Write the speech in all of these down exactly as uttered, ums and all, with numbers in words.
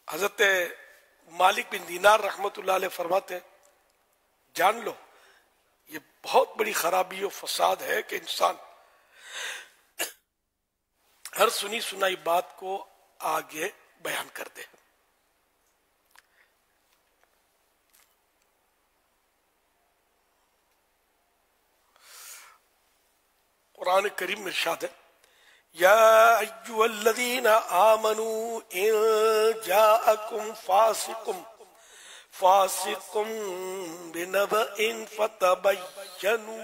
حضرت مالک بن دینار رحمت اللہ علیہ فرماتے ہیں جان لو یہ بہت بڑی خرابی و فساد ہے کہ انسان ہر سنی سنائی بات کو آگے بیان کر دے. قرآن کریم میں ارشاد ہے یا ایھا الذین آمنوا ان جاءکم فاسق فاسق بنبأ فتبینوا.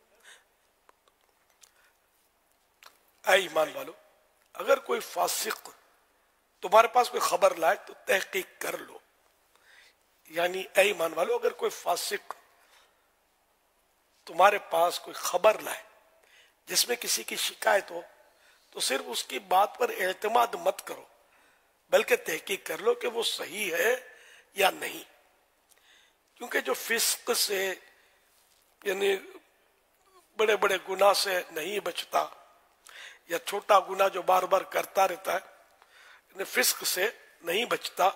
اے ایمان والو اگر کوئی فاسق تمہارے پاس کوئی خبر لائے تو تحقیق کر لو. یعنی اے ایمان والو اگر کوئی فاسق تمہارے پاس کوئی خبر لائے جس میں کسی کی شکایت ہو تو صرف اس کی بات پر اعتماد مت کرو بلکہ تحقیق کر لو کہ وہ صحیح ہے یا نہیں. کیونکہ جو فسق سے یعنی بڑے بڑے گناہ سے نہیں بچتا یا چھوٹا گناہ جو بار بار کرتا رہتا ہے یعنی فسق سے نہیں بچتا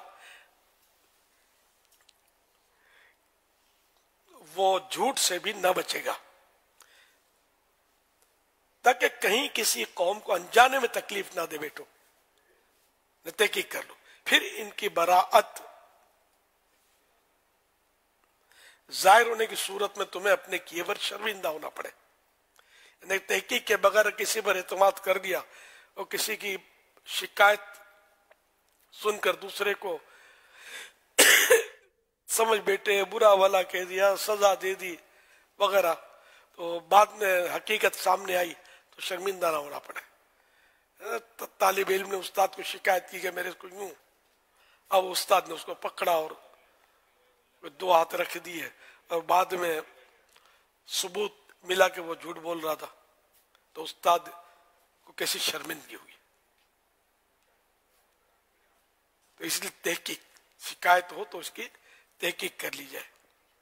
وہ جھوٹ سے بھی نہ بچے گا تاکہ کہیں کسی قوم کو انجانے میں تکلیف نہ دے. بیٹو تحقیق کر لو پھر ان کی براءت ظاہر ہونے کی صورت میں تمہیں اپنے کیے پر شرمندہ ہونا پڑے. یعنی تحقیق کے بغیر کسی پر اعتماد کر دیا اور کسی کی شکایت سن کر دوسرے کو سمجھ بیٹے برا بھلا کہہ دیا سزا دے دی وغیرہ تو بعد میں حقیقت سامنے آئی تو شرمندہ نہ ہونا پڑے. طالب علم نے استاد کو شکایت کی کہ میرے کو یوں اب استاد نے اس کو پکڑا اور دو ہاتھ رکھ دیے اور بعد میں ثبوت ملا کہ وہ جھوٹ بول رہا تھا تو استاد کو کیسی شرمندگی ہوئی. تو اس لیے تحقیق شکایت ہو تو اس کی تحقیق کر لی جائے.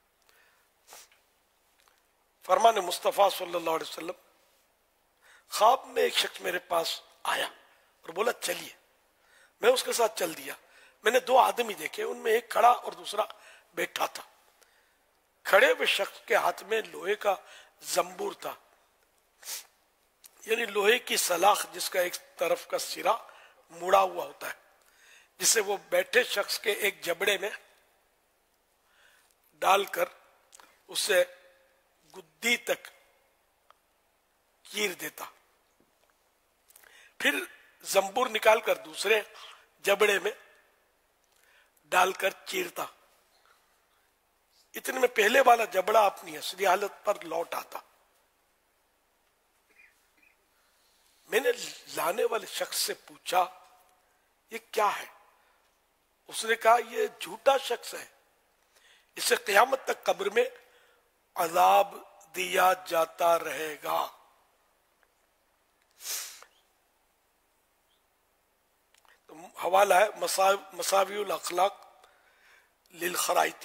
فرمان مصطفیٰ صلی اللہ علیہ وسلم خواب میں ایک شخص میرے پاس آیا اور بولا چلیے. میں اس کے ساتھ چل دیا. میں نے دو آدمی دیکھے ان میں ایک کھڑا اور دوسرا بیٹھا تھا. کھڑے ہوئے شخص کے ہاتھ میں لوہے کا زنبور تھا یعنی لوہے کی سلاخ جس کا ایک طرف کا سرا مڑا ہوا ہوتا ہے جسے وہ بیٹھے شخص کے ایک جبڑے میں ڈال کر اسے گدی تک چیر دیتا پھر زنبور نکال کر دوسرے جبڑے میں ڈال کر چیرتا. اتنے میں پہلے والا جبڑا اپنی اصلی حالت پر لوٹ آتا. میں نے لانے والے شخص سے پوچھا یہ کیا ہے؟ اس نے کہا یہ جھوٹا شخص ہے اسے قیامت تک قبر میں عذاب دیا جاتا رہے گا. حوالہ ہے مساوی الاخلاق للخرائطی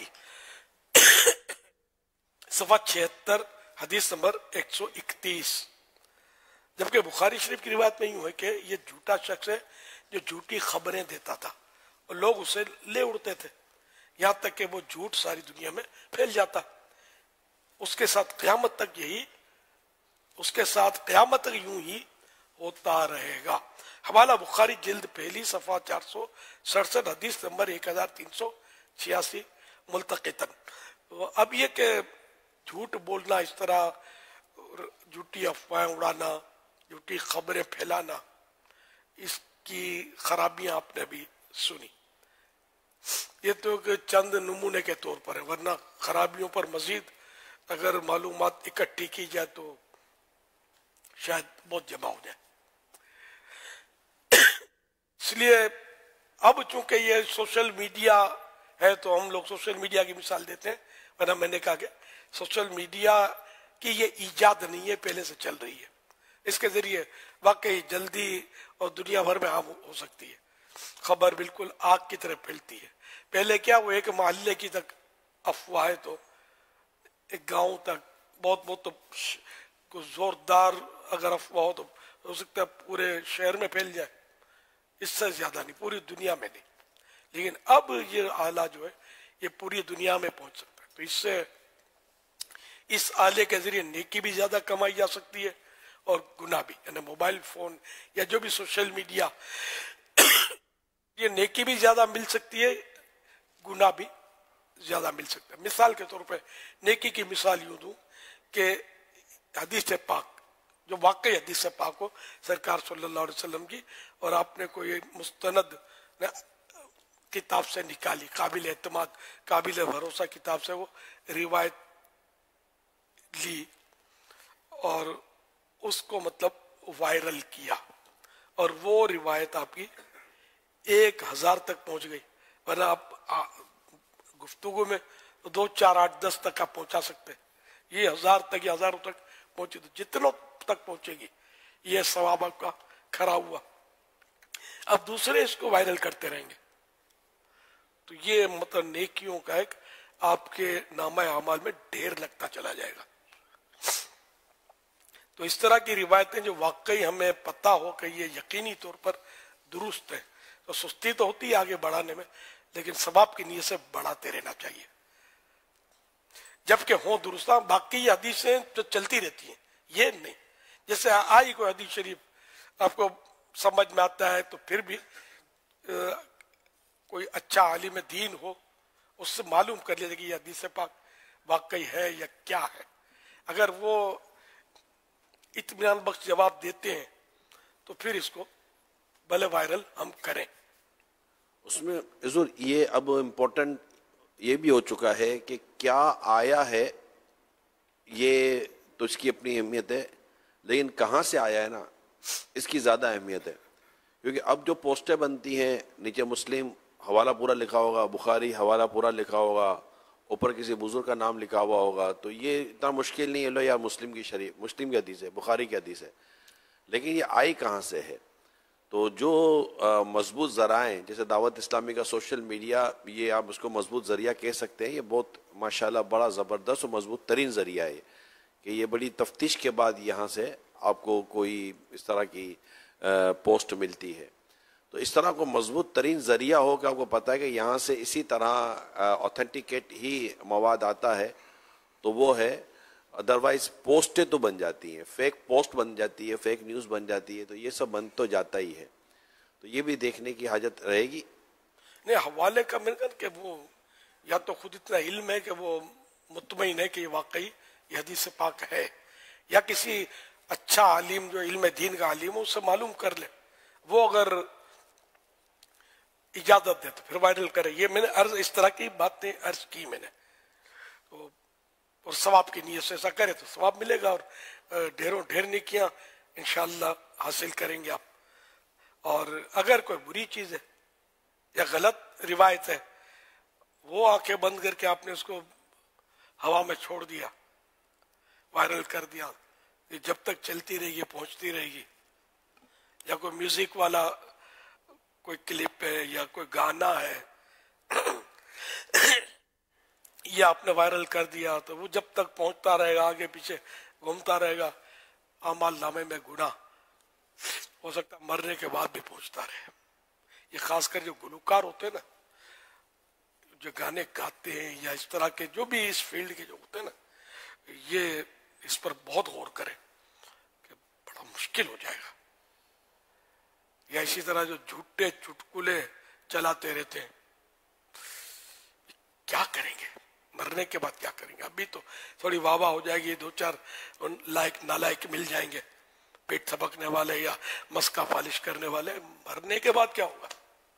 صفحہ چھہتر حدیث نمبر ایک سو اکتیس. جبکہ بخاری شریف کی روایت میں یوں ہے کہ یہ جھوٹا شخص ہے جو جھوٹی خبریں دیتا تھا اور لوگ اسے لے اڑتے تھے یہاں تک کہ وہ جھوٹ ساری دنیا میں پھیل جاتا. اس کے ساتھ قیامت تک یہی اس کے ساتھ قیامت تک یوں ہی ہوتا رہے گا. حوالہ بخاری جلد پہلی صفحہ چار سو سڑسٹھ حدیث نمبر ایک ہزار تین سو چھیاسی ملتقطن. اب یہ کہ جھوٹ بولنا اس طرح جھوٹی افواہیں اڑانا جھوٹی خبریں پھیلانا اس کی خرابیاں آپ نے بھی سنی. یہ تو چند نمونے کے طور پر ہے ورنہ خرابیوں پر مزید اگر معلومات اکٹھی کی جائے تو شاید بہت جمع ہو جائے. اس لیے اب چونکہ یہ سوشل میڈیا ہے تو ہم لوگ سوشل میڈیا کی مثال دیتے ہیں ورنہ میں نے کہا کہ سوشل میڈیا کی یہ ایجاد نہیں ہے پہلے سے چل رہی ہے. اس کے ذریعے واقعی جلدی اور دنیا بھر میں عام ہو سکتی ہے. خبر بالکل آگ کی طرح پھیلتی ہے. پہلے کیا وہ ایک محلے کی تک افواہ تو ایک گاؤں تک بہت بہت تو زوردار اگر افواہ ہو تو ہو سکتا ہے پورے شہر میں پھیل جائے. اس سے زیادہ نہیں پوری دنیا میں نہیں. لیکن اب یہ آلہ جو ہے یہ پوری دنیا میں پہنچ سکتا ہے. تو اس سے اس آلے کے ذریعے نیکی بھی زیادہ کمائی جا سکتی ہے اور گناہ بھی. یعنی موبائل فون یا جو بھی سوشل میڈیا، یہ نیکی بھی زیادہ مل سکتی ہے، گناہ بھی زیادہ مل سکتا ہے. مثال کے طور پہ نیکی کی مثال یوں دوں کہ حدیث پاک جو واقعی حدیث پاک ہو سرکار صلی اللہ علیہ وسلم کی، اور آپ نے کوئی مستند کتاب سے نکالی، قابل اعتماد قابل بھروسہ کتاب سے وہ روایت لی اور اس کو مطلب وائرل کیا، اور وہ روایت آپ کی ایک ہزار تک پہنچ گئی. ورنہ آپ گفتگو میں دو چار آٹھ دس تک آپ پہنچا سکتے، یہ ہزار تک یا ہزاروں تک پہنچی تو جتنوں تک پہنچے گی یہ ثواب آپ کا کھڑا ہوا. اب دوسرے اس کو وائرل کرتے رہیں گے تو یہ مطلب نیکیوں کا ایک آپ کے نامہ اعمال میں ڈھیر لگتا چلا جائے گا. تو اس طرح کی روایتیں جو واقعی ہمیں پتہ ہو کہ یہ یقینی طور پر درست ہے، تو سستی تو ہوتی ہے آگے بڑھانے میں، لیکن ثواب کی نیت سے بڑھاتے رہنا چاہیے جبکہ ہوں درست. باقی یہ حدیثیں جو چلتی رہتی ہیں یہ نہیں، جیسے آئی کوئی حدیث شریف آپ کو سمجھ میں آتا ہے تو پھر بھی کوئی اچھا عالم دین ہو اس سے معلوم کر لیجیے کہ یہ حدیث پاک واقعی ہے یا کیا ہے. اگر وہ اطمینان بخش جواب دیتے ہیں تو پھر اس کو بھلے وائرل ہم کریں. اس میں حضور یہ اب امپورٹنٹ یہ بھی ہو چکا ہے کہ کیا آیا ہے، یہ تو اس کی اپنی اہمیت ہے، لیکن کہاں سے آیا ہے نا اس کی زیادہ اہمیت ہے. کیونکہ اب جو پوسٹیں بنتی ہیں نیچے مسلم حوالہ پورا لکھا ہوگا، بخاری حوالہ پورا لکھا ہوگا، اوپر کسی بزرگ کا نام لکھا ہوا ہوگا، تو یہ اتنا مشکل نہیں ہے لو یا مسلم کی شریف مسلم کی حدیث ہے، بخاری کی حدیث ہے. لیکن یہ آئی کہاں سے ہے؟ تو جو مضبوط ذرائع جیسے دعوت اسلامی کا سوشل میڈیا، یہ آپ اس کو مضبوط ذریعہ کہہ سکتے ہیں. یہ بہت ماشاءاللہ بڑا زبردست اور مضبوط ترین ذریعہ ہے کہ یہ بڑی تفتیش کے بعد یہاں سے آپ کو کوئی اس طرح کی پوسٹ ملتی ہے. تو اس طرح کو مضبوط ترین ذریعہ ہو کہ آپ کو پتہ ہے کہ یہاں سے اسی طرح اوتھینٹیکیٹ ہی مواد آتا ہے تو وہ ہے. ادروائز پوسٹیں تو بن جاتی ہیں، فیک پوسٹ بن جاتی ہے، فیک نیوز بن جاتی ہے، تو یہ سب بن تو جاتا ہی ہے. تو یہ بھی دیکھنے کی حاجت رہے گی. نہیں حوالے کا میں نے کہ وہ یا تو خود اتنا علم ہے کہ وہ مطمئن ہے کہ یہ واقعی یہ حدیث پاک ہے، یا کسی اچھا عالم جو علم دین کا عالم ہو اس سے معلوم کر لے، وہ اگر اجازت دے تو پھر وائرل کرے. یہ میں نے عرض اس طرح کی باتیں عرض کی میں نے. تو اور ثواب کی نیت سے ایسا کرے تو ثواب ملے گا، اور ڈھیروں ڈھیر نیکیاں انشاءاللہ حاصل کریں گے آپ. اور اگر کوئی بری چیز ہے یا غلط روایت ہے وہ آنکھیں بند کر کے آپ نے اس کو ہوا میں چھوڑ دیا، وائرل کر دیا، یہ جب تک چلتی رہے گی پہنچتی رہے گی. یا کوئی میوزک والا کوئی کلپ ہے یا کوئی گانا ہے یہ آپ نے وائرل کر دیا تو وہ جب تک پہنچتا رہے گا آگے پیچھے گھومتا رہے گا، اعمال نامے میں گناہ ہو سکتا مرنے کے بعد بھی پہنچتا رہے. یہ خاص کر جو گلوکار ہوتے ہیں نا، جو گانے گاتے ہیں یا اس طرح کے جو بھی اس فیلڈ کے جو ہوتے ہیں نا، یہ اس پر بہت غور کریں کہ بڑا مشکل ہو جائے گا. یا اسی طرح جو جھوٹے چٹکلے چلاتے رہتے ہیں، کیا کریں گے مرنے کے بعد؟ کیا کریں گے؟ ابھی تو تھوڑی واہ واہ ہو جائے گی، دو چار لائک نالائک مل جائیں گے، پیٹ تھپکنے والے یا مسکا پالش کرنے والے. مرنے کے بعد کیا ہوگا؟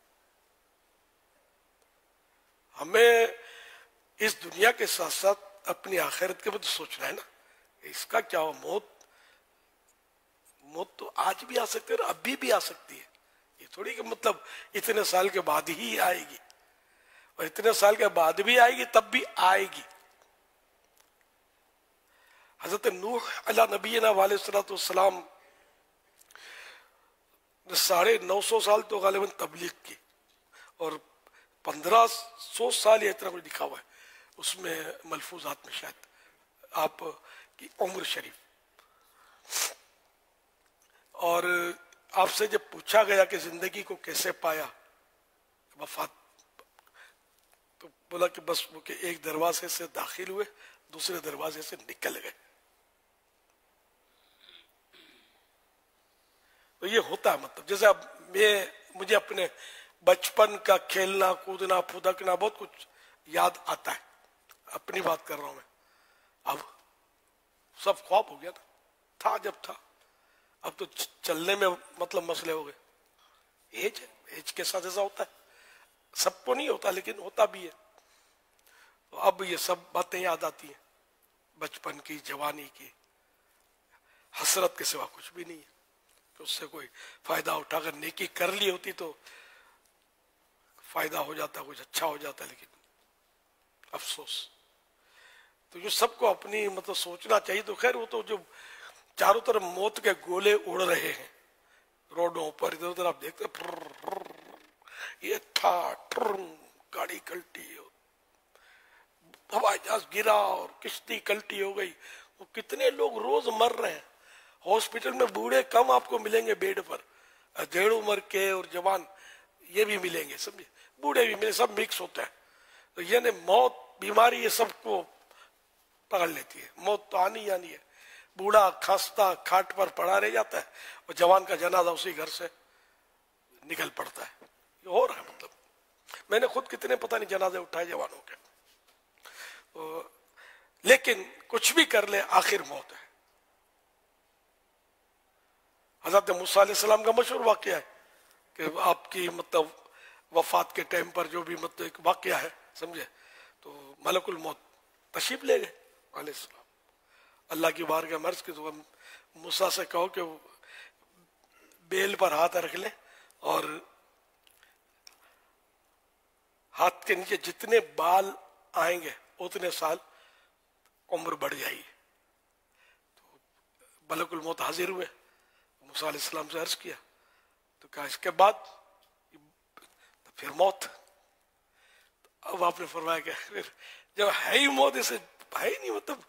ہمیں اس دنیا کے ساتھ ساتھ اپنی آخرت کے بعد سوچنا ہے نا. اس کا کیا ہو؟ موت موت تو آج بھی آ سکتی ہے اور ابھی بھی آ سکتی ہے. یہ تھوڑی کہ مطلب اتنے سال کے بعد ہی آئے گی، اور اتنے سال کے بعد بھی آئے گی تب بھی آئے گی. حضرت نوح علیہ نبینا علیہ الصلوۃ والسلام نے ساڑھے نو سو سال تو غالباً تبلیغ کی، اور پندرہ سو سال یا اتنا کچھ لکھا ہوا ہے اس میں ملفوظات میں شاید آپ کی عمر شریف. اور آپ سے جب پوچھا گیا کہ زندگی کو کیسے پایا، وفات تو بولا کہ بس وہ کہ ایک دروازے سے داخل ہوئے دوسرے دروازے سے نکل گئے. تو یہ ہوتا ہے مطلب جیسے اب میں مجھے اپنے بچپن کا کھیلنا کودنا پھدکنا بہت کچھ یاد آتا ہے. اپنی بات کر رہا ہوں میں. اب سب خواب ہو گیا نا, تھا جب تھا, اب تو چلنے میں مطلب مسئلے ہو گئے. ایج ایج کے ساتھ ایسا ہوتا ہے, سب کو نہیں ہوتا لیکن ہوتا بھی ہے. تو اب یہ سب باتیں یاد آتی ہیں بچپن کی جوانی کی. حسرت کے سوا کچھ بھی نہیں ہے کہ اس سے کوئی فائدہ اٹھا کر نیکی کر لی ہوتی تو فائدہ ہو جاتا, کچھ اچھا ہو جاتا, لیکن افسوس. تو یہ سب کو اپنی مطلب سوچنا چاہیے. تو خیر وہ تو جو چاروں طرف موت کے گولے اڑ رہے ہیں روڈوں پر, ادھر ادھر آپ دیکھتے یہ تھا گاڑی کلٹی, ہوائی جہاز گرا اور کشتی کلٹی ہو گئی. وہ کتنے لوگ روز مر رہے ہیں. ہاسپٹل میں بوڑھے کم آپ کو ملیں گے بیڈ پر, ڈیڑھ عمر کے اور جوان یہ بھی ملیں گے, سمجھے, بوڑھے بھی ملیں, سب مکس ہوتا ہے. تو یعنی موت بیماری یہ سب کو پکڑ لیتی ہے. موت تو آنی ہی آنی ہے. بوڑھا کھانستا کھاٹ پر پڑا رہ جاتا ہے اور جوان کا جنازہ اسی گھر سے نکل پڑتا ہے. یہ ہو رہا ہے مطلب. میں نے خود کتنے پتہ نہیں جنازے اٹھائے جوانوں کے. لیکن کچھ بھی کر لے آخر موت ہے. حضرت موسیٰ علیہ السلام کا مشہور واقعہ ہے کہ آپ کی مطلب وفات کے ٹائم پر جو بھی مطلب ایک واقعہ ہے سمجھے, تو ملک الموت تشریف لے گئے علیہ السلام. اللہ کی بارگاہ میں عرض کی تو موسیٰ سے کہو کہ بیل پر ہاتھ رکھ لیں اور ہاتھ کے نیچے جتنے بال آئیں گے اتنے سال عمر بڑھ جائے گی. تو ملک الموت حاضر ہوئے, موسیٰ علیہ السلام سے عرض کیا تو کہا اس کے بعد پھر موت. اب آپ نے فرمایا کہ پھر جب ہے ہی موت, اسے ہے ہی نہیں مطلب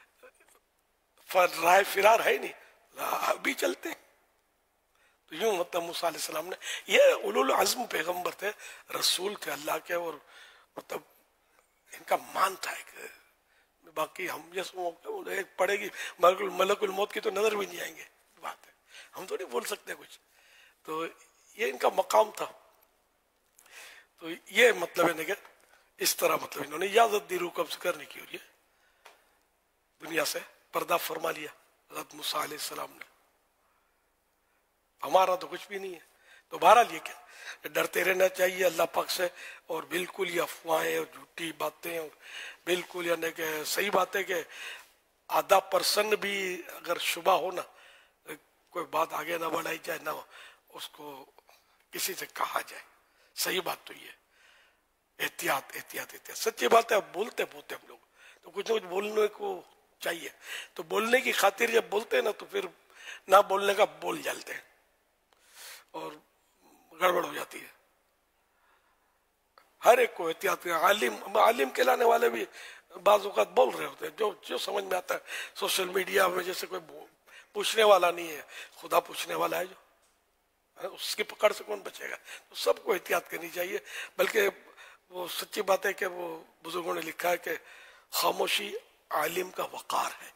رائے فرار ہے ہی نہیں, ابھی چلتے. تو یوں مطلب موسیٰ علیہ السلام نے, یہ اولو العزم پیغمبر تھے, رسول تھے اللہ کے, اور مطلب ان کا مان تھا ایک. باقی ہم یہ ایک پڑے گی ملک الموت کی تو نظر بھی نہیں آئیں گے, بات ہے, ہم تو نہیں بول سکتے کچھ. تو یہ ان کا مقام تھا. تو یہ مطلب ہے کہ اس طرح مطلب انہوں نے اجازت دی روح قبض کرنے کی, اور یہ دنیا سے پردہ فرما لیا حضرت موسیٰ علیہ السلام نے. ہمارا تو کچھ بھی نہیں ہے. تو بہرحال یہ کہ ڈرتے رہنا چاہیے اللہ پاک سے, اور بالکل یہ افواہیں اور جھوٹی باتیں, اور بالکل یعنی کہ صحیح بات ہے کہ آدھا پرسن بھی اگر شبہ ہو نا, کوئی بات آگے نہ بڑھائی جائے, نہ اس کو کسی سے کہا جائے. صحیح بات تو یہ احتیاط احتیاط احتیاط سچی بات ہے. اب بولتے بولتے ہم لوگ تو کچھ نہ کچھ بولنے کو چاہیے. تو بولنے کی خاطر جب بولتے ہیں نا تو پھر نہ بولنے کا بول جالتے ہیں اور گڑبڑ ہو جاتی ہے. ہر ایک کو احتیاط. عالم عالم کہلانے والے بھی بعض اوقات بول رہے ہوتے ہیں جو جو سمجھ میں آتا ہے. سوشل میڈیا میں جیسے کوئی پوچھنے والا نہیں ہے, خدا پوچھنے والا ہے, جو اس کی پکڑ سے کون بچے گا. تو سب کو احتیاط کرنی چاہیے. بلکہ وہ سچی بات ہے کہ وہ بزرگوں نے لکھا ہے کہ خاموشی عالم کا وقار ہے.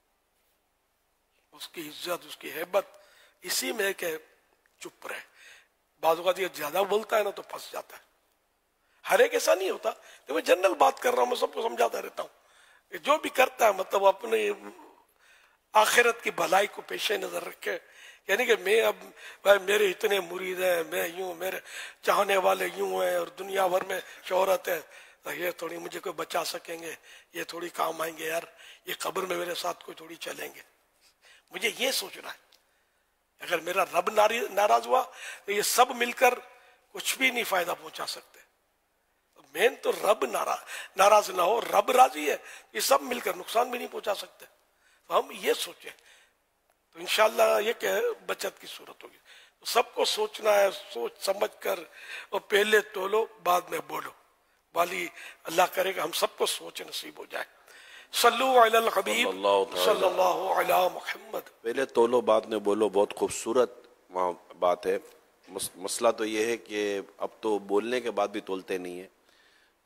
اس کی عزت اس کی ہیبت اسی میں ہے کہ چپ رہے. بعض اوقات یہ زیادہ بولتا ہے نا تو پھنس جاتا ہے. ہر ایک ایسا نہیں ہوتا. تو میں جنرل بات کر رہا ہوں, میں سب کو سمجھاتا رہتا ہوں. جو بھی کرتا ہے مطلب اپنے آخرت کی بھلائی کو پیش نظر رکھے. یعنی کہ میں اب بھائی میرے اتنے مرید ہیں, میں یوں, میرے چاہنے والے یوں ہیں, اور دنیا بھر میں شہرت ہے, یہ تھوڑی مجھے کوئی بچا سکیں گے, یہ تھوڑی کام آئیں گے یار, یہ قبر میں میرے ساتھ کوئی تھوڑی چلیں گے. مجھے یہ سوچنا ہے. اگر میرا رب ناراض ہوا تو یہ سب مل کر کچھ بھی نہیں فائدہ پہنچا سکتے. مین تو رب ناراض نہ ہو, رب راضی ہے, یہ سب مل کر نقصان بھی نہیں پہنچا سکتے. تو ہم یہ سوچیں تو انشاءاللہ یہ کہ بچت کی صورت ہوگی. سب کو سوچنا ہے, سوچ سمجھ کر, اور پہلے تولو بعد میں بولو. والی اللہ کرے کہ ہم سب کو سوچ نصیب ہو جائے. صلو علی الحبیب صلی اللہ علی محمد. پہلے تولو بعد میں بولو, بہت خوبصورت وہاں بات ہے. مسئلہ تو یہ ہے کہ اب تو بولنے کے بعد بھی تولتے نہیں ہیں.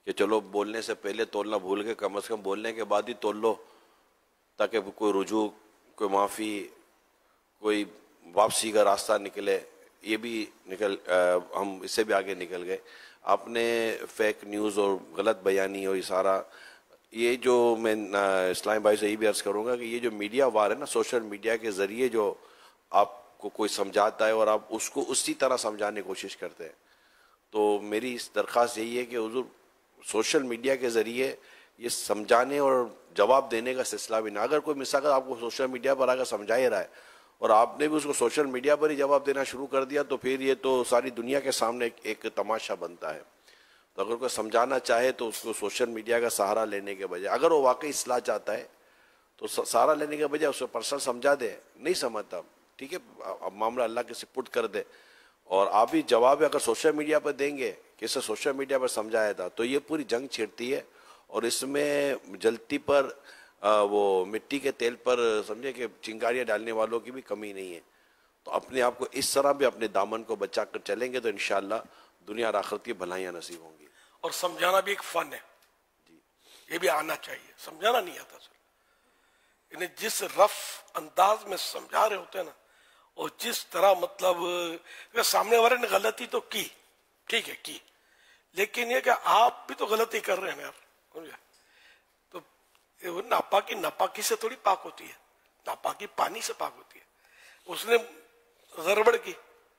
کہ چلو بولنے سے پہلے تولنا بھول کے کم از کم بولنے کے بعد ہی تول لو، تاکہ کوئی رجوع، کوئی معافی، کوئی واپسی کا راستہ نکلے. یہ بھی نکل ہم اس سے بھی آگے نکل گئے. آپ نے فیک نیوز اور غلط بیانی اور یہ سارا، یہ جو میں اسلام بھائی سے یہ بھی عرض کروں گا کہ یہ جو میڈیا وار ہے نا، سوشل میڈیا کے ذریعے جو آپ کو کوئی سمجھاتا ہے اور آپ اس کو اسی طرح سمجھانے کی کوشش کرتے ہیں، تو میری اس درخواست یہی ہے کہ حضور سوشل میڈیا کے ذریعے یہ سمجھانے اور جواب دینے کا سلسلہ بھی نہ، اگر کوئی مثال آپ کو سوشل میڈیا پر آ کر سمجھا ہی رہا ہے اور آپ نے بھی اس کو سوشل میڈیا پر ہی جواب دینا شروع کر دیا، تو پھر یہ تو ساری دنیا کے سامنے ایک, ایک تماشا بنتا ہے. تو اگر کوئی سمجھانا چاہے تو اس کو سوشل میڈیا کا سہارا لینے کے بجائے، اگر وہ واقعی اصلاح چاہتا ہے تو سہارا لینے کے بجائے اس کو پرسنل سمجھا دے. نہیں سمجھتا، ٹھیک ہے، اب معاملہ اللہ کے سپرد کر دے، اور آپ بھی جواب اگر سوشل میڈیا پر دیں گے کہ اسے سوشل میڈیا پر سمجھایا تھا، تو یہ پوری جنگ چھڑتی ہے، اور اس میں جلتی پر وہ مٹی کے تیل پر سمجھے کہ چنگاریاں ڈالنے والوں کی بھی کمی نہیں ہے. تو اپنے آپ کو اس طرح بھی اپنے دامن کو بچا کر چلیں گے تو انشاءاللہ دنیا اور آخرت کی بھلائیاں نصیب ہوں گی. اور سمجھانا بھی ایک فن ہے، یہ بھی آنا چاہیے. سمجھانا نہیں آتا سر، یعنی جس رف انداز میں سمجھا رہے ہوتے ہیں نا، اور جس طرح مطلب سامنے والے نے غلطی تو کی، ٹھیک ہے کی، لیکن یہ کہ آپ بھی تو غلطی کر رہے ہیں یار. تو ناپاکی ناپاکی سے تھوڑی پاک ہوتی ہے، ناپاکی پانی سے پاک ہوتی ہے. اس نے گڑبڑ کی،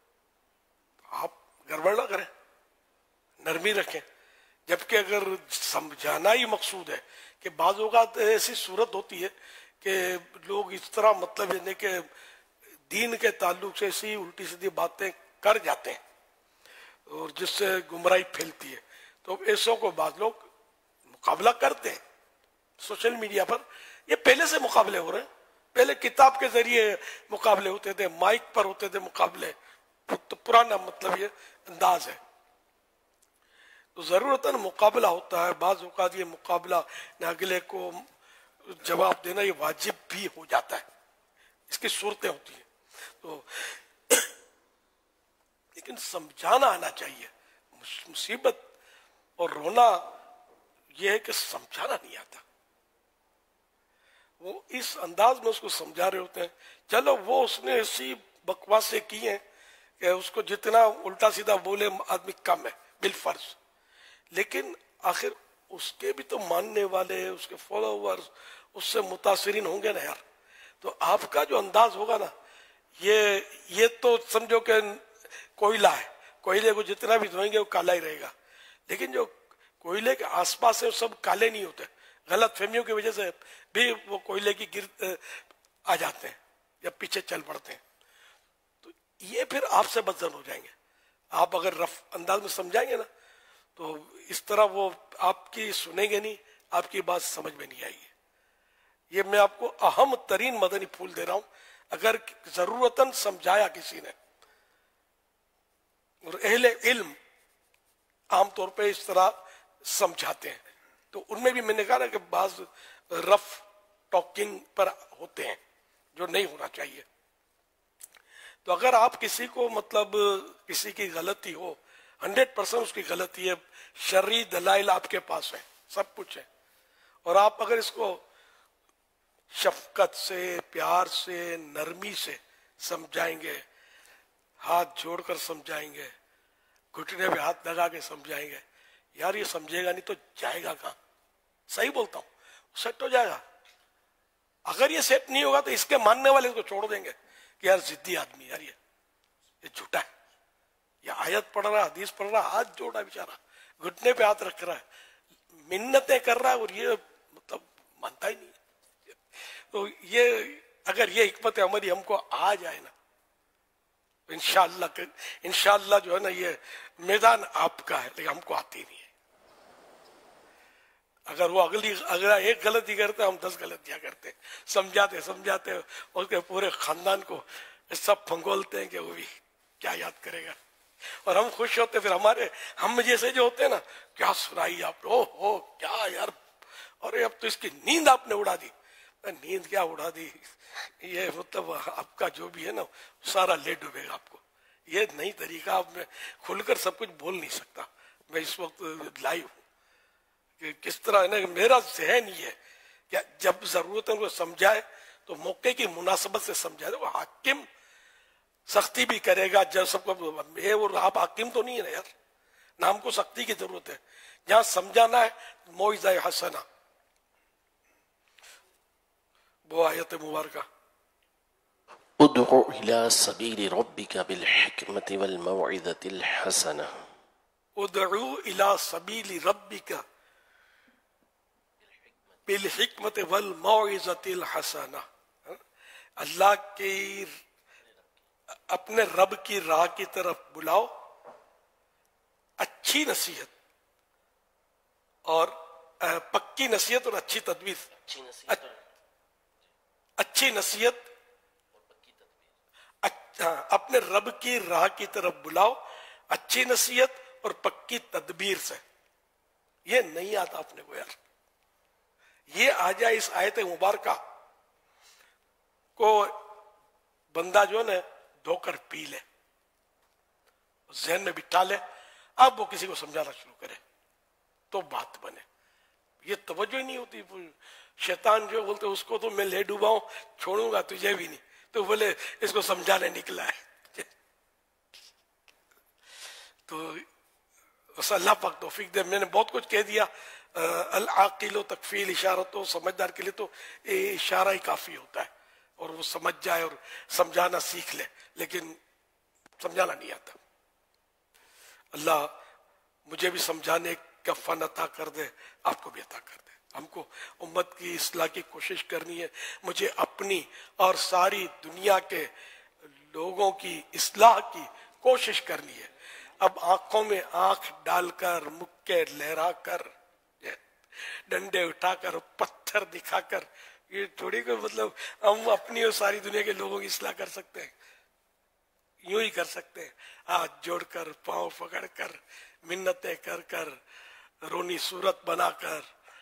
آپ گڑبڑ نہ کریں، نرمی رکھیں. جبکہ اگر سمجھانا ہی مقصود ہے، کہ بعض اوقات ایسی صورت ہوتی ہے کہ لوگ اس طرح مطلب یعنی کہ دین کے تعلق سے ایسی الٹی سیدھی باتیں کر جاتے ہیں اور جس سے گمراہی پھیلتی ہے. تو ایسوں کو بعض لوگ مقابلہ کرتے ہیں سوشل میڈیا پر. یہ پہلے سے مقابلے ہو رہے ہیں، پہلے کتاب کے ذریعے مقابلے ہوتے تھے، مائک پر ہوتے تھے مقابلے، تو پرانا مطلب یہ انداز ہے. تو ضرورتاً مقابلہ ہوتا ہے. بعض اوقات یہ مقابلہ اگلے کو جواب دینا یہ واجب بھی ہو جاتا ہے، اس کی صورتیں ہوتی ہیں. تو لیکن سمجھانا آنا چاہیے. مصیبت اور رونا یہ ہے کہ سمجھانا نہیں آتا. وہ اس انداز میں اس کو سمجھا رہے ہوتے ہیں. چلو وہ اس نے ایسی بکواسیں کی ہیں کہ اس کو جتنا الٹا سیدھا بولے آدمی کم ہے بالفرض، لیکن آخر اس کے بھی تو ماننے والے، اس کے فالوورز اس سے متاثرین ہوں گے نا یار. تو آپ کا جو انداز ہوگا نا، یہ یہ تو سمجھو کہ کوئلہ ہے، کوئلے کو جتنا بھی دھوئیں گے وہ کالا ہی رہے گا. لیکن جو کوئلے کے آس پاس ہے وہ سب کالے نہیں ہوتے. غلط فہمیوں کی وجہ سے بھی وہ کوئلے کی گرد آ جاتے ہیں یا پیچھے چل پڑتے ہیں. تو یہ پھر آپ سے بدزن ہو جائیں گے. آپ اگر رف انداز میں سمجھائیں گے نا تو اس طرح وہ آپ کی سنیں گے نہیں، آپ کی بات سمجھ میں نہیں آئے گی. یہ میں آپ کو اہم ترین مدنی پھول دے رہا ہوں. اگر ضرورتاً سمجھایا کسی نے، اور اہل علم عام طور پہ اس طرح سمجھاتے ہیں، تو ان میں بھی میں نے کہا نا کہ بعض رف ٹاکنگ پر ہوتے ہیں جو نہیں ہونا چاہیے. تو اگر آپ کسی کو مطلب کسی کی غلطی ہو، ہنڈریڈ پرسینٹ اس کی غلطی ہے، شرعی دلائل آپ کے پاس ہیں، سب کچھ ہے، اور آپ اگر اس کو شفقت سے، پیار سے، نرمی سے سمجھائیں گے، ہاتھ جوڑ کر سمجھائیں گے، گھٹنے پہ ہاتھ لگا کے سمجھائیں گے، یار یہ سمجھے گا نہیں تو جائے گا کہاں؟ صحیح بولتا ہوں، سیٹ ہو جائے گا. اگر یہ سیٹ نہیں ہوگا تو اس کے ماننے والے اس کو چھوڑ دیں گے کہ یار ضدی آدمی، یار یہ یہ جھوٹا ہے، یہ آیت پڑھ رہا، حدیث پڑھ رہا، ہاتھ جوڑا بیچارہ، گھٹنے پہ ہاتھ رکھ رہا ہے، منتیں کر رہا ہے، اور یہ مطلب مانتا ہی نہیں. تو یہ اگر یہ حکمت عملی ہم کو آ جائے نا، انشاءاللہ انشاءاللہ جو ہے نا یہ میدان آپ کا ہے، لیکن ہم کو آتی نہیں ہے. اگر وہ اگلی اگر ایک غلطی کرتے ہم دس غلطیاں کرتے، سمجھاتے سمجھاتے اس کے پورے خاندان کو سب پھنگولتے ہیں کہ وہ بھی کیا یاد کرے گا. اور ہم خوش ہوتے، پھر ہمارے ہم جیسے جو ہوتے ہیں نا، کیا سنائی آپ، او ہو کیا یار، اور اب تو اس کی نیند آپ نے اڑا دی. نیند کیا اڑا دی، یہ مطلب آپ کا جو بھی ہے نا سارا لے ڈوبے گا آپ کو. یہ نئی طریقہ، آپ میں کھل کر سب کچھ بول نہیں سکتا. میں اس وقت لائیو ہوں، کہ کس طرح ہے نا کہ میرا ذہن یہ ہے کہ جب ضرورت ہے ان کو سمجھائے تو موقع کی مناسبت سے سمجھائے. وہ حاکم سختی بھی کرے گا جب سب کو ہے، وہ آپ حاکم تو نہیں ہے نا یار، نہ ہم کو سختی کی ضرورت ہے. جہاں سمجھانا ہے موعظہ حسنہ، وہ آیت مبارکہ ادع الى سبیل ربک بالحکمت والموعظۃ الحسنہ. ادعو الى سبیل ربک بالحکمت والموعظۃ الحسنہ. اللہ کی اپنے رب کی راہ کی طرف بلاؤ، اچھی نصیحت اور پکی نصیحت اور اچھی تدبیر. اچھی نصیحت اپنے رب کی راہ کی طرف بلاؤ، اچھی نصیحت اور پکی تدبیر سے. یہ نہیں آتا اپنے کو یار. یہ آ جائے اس آیت مبارکہ کو بندہ جو ہے نا دھو کر پی لے، ذہن میں بٹھا لے، اب وہ کسی کو سمجھانا شروع کرے تو بات بنے. یہ توجہ ہی نہیں ہوتی. شیطان جو بولتے اس کو تو میں لے ڈوباؤں چھوڑوں گا، تجھے بھی نہیں، تو بولے اس کو سمجھانے نکلا ہے. تو اللہ پاک توفیق دے. میں نے بہت کچھ کہہ دیا. العاقل و تکفیل اشارت، و سمجھدار کے لیے تو اشارہ ہی کافی ہوتا ہے اور وہ سمجھ جائے اور سمجھانا سیکھ لے، لیکن سمجھانا نہیں آتا. اللہ مجھے بھی سمجھانے کا فن عطا کر دے، آپ کو بھی عطا کر دے. ہم کو امت کی اصلاح کی کوشش کرنی ہے. مجھے اپنی اور ساری دنیا کے لوگوں کی اصلاح کی کوشش کرنی ہے. اب آنکھوں میں آنکھ ڈال کر، مکے لہرا کر، ڈنڈے اٹھا کر، پتھر دکھا کر، یہ تھوڑی کوئی مطلب ہم اپنی اور ساری دنیا کے لوگوں کی اصلاح کر سکتے ہیں. یوں ہی کر سکتے ہیں، ہاتھ جوڑ کر، پاؤں پکڑ کر، منتیں کر کر، رونی صورت بنا کر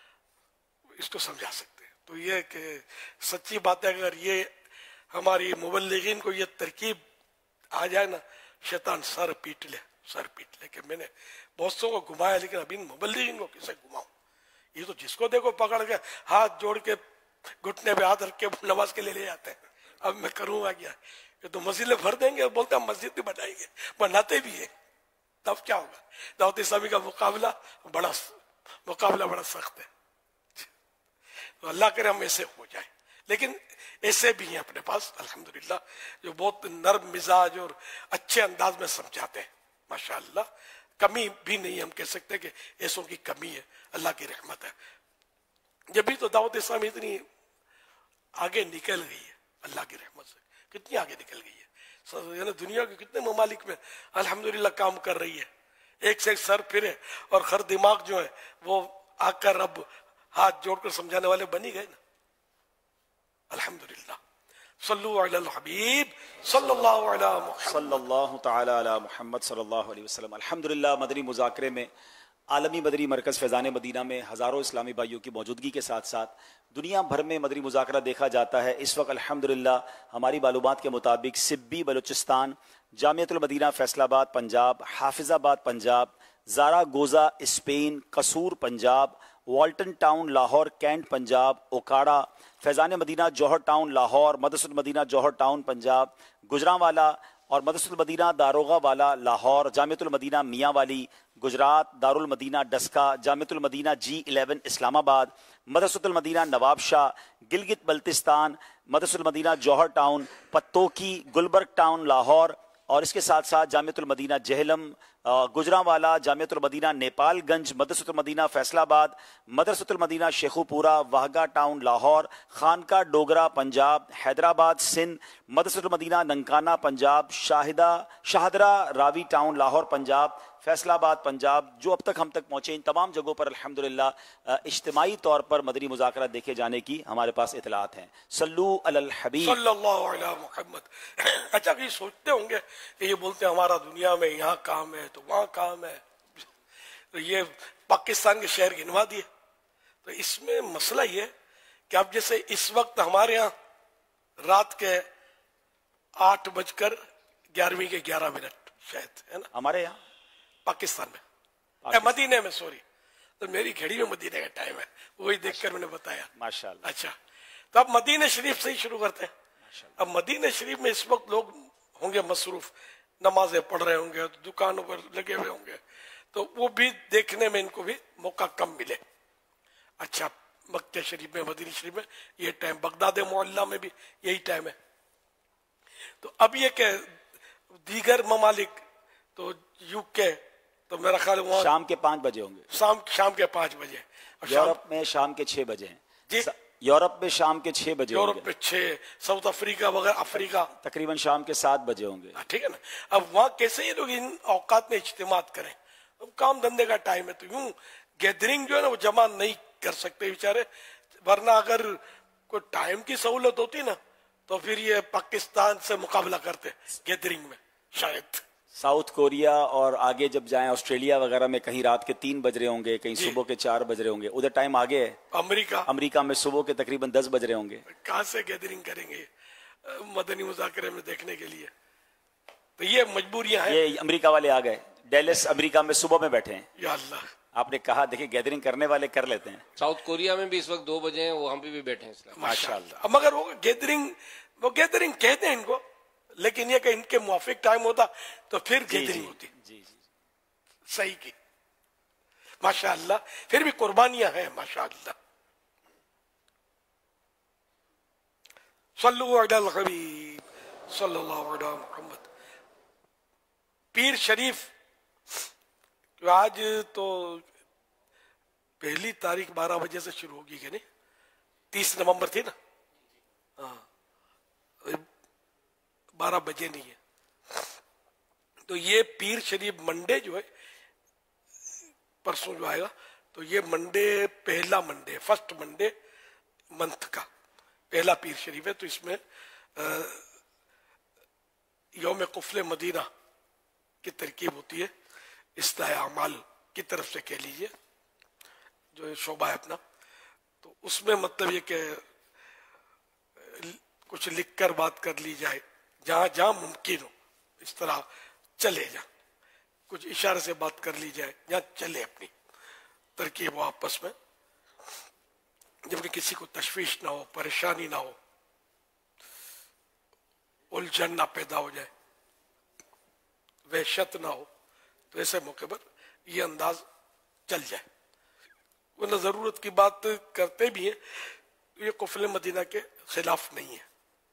اس کو سمجھا سکتے ہیں. تو یہ کہ سچی بات ہے، اگر یہ ہماری مبلغین کو یہ ترکیب آ جائے نا، شیطان سر پیٹ لے، سر پیٹ لے کہ میں نے بہت سو کو گھمایا لیکن ابھی مبلغین کو کسے گھماؤں. یہ تو جس کو دیکھو پکڑ کے ہاتھ جوڑ کے گھٹنے پہ ہاتھ رکھ کے نماز کے لیے لے جاتے ہیں. اب میں کروں گا کیا؟ یہ تو مسجد میں بھر دیں گے اور بولتے ہیں مسجد بھی بنائیں گے، بناتے بھی ہیں. تب کیا ہوگا؟ دعوت اسلامی کا مقابلہ بڑا مقابلہ بڑا سخت ہے. تو اللہ کرے ہم ایسے ہو جائیں. لیکن ایسے بھی ہیں اپنے پاس الحمدللہ جو بہت نرم مزاج اور اچھے انداز میں سمجھاتے ہیں. ماشاءاللہ کمی بھی نہیں ہم کہہ سکتے کہ ایسوں کی کمی ہے، اللہ کی رحمت ہے. جبھی تو دعوت اسلامی اتنی آگے نکل گئی ہے اللہ کی رحمت سے. کتنی آگے نکل گئی ہے، یعنی دنیا کے کتنے ممالک میں الحمدللہ کام کر رہی ہے. ایک سے ایک سر پھرے اور خر دماغ جو ہے وہ آ کر اب ہاتھ جوڑ کر سمجھانے والے بنی گئے نا الحمدللہ. صلو علی الحبیب صلی اللہ علی محمد صلی اللہ تعالی علی محمد صلی اللہ علیہ وسلم. الحمدللہ مدنی مذاکرے میں عالمی مدنی مرکز فیضان مدینہ میں ہزاروں اسلامی بھائیوں کی موجودگی کے ساتھ ساتھ دنیا بھر میں مدنی مذاکرہ دیکھا جاتا ہے. اس وقت الحمدللہ ہماری معلومات کے مطابق سبی بلوچستان، جامعۃ المدینہ فیصل آباد Punjab, Hafizabad Punjab, Zaragoza Spain, Kasur Punjab, Walton town Lahore cantt Punjab, Okara, Faizan Madina Johar town Lahore, Madrasatul Madina Johar town Punjab, Gujranwala اور مدرسۃ المدینہ داروغہ والا لاہور، جامعۃ المدینہ میاں والی گجرات، دارالمدینہ ڈسکا، جامعۃ المدینہ جی الیون اسلام آباد، مدرسۃ المدینہ نواب شاہ، گلگت بلتستان، مدرسۃ المدینہ جوہر ٹاؤن، پتوکی، گلبرگ ٹاؤن لاہور، اور اس کے ساتھ ساتھ جامعۃ المدینہ جہلم، گجرانوالا، جامعۃ المدینہ نیپال گنج، مدرسۃ المدینہ فیصل آباد، مدرسۃ المدینہ شیخو پورہ، واہگہ ٹاؤن لاہور، خانقاہ ڈوگرا پنجاب، حیدرآباد سندھ، مدرسۃ المدینہ ننکانہ پنجاب، شاہدہ شاہدرہ راوی ٹاؤن لاہور پنجاب، فیصل آباد پنجاب. جو اب تک ہم تک پہنچے ان تمام جگہوں پر الحمدللہ اجتماعی طور پر مدنی مذاکرہ دیکھے جانے کی ہمارے پاس اطلاعات ہیں. صلو علی الحبیب صلی اللہ علی محمد. اچھا کہ سوچتے ہوں گے کہ یہ بولتے ہیں ہمارا دنیا میں یہاں کام ہے تو وہاں کام ہے، تو یہ پاکستان کے شہر گنوا دیے. تو اس میں مسئلہ یہ کہ اب جیسے اس وقت ہمارے ہاں رات کے آٹھ بج کر گیارہویں کے گیارہ منٹ شاید ہے نا ہمارے یہاں پاکستان میں، مدینے میں سوری تو میری گھڑی میں مدینے کا ٹائم ہے، وہی دیکھ کر میں نے بتایا. ماشاءاللہ. اچھا تو اب مدینہ شریف سے ہی شروع کرتے ہیں. اب مدینہ شریف میں اس وقت لوگ ہوں گے مصروف، نمازیں پڑھ رہے ہوں گے، دکانوں پر لگے ہوئے ہوں گے، تو وہ بھی دیکھنے میں ان کو بھی موقع کم ملے. اچھا مکہ شریف میں، مدینہ شریف میں یہ ٹائم، بغداد معلیٰ میں بھی یہی ٹائم ہے. تو اب یہ کہ دیگر ممالک تو یو کے تو میرا خیال ہے وہاں شام کے پانچ بجے ہوں گے. شام شام کے پانچ بجے اور شام یورپ میں شام کے چھ بجے ہیں. جی یورپ میں شام کے چھ بجے ہوں یورپ گے. میں چھ، ساؤتھ افریقہ وغیرہ افریقہ تقریباً شام کے سات بجے ہوں گے. ٹھیک ہے نا. اب وہاں کیسے یہ لوگ ان اوقات میں اجتماع کریں؟ اب کام دھندے کا ٹائم ہے تو یوں گیدرنگ جو ہے نا وہ جمع نہیں کر سکتے بیچارے. ورنہ اگر کوئی ٹائم کی سہولت ہوتی نا تو پھر یہ پاکستان سے مقابلہ کرتے گیدرنگ میں شاید. ساؤتھ کوریا اور آگے جب جائیں آسٹریلیا وغیرہ میں کہیں رات کے تین بج رہے ہوں گے، کہیں صبح کے چار بج رہے ہوں گے. ادھر ٹائم آگے ہے. امریکہ امریکہ میں صبح کے تقریباً دس بج رہے ہوں گے. کہاں سے گیدرنگ کریں گے مدنی مذاکرے میں دیکھنے کے لیے؟ تو یہ مجبوریاں ہیں. یہ امریکہ والے آ گئے، ڈیلس امریکہ میں صبح میں بیٹھے ہیں. یا اللہ آپ نے کہا دیکھیں گیدرنگ کرنے والے کر لیتے ہیں. ساؤتھ کوریا میں بھی اس وقت دو بجے ہیں، وہاں پہ بھی بیٹھے ہیں اسلام. ماشاء اللہ. مگر وہ گیدرنگ وہ گیدرنگ کہتے ہیں ان کو، لیکن یہ کہ ان کے موافق ٹائم ہوتا تو پھر گیدرنگ ہوتی. جی جی صحیح کی ماشاء اللہ. پھر بھی قربانیاں ہیں ماشاء اللہ. صلو علی الحبیب صلی اللہ علیہ محمد. پیر شریف آج تو پہلی تاریخ بارہ بجے سے شروع ہوگی کہ نہیں؟ تیس نومبر تھی نا. ہاں بارہ بجے نہیں ہے. تو یہ پیر شریف منڈے جو ہے پرسوں جو آئے گا، تو یہ منڈے پہلا منڈے فرسٹ منڈے منتھ کا پہلا پیر شریف ہے. تو اس میں یوم قفل مدینہ کی ترکیب ہوتی ہے، اصلاح اعمال کی طرف سے کہہ لیجئے جو شعبہ ہے اپنا. تو اس میں مطلب یہ کہ کچھ لکھ کر بات کر لی جائے، جہاں جہاں ممکن ہو اس طرح چلے جا. کچھ اشارے سے بات کر لی جائے جہاں چلے، اپنی ترکیب ہو آپس میں، جبکہ کسی کو تشویش نہ ہو، پریشانی نہ ہو، الجھن نہ پیدا ہو جائے، وحشت نہ ہو. تو ایسے موقع پر یہ انداز چل جائے. ورنہ ضرورت کی بات کرتے بھی ہیں، یہ قفل مدینہ کے خلاف نہیں ہے.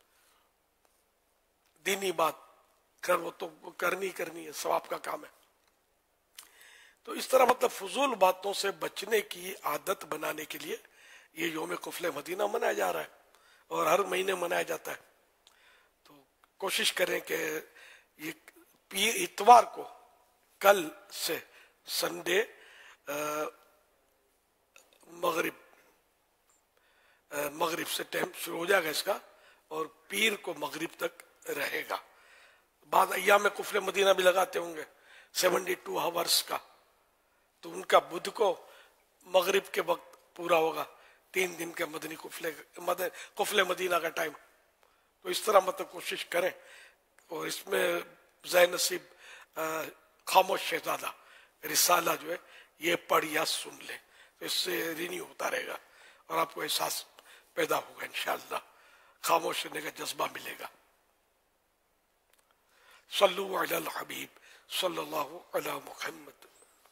دینی بات کر وہ تو کرنی کرنی ہے، ثواب کا کام ہے. تو اس طرح مطلب فضول باتوں سے بچنے کی عادت بنانے کے لیے یہ یوم قفل مدینہ منایا جا رہا ہے اور ہر مہینے منایا جاتا ہے. تو کوشش کریں کہ یہ پیر اتوار کو کل سے سنڈے مغرب مغرب سے ٹائم شروع ہو جائے گا اس کا، اور پیر کو مغرب تک رہے گا. بعض ایام میں قفل مدینہ بھی لگاتے ہوں گے سیونٹی ٹو ہاورس کا، تو ان کا بدھ کو مغرب کے وقت پورا ہوگا، تین دن کے مدنی قفل قفل مدینہ کا ٹائم. تو اس طرح مطلب کوشش کریں. اور اس میں ذی نصیب خاموش شہزادہ رسالہ جو ہے یہ پڑھ یا سن لیں، تو اس سے رینیو ہوتا رہے گا اور آپ کو احساس پیدا ہوگا انشاءاللہ، خاموش رہنے کا جذبہ ملے گا. صلو علی الحبیب صلی اللہ علی محمد.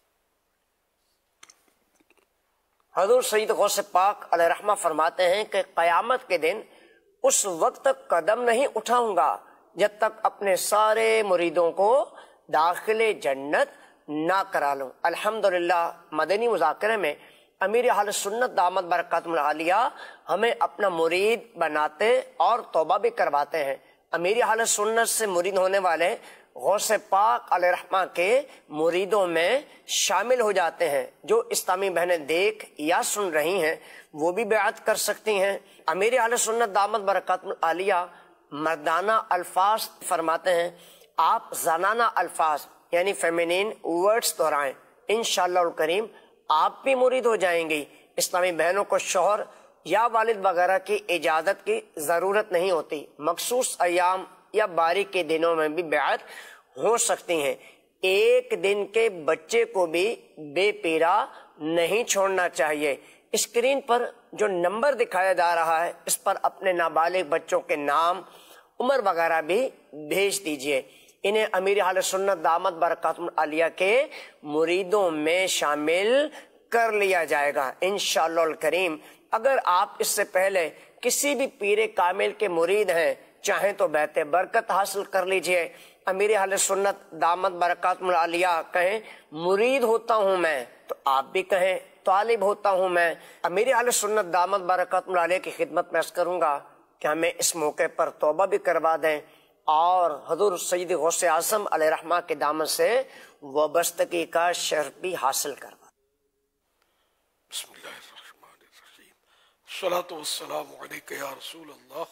حضور سید غوث پاک علیہ رحمہ فرماتے ہیں کہ قیامت کے دن اس وقت تک قدم نہیں اٹھاؤں گا جب تک اپنے سارے مریدوں کو داخل جنت نہ کرا لوں. الحمدللہ مدنی مذاکرے میں امیر اہل سنت دامت برکاتہم العالیہ ہمیں اپنا مرید بناتے اور توبہ بھی کرواتے ہیں. امیر اہل سنت سے مرید ہونے والے غوث پاک علیہ رحمہ کے مریدوں میں شامل ہو جاتے ہیں. جو اسلامی بہنیں دیکھ یا سن رہی ہیں وہ بھی بیعت کر سکتی ہیں. امیر اہل سنت دامت برکاتہم العالیہ مردانہ الفاظ فرماتے ہیں، آپ زنانہ الفاظ یعنی فیمینین ورڈز دہرائیں، انشاءاللہ الکریم آپ بھی مرید ہو جائیں گی. اسلامی بہنوں کو شوہر یا والد وغیرہ کی اجازت کی ضرورت نہیں ہوتی. مخصوص ایام یا باریک کے دنوں میں بھی بیعت ہو سکتی ہیں. ایک دن کے بچے کو بھی بے پیرا نہیں چھوڑنا چاہیے۔ اسکرین پر جو نمبر دکھایا جا رہا ہے اس پر اپنے نابالغ بچوں کے نام، عمر وغیرہ بھی بھیج دیجئے۔ انہیں امیر اہل سنت دامت برکاتہم العالیہ کے مریدوں میں شامل کر لیا جائے گا انشاءاللہ الکریم۔ اگر آپ اس سے پہلے کسی بھی پیر کامل کے مرید ہیں، چاہیں تو بیعت برکت حاصل کر لیجئے۔ امیر اہل سنت دامت برکاتہم العالیہ کہیں مرید ہوتا ہوں میں، تو آپ بھی کہیں طالب ہوتا ہوں میں۔ امیر اہل سنت دامت برکاتہم العالیہ کی خدمت میں عرض کروں گا کہ ہمیں اس موقع پر توبہ بھی کروا دیں اور حضور سید غوث اعظم علیہ رحمہ کے دامن سے وابستگی کا شرف بھی حاصل کروا دیں۔ بسم اللہ الرحمن الرحیم، الصلاۃ والسلام علیک یا رسول اللہ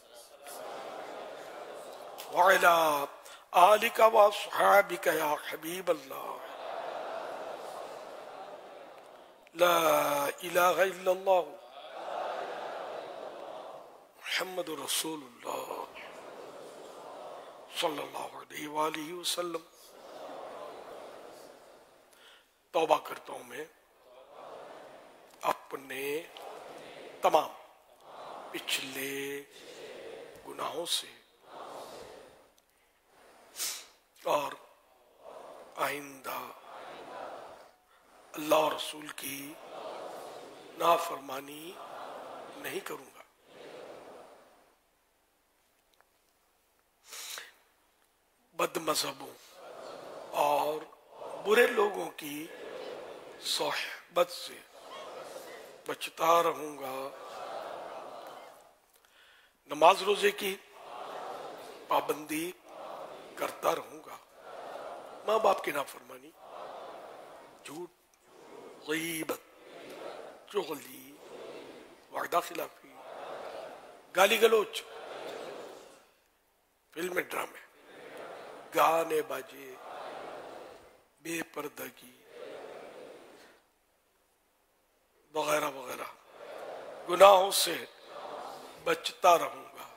وعلی آلک واصحابک یا حبیب اللہ، لا الہ الا اللہ محمد رسول اللہ صلی اللہ علیہ وآلہ وسلم۔ توبہ کرتا ہوں میں اپنے تمام پچھلے گناہوں سے اور آئندہ اللہ اور رسول کی نافرمانی نہیں کروں گا۔ بد مذہبوں اور برے لوگوں کی صحبت سے بچتا رہوں گا۔ نماز روزے کی پابندی کرتا رہوں گا۔ ماں باپ کی نافرمانی، جھوٹ، غیبت، چغلی، وعدہ خلافی، گالی گلوچ، فلم ڈرامے، گانے باجے، بے پردگی وغیرہ وغیرہ گناہوں سے بچتا رہوں گا۔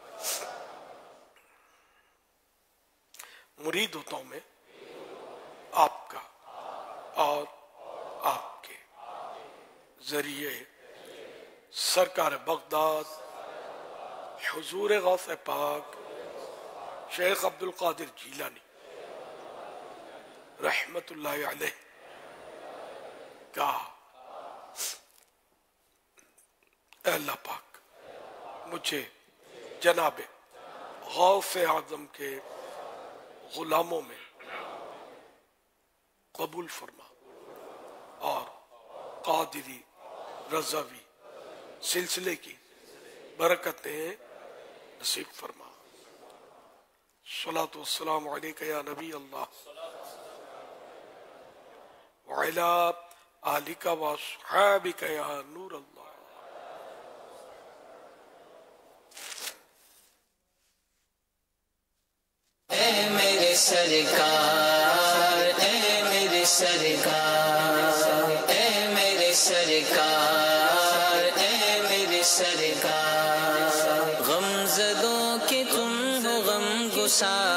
مرید ہوتا ہوں میں آپ کا اور آپ کے ذریعے سرکار بغداد حضور غوث پاک شیخ عبد القادر جیلانی رحمت اللہ علیہ کا اے اللہ پاک مجھے جناب غوث اعظم کے غلاموں میں قبول فرما اور قادری رضوی سلسلے کی برکتیں نصیب فرما۔ الصلاۃ والسلام علیک یا نبی اللہ وعلی آلک واصحابک یا نور اللہ۔ اے میرے سرکار، اے میرے سرکار، اے میرے سرکار، اے میرے سرکار، غم زدوں کے تم ہو غم گسار،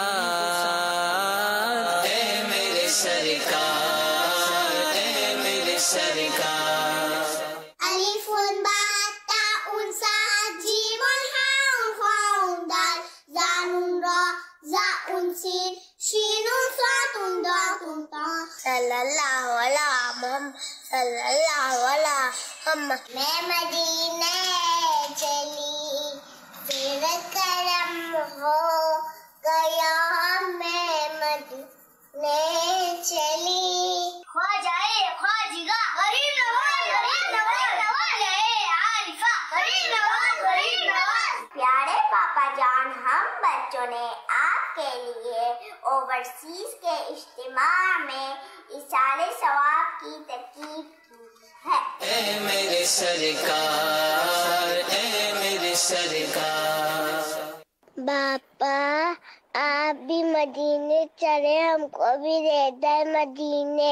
اے میرے سرکار، اے میرے سرکار۔ الف باء تاء صاد جيم حاء خاء دال زال را زاء سين شين صاد ضاد طاء صلی اللہ علیہ محمد صلی اللہ علیہ محمد۔ میں مدینے چلی پھر کرم ہو گیا، میں مدینے چلی خواجہ خواجگاہ غریب نواز غریب نواز نواز ہے عارفہ غریب نواز غریب نواز۔ پیارے پاپا جان، ہم بچوں نے آپ کے لیے اوورسیز کے اجتماع میں ایصال ثواب کی ترکیب کی ہے۔ اے میرے سرکار، اے میرے سرکار۔ باپا آپ بھی مدینے چلے، ہم کو بھی لے جائے مدینے۔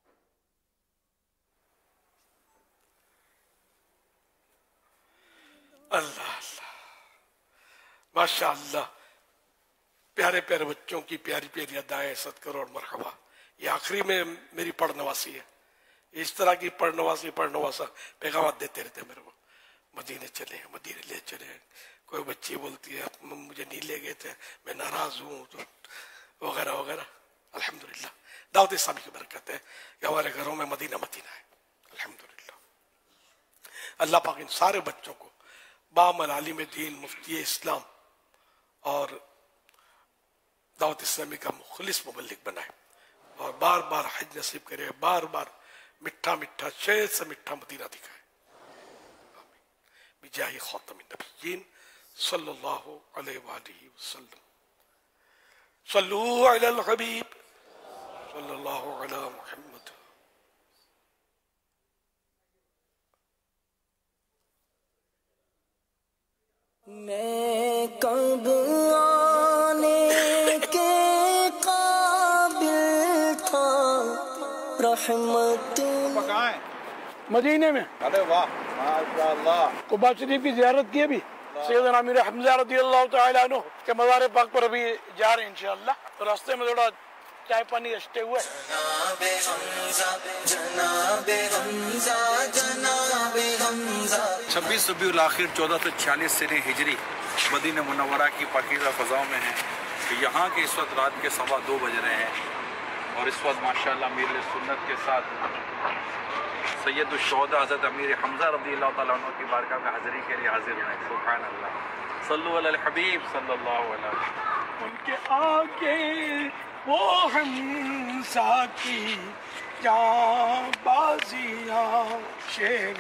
اللہ اللہ، ماشاء اللہ، پیارے پیارے بچوں کی پیاری پیاری ادائیں، صدقہ اور مرحبا۔ یہ آخری میں میری پڑھ نواسی ہے، اس طرح کی پڑھنواسی پڑھنواسا پیغامات دیتے رہتے ہیں میرے کو، مدینے چلے مدینے لے چلے. کوئی بچی بولتی ہے مجھے نہیں لے گئے تھے میں ناراض ہوں تو وغیرہ وغیرہ. الحمدللہ دعوت اسلامی کی برکت ہے کہ ہمارے گھروں میں مدینہ مدینہ ہے الحمدللہ. اللہ پاک ان سارے بچوں کو بامل عالم دین مفتی اسلام اور دعوت اسلامی کا مخلص مبلغ بنائے اور بار بار حج نصیب کرے، بار بار میٹھا میٹھا شہد سے میٹھا مدینہ دکھائے. بجاہ خاتم النبیین صلی اللہ علیہ وآلہ وسلم. صلو علی الحبیب صلی اللہ علی محمد. میں کب آنے کے قابل تھا رحمت مدینے میں. ارے واہ ماشاء اللہ. قباء شریف کی زیارت کی ابھی سیدنا امیر حمزہ رضی اللہ تعالیٰ عنہ کے مزار پاک پر ابھی جا رہے ہیں انشاءاللہ. تو راستے میں تھوڑا چائے پانی اشتے ہوئے. جناب حمزہ جناب حمزہ جناب حمزہ. چھبیس ربیع الاخر چودہ سو چھیالیس سن ہجری مدینہ منورہ کی پاکیزہ فضاؤں میں ہیں کہ یہاں کے اس وقت رات کے سوا دو بج رہے ہیں اور اس وقت ماشاءاللہ امیر سنت کے ساتھ سید الشہداء حضرت امیر حمزہ رضی اللہ تعالیٰ عنہ کی بارگاہ میں حاضری کے لیے حاضر ہیں. سبحان اللہ. صلو علی الحبیب صلی اللہ علیہ وسلم. ان کے آگے وہ حمزہ کی جاں بازیاں شیر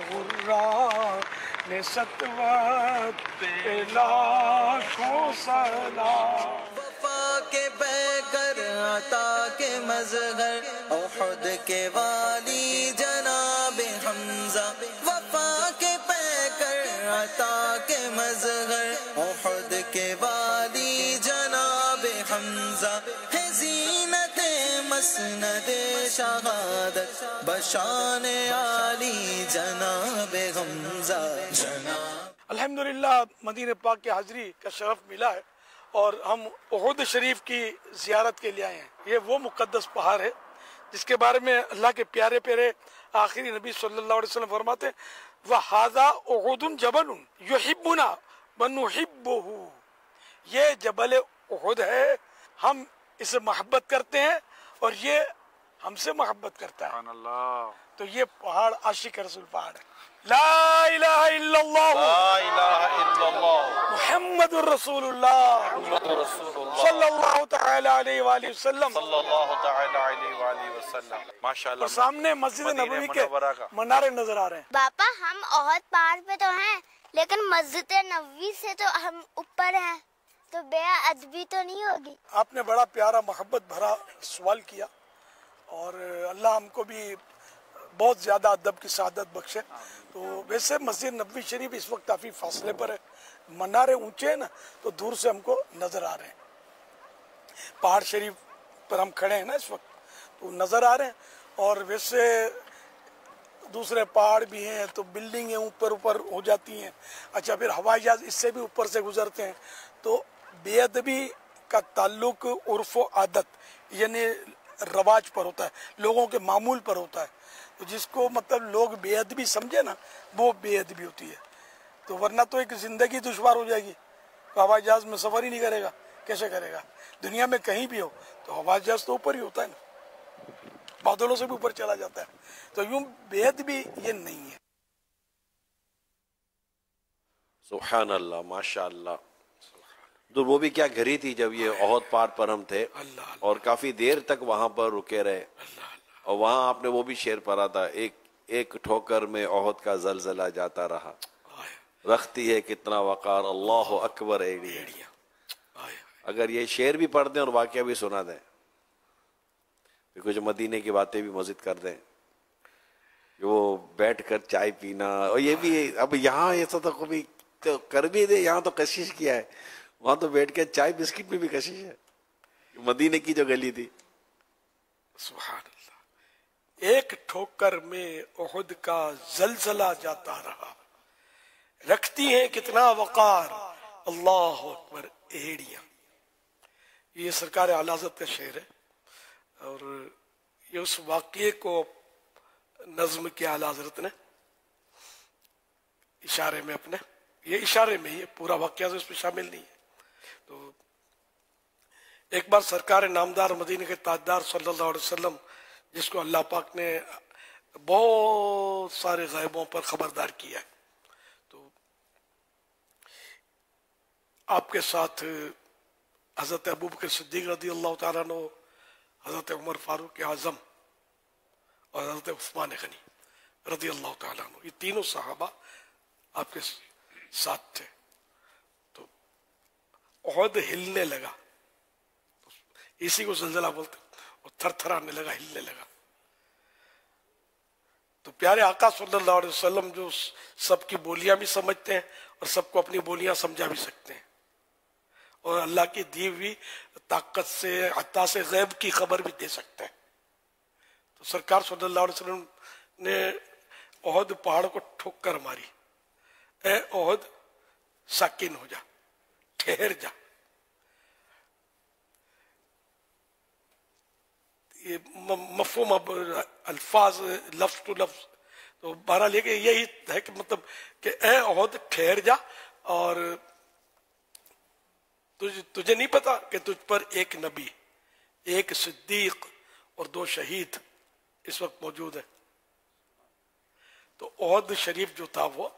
غرا نے ستوت پہ لاکھوں سلام. وفا کے پیکر عطا کے مظہر احد کے والی جناب حمزہ. وفا کے پیکر عطا کے مظہر احد کے والی جناب حمزہ. ہے زینت مسند شہادت بشان عالی جناب حمزہ. جناب الحمدللہ مدینہ پاک کی حاضری کا شرف ملا ہے اور ہم احد شریف کی زیارت کے لیے آئے ہیں. یہ وہ مقدس پہاڑ ہے جس کے بارے میں اللہ کے پیارے پیارے آخری نبی صلی اللہ علیہ وسلم فرماتے ہیں وَهَذَا أُحُدٌ جَبَلٌ يُحِبُّنَا وَنُحِبُّهُ. یہ جبل احد ہے، ہم اسے محبت کرتے ہیں اور یہ ہم سے محبت کرتا ہے. سبحان اللہ. تو یہ پہاڑ عاشق رسول پہاڑ ہے. لا الہ الا اللہ لا الہ الا اللہ محمد الرسول اللہ محمد رسول اللہ صلی اللہ تعالی علیہ وآلہ وسلم. صلی اللہ تعالی علیہ وآلہ وسلم. ماشاءاللہ. اور سامنے مسجد مدینہ نبوی کے منورہ کا منارے نظر آ رہے ہیں. باپا ہم احد پہاڑ پہ تو ہیں لیکن مسجد نبوی سے تو ہم اوپر ہیں، تو بے ادبی تو نہیں ہوگی؟ آپ نے بڑا پیارا محبت بھرا سوال کیا اور اللہ ہم کو بھی بہت زیادہ ادب کی سعادت بخشے. تو ویسے مسجد نبوی شریف اس وقت کافی فاصلے پر ہے، منارے اونچے ہیں نا تو دور سے ہم کو نظر آ رہے ہیں. پہاڑ شریف پر ہم کھڑے ہیں نا اس وقت تو نظر آ رہے ہیں. اور ویسے دوسرے پہاڑ بھی ہیں تو بلڈنگیں اوپر اوپر ہو جاتی ہیں. اچھا پھر ہوائی جہاز اس سے بھی اوپر سے گزرتے ہیں. تو بے ادبی کا تعلق عرف و عادت یعنی رواج پر ہوتا ہے، لوگوں کے معمول پر ہوتا ہے. تو جس کو مطلب لوگ بے ادبی سمجھے نا وہ بے ادبی ہوتی ہے. تو ورنہ تو ایک زندگی دشوار ہو جائے گی. تو ہوائی جہاز میں سفر ہی نہیں کرے گا، کیسے کرے گا؟ دنیا میں کہیں بھی ہو تو ہوائی جہاز تو اوپر ہی ہوتا ہے نا، بادلوں سے بھی اوپر چلا جاتا ہے. تو یوں بے ادبی یہ نہیں ہے. سبحان اللہ ماشاء اللہ. تو وہ بھی کیا گھڑی تھی جب یہ احد پہاڑ پر ہم تھے اور کافی دیر تک وہاں پر رکے رہے اور وہاں آپ نے وہ بھی شعر پڑھا تھا ایک ایک ٹھوکر میں احد کا زلزلہ جاتا رہا، رکھتی ہے کتنا وقار اللہ اکبر ایڑیاں. اگر یہ شعر بھی پڑھ دیں اور واقعہ بھی سنا دیں پھر کچھ مدینے کی باتیں بھی مزید کر دیں، وہ بیٹھ کر چائے پینا. اور یہ بھی اب یہاں ایسا تو کبھی تو کر بھی دے، یہاں تو کشش کیا ہے، وہاں تو بیٹھ کے چائے بسکٹ میں بھی کشش ہے. مدینے کی جو گلی تھی سبحان اللہ. ایک ٹھوکر میں احد کا زلزلہ جاتا رہا، رکھتی ہیں کتنا وقار اللہ اکبر ایڑیاں. یہ سرکار اعلی حضرت کا شعر ہے اور یہ اس واقعے کو नज्म किया आला हजरत ने इशारे में अपने, ये इशारे में ही पूरा वाकया तो इसमें शामिल नहीं है। तो एक बार सरकार नामदार मदीने के ताजदार सल्लल्लाहु अलैहि वसल्लम, जिसको अल्लाह पाक ने बहुत सारे गैबों पर खबरदार किया है, तो आपके साथ हजरत अबू बकर सिद्दीक रदी अल्लाह तआला अन्हु, हजरत उमर फारूक आजम और हजरत उस्मान गनी रदी अल्लाह तआला अन्हु, ये तीनों सहाबा आपके साथ थे। तो उहद हिलने लगा, इसी को जलजला बोलते, और थरथराने लगा, हिलने लगा। तो प्यारे आका सल्लल्लाहु अलैहि वसल्लम जो सबकी बोलियां भी समझते हैं और सबको अपनी बोलियां समझा भी सकते हैं, और अल्लाह की दी हुई ताकत से, अता से गैब की खबर भी दे सकते हैं। तो सरकार सल्लल्लाहु अलैहि वसल्लम ने उहद पहाड़ को ठोकर मारी, ए उहद साकिन हो जा, ठहर जा। ये मफहूम अब अल्फाज लफ्ज टू लफ्ज, तो बहरहाल ये यही है कि मतलब कि ए उहद ठहर जा, और तुझे तुझे नहीं पता कि तुझ पर एक नबी, एक सिद्दीक और दो शहीद इस वक्त मौजूद है। तो उहद शरीफ जो था वो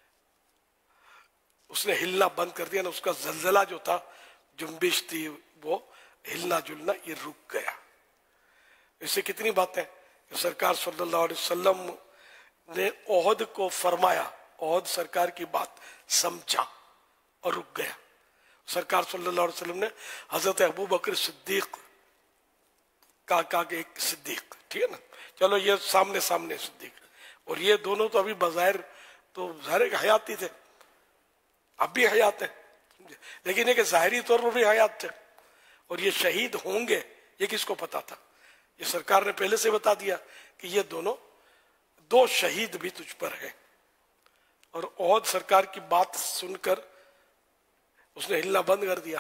उसने हिलना बंद कर दिया ना, उसका जलजला जो था, जुम्बिश थी, वो हिलना जुलना ये रुक गया। इससे कितनी बातें, सरकार सल्लल्लाहु अलैहि वसल्लम ने उहद को फरमाया, उहद सरकार की बात समझा और रुक गया। सरकार सल्लल्लाहु अलैहि वसल्लम ने हजरत अबू बकर सिद्दीक का कहा कि एक सिद्दीक, ठीक है ना, चलो ये सामने सामने सिद्दीक, और ये दोनों तो अभी बज़ाहिर तो ज़ाहिर हयाती थे, अब भी हयात है, लेकिन एक ज़ाहिरी तौर पर भी हयात थे, और ये शहीद होंगे ये किसको पता था? ये सरकार ने पहले से बता दिया कि ये दोनों दो शहीद भी तुझ पर है। और उहद सरकार की बात सुनकर उसने हिलना बंद कर दिया।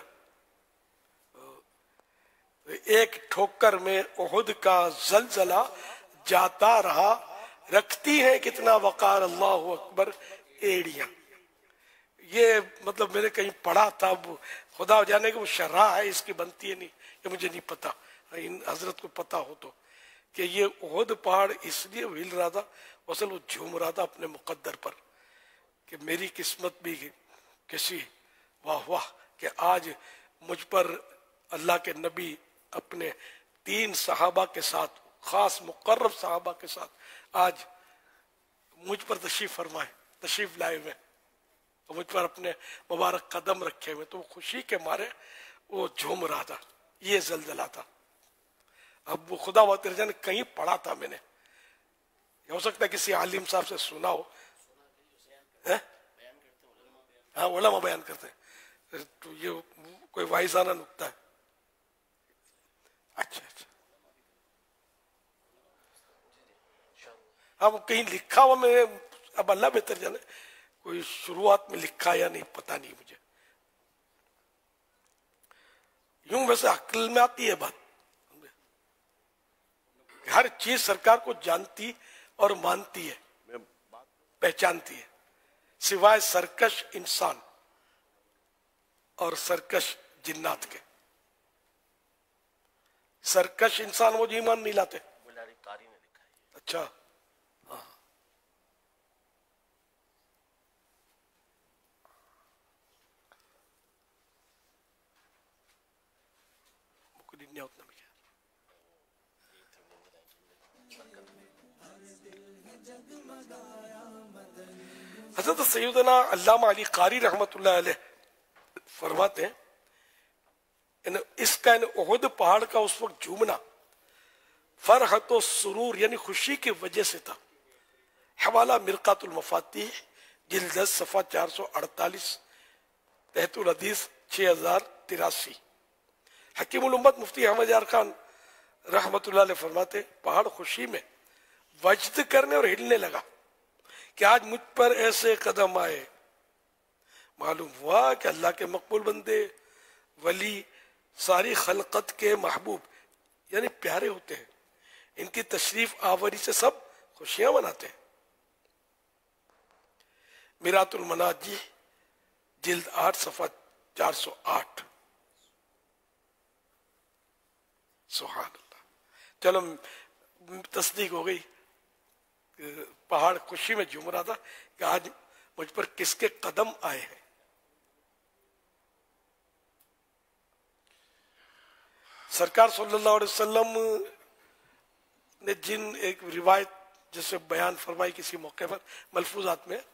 एक ठोकर में उहद का जलजला जाता रहा, रखती है कितना वकार अल्लाहु अकबर एड़ियां। ये मतलब मैंने कहीं पढ़ा था, खुदा जाने कि वो शरह है इसकी बनती है नहीं, ये मुझे नहीं पता, इन हजरत को पता हो तो, कि ये उहद पहाड़ इसलिए हिल रहा था, असल वो झूम रहा था अपने मुकद्दर पर कि मेरी किस्मत भी किसी, वाह वाह, कि आज मुझ पर अल्लाह के नबी अपने तीन सहाबा के साथ, खास मुकर्रब सहाबा के साथ आज मुझ पर तशरीफ फरमाए, तशरीफ लाए हुए, और मुझ पर अपने मुबारक कदम रखे हुए, तो खुशी के मारे वो झूम रहा था। ये जलजला था। अब वो खुदा व तेरे जाने कहीं पढ़ा था मैंने, हो सकता है किसी आलिम साहब से सुना हो, है? हाँ, उलमा बयान करते हैं, तो ये कोई वाइजाना नुक्ता है। अच्छा अच्छा, हाँ, वो कहीं लिखा हुआ, मैं अब अल्लाह बेहतर जाने कोई शुरुआत में लिखा या नहीं, पता नहीं मुझे। यूं वैसे अक्ल में आती है बात, हर चीज सरकार को जानती और मानती है, पहचानती है, सिवाय सरकश इंसान और सरकश जिन्नात के। सरकश इंसान वो जो ईमान नहीं लाते। अच्छा, हाँ, उतना भी हज़रत सैयदना अल्लामा अली कारी रहमतुल्लाह अलैह फरमाते हैं, इन इसका इन उहद पहाड़ का उस वक्त झूमना फरहत व सुरूर यानी खुशी की वजह से था। हवाला मिरकातुल मफातिह जिल्द दस सफा चार सौ अड़तालीस, तहतुल हदीस छह हजार तिरासी। हकीमुल उम्मत मुफ्ती अहमद यार खान रहमतुल्लाह अलैह फरमाते, पहाड़ खुशी में वजद करने और हिलने लगा कि आज मुझ पर ऐसे कदम आए। मालूम हुआ कि अल्लाह के मकबूल बंदे, वली, सारी खलकत के महबूब यानी प्यारे होते हैं, इनकी तशरीफ आवरी से सब खुशियां मनाते हैं। मिरातुल मनाजी जिल्द आठ सफा चार सौ आठ। सुभान अल्लाह। चलो तस्दीक हो गई, पहाड़ खुशी में झूम रहा था कि आज मुझ पर किसके कदम आए हैं। सरकार सल्लल्लाहु अलैहि वसल्लम ने जिन एक रिवायत जैसे बयान फरमाई किसी मौके पर मलफूजात में,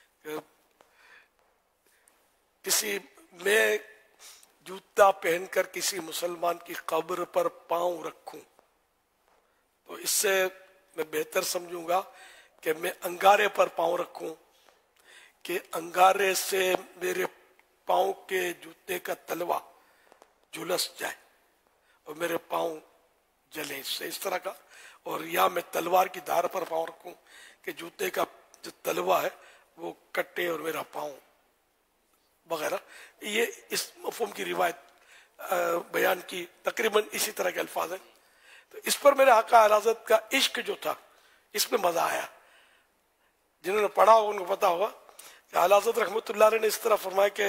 किसी मैं जूता पहनकर किसी मुसलमान की कब्र पर पांव रखूं तो इससे मैं बेहतर समझूंगा कि मैं अंगारे पर पांव रखूं कि अंगारे से मेरे पांव के जूते का तलवा झुलस जाए और मेरे पांव जले इससे, इस तरह का। और या मैं तलवार की धार पर पांव रखूं कि जूते का जो तलवा है वो कटे और मेरा पांव वगैरह। ये इस मफहूम की रिवायत बयान की तकरीबन इसी तरह के अल्फाज हैं। तो इस पर मेरे आका आला हज़रत का इश्क जो था इसमें मजा आया। जिन्होंने पढ़ा होगा उनको पता होगा कि आला हज़रत रहमतुल्लाह अलैह ने इस तरह फरमाया कि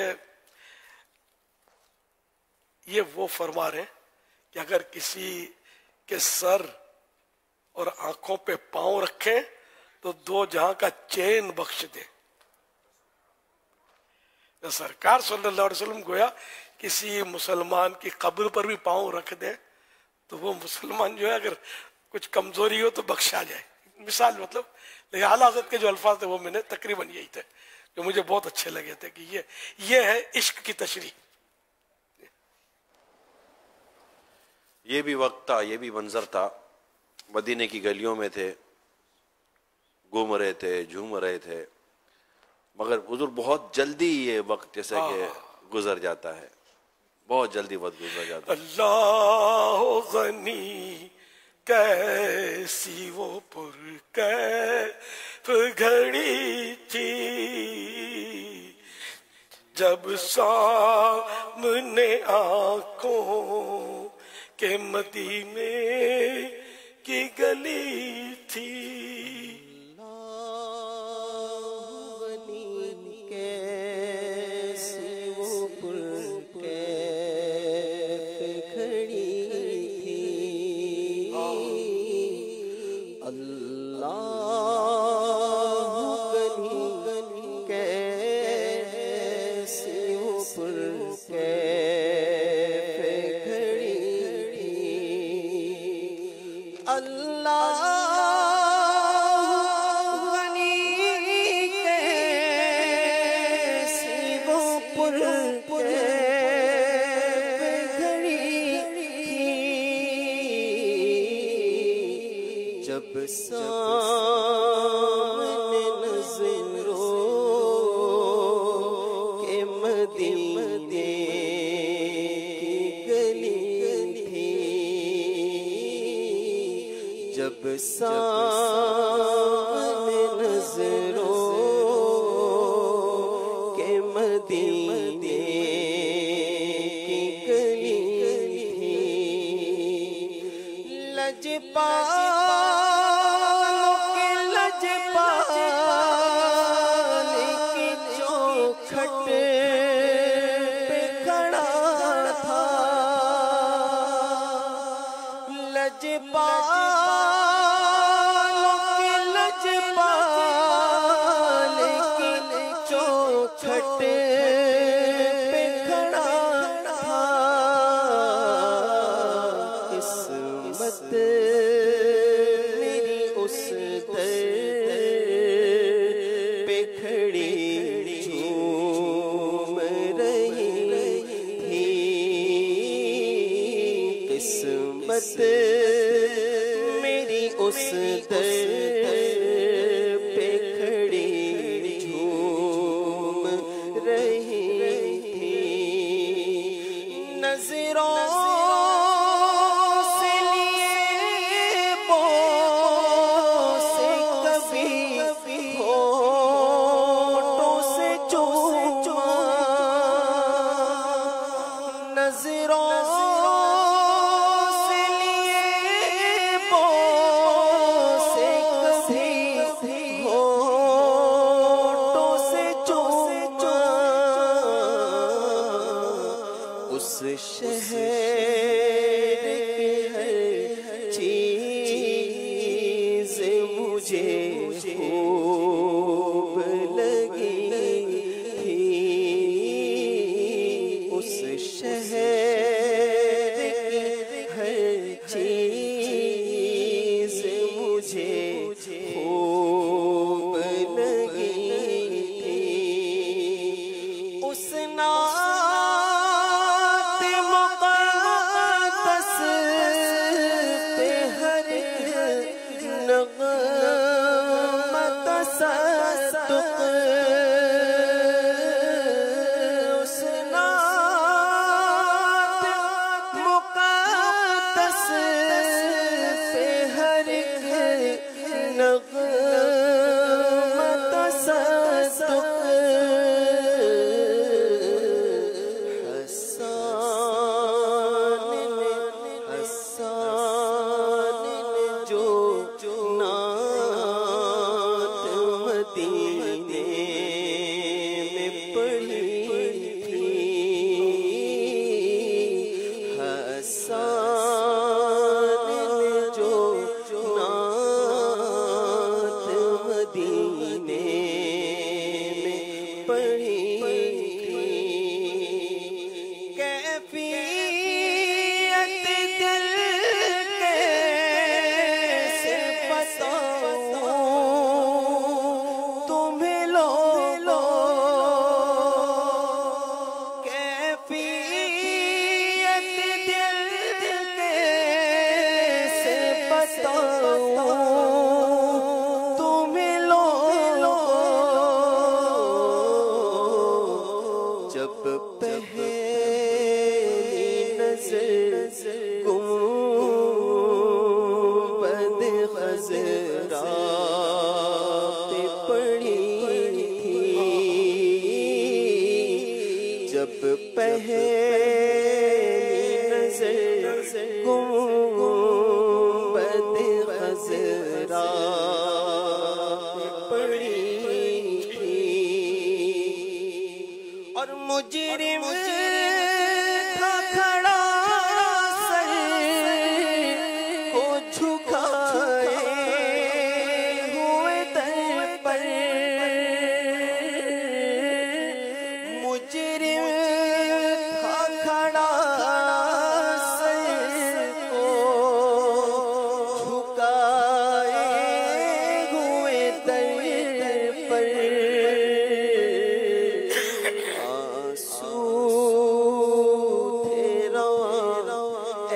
ये वो फरमा रहे कि अगर किसी के सर और आंखों पे पांव रखें तो दो जहां का चैन बख्श दे। तो सरकार सल्लल्लाहु अलैहि वसल्लम गोया किसी मुसलमान की कब्र पर भी पांव रख दे तो वो मुसलमान जो है अगर कुछ कमजोरी हो तो बख्शा जाए, मिसाल मतलब। लेकिन आला हज़रत के जो अल्फाज थे वो मैंने तकरीबन यही थे जो मुझे बहुत अच्छे लगे थे कि ये ये है इश्क की तशरीह। ये भी वक्त था, ये भी मंजर था, मदीने की गलियों में थे, घूम रहे थे, झूम रहे थे, मगर हुजूर बहुत जल्दी ये वक्त जैसे कि गुजर जाता है, बहुत जल्दी वक्त गुजर जाता है। अल्लाह गनी कैसी वो पुरकैफ घड़ी थी जब सामने आंखों के मदीने की गली थी। से مجھے خوب لگی تھی، اس شہر کی ہر چیز مجھے خوب لگی تھی، اس نعت مقدس پہ ہر نغمہ تصدق، اس نعت مقدس پہ ہر نغمہ تصدق، حسان حسان جو نعت مدینے میں پڑھی تھی، حسان جو نعت مدینے میں پڑھی تھی، کیفیت دل کیسے بتاؤں تمہیں لو، کیفیت دل کیسے بتاؤں تمہیں لو، جب پہلی نظر گنبد خضرا پہ پڑی تھی، جب پہلی نظر گنبد خضرا پہ پڑی تھی، اور مجرم تھا کھڑا سر کو جھکائے ہوئے در پر، مجرم تھا کھڑا سر کو جھکائے ہوئے در پر، آنسو تھے رواں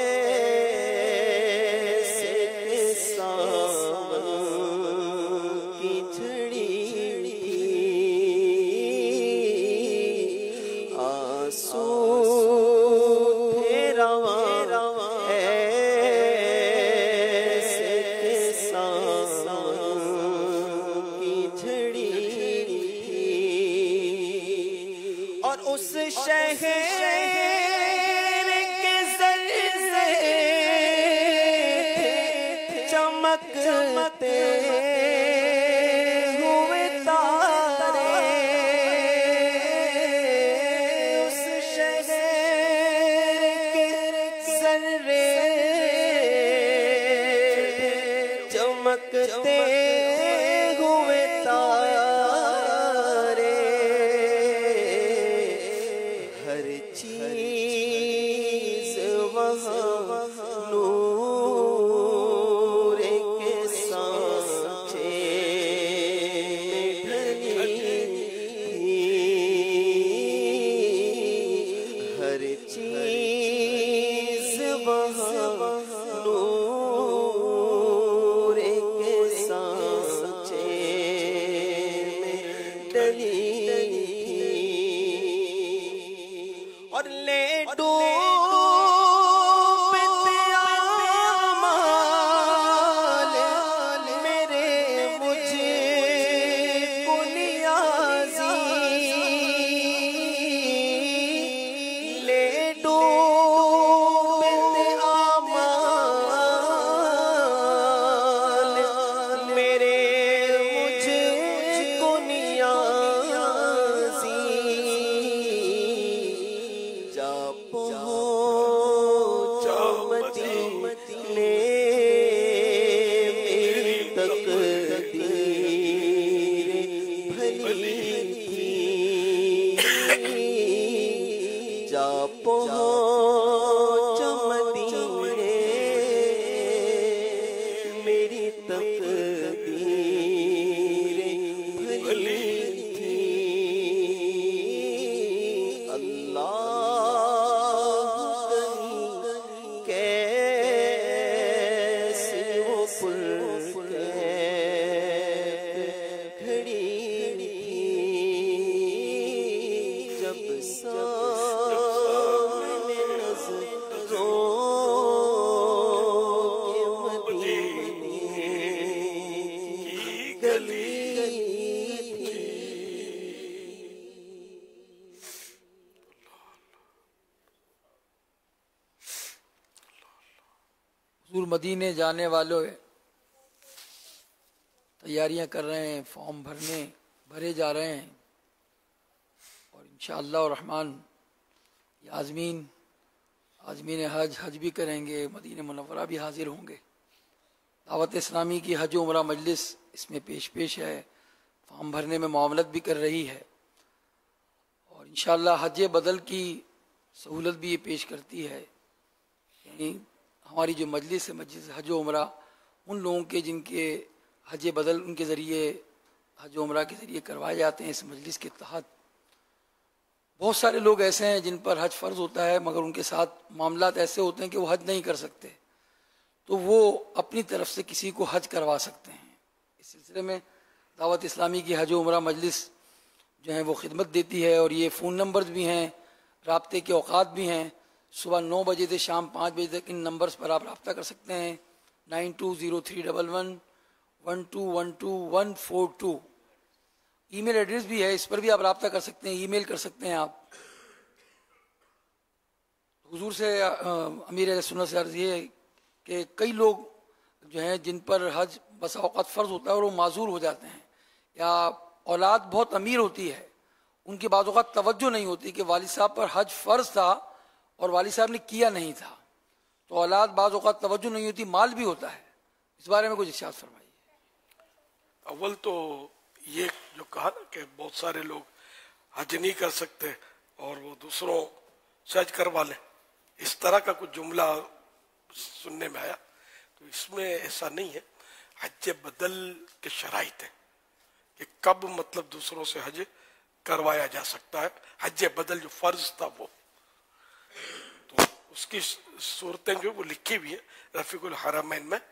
ایسے کہ ساون کی جھڑی تھی، آنسو تھے رواں ایسے کہ ساون کی جھڑی تھی، اور اس شہر کے زلزلے چمکتے ہوئے تارے، اس شہر کے ذرے چمکتے ہوئے تارے، ہر چیز وہاں نور کے سانچے میں ڈھلی تھی، ہر چیز وہاں نور کے سانچے مدینے جانے والوں تیاریاں کر رہے ہیں، فارم بھرنے بھرے جا رہے ہیں، اور انشاءاللہ الرحمن یہ عازمین عازمین حج حج بھی کریں گے، مدینہ منورہ بھی حاضر ہوں گے۔ دعوت اسلامی کی حج و عمرہ مجلس اس میں پیش پیش ہے، فارم بھرنے میں معاملت بھی کر رہی ہے، اور انشاءاللہ حج بدل کی سہولت بھی یہ پیش کرتی ہے، یعنی ہماری جو مجلس ہے مجلس حج و عمرہ، ان لوگوں کے جن کے حج بدل ان کے ذریعے حج و عمرہ کے ذریعے کروائے جاتے ہیں، اس مجلس کے تحت بہت سارے لوگ ایسے ہیں جن پر حج فرض ہوتا ہے مگر ان کے ساتھ معاملات ایسے ہوتے ہیں کہ وہ حج نہیں کر سکتے، تو وہ اپنی طرف سے کسی کو حج کروا سکتے ہیں۔ اس سلسلے میں دعوت اسلامی کی حج و عمرہ مجلس جو ہے وہ خدمت دیتی ہے، اور یہ فون نمبرز بھی ہیں، رابطے کے اوقات بھی ہیں، صبح نو بجے سے شام پانچ بجے تک ان نمبرز پر آپ رابطہ کر سکتے ہیں، nine two zero three double one one two one two one four two. Email address بھی ہے، اس پر بھی آپ رابطہ کر سکتے ہیں، ای میل کر سکتے ہیں آپ۔ حضور سے امیر اہل سنت سے عرض یہ ہے کہ کئی لوگ جو ہیں جن پر حج بسا اوقات فرض ہوتا ہے اور وہ معذور ہو جاتے ہیں، یا اولاد بہت امیر ہوتی ہے، ان کی بعض اوقات توجہ نہیں ہوتی کہ والد صاحب پر حج فرض تھا اور والد صاحب نے کیا نہیں تھا، تو اولاد بعض اوقات توجہ نہیں ہوتی، مال بھی ہوتا ہے، اس بارے میں کچھ ارشاد فرمائیے۔ اول تو یہ جو کہا نا کہ بہت سارے لوگ حج نہیں کر سکتے اور وہ دوسروں سے حج کروا لیں، اس طرح کا کچھ جملہ سننے میں آیا، تو اس میں ایسا نہیں ہے۔ حج بدل کے شرائط ہیں کہ کب مطلب دوسروں سے حج کروایا جا سکتا ہے، حج بدل جو فرض تھا وہ، تو اس کی صورتیں جو وہ لکھی ہوئی ہیں رفیق الحرمین میں۔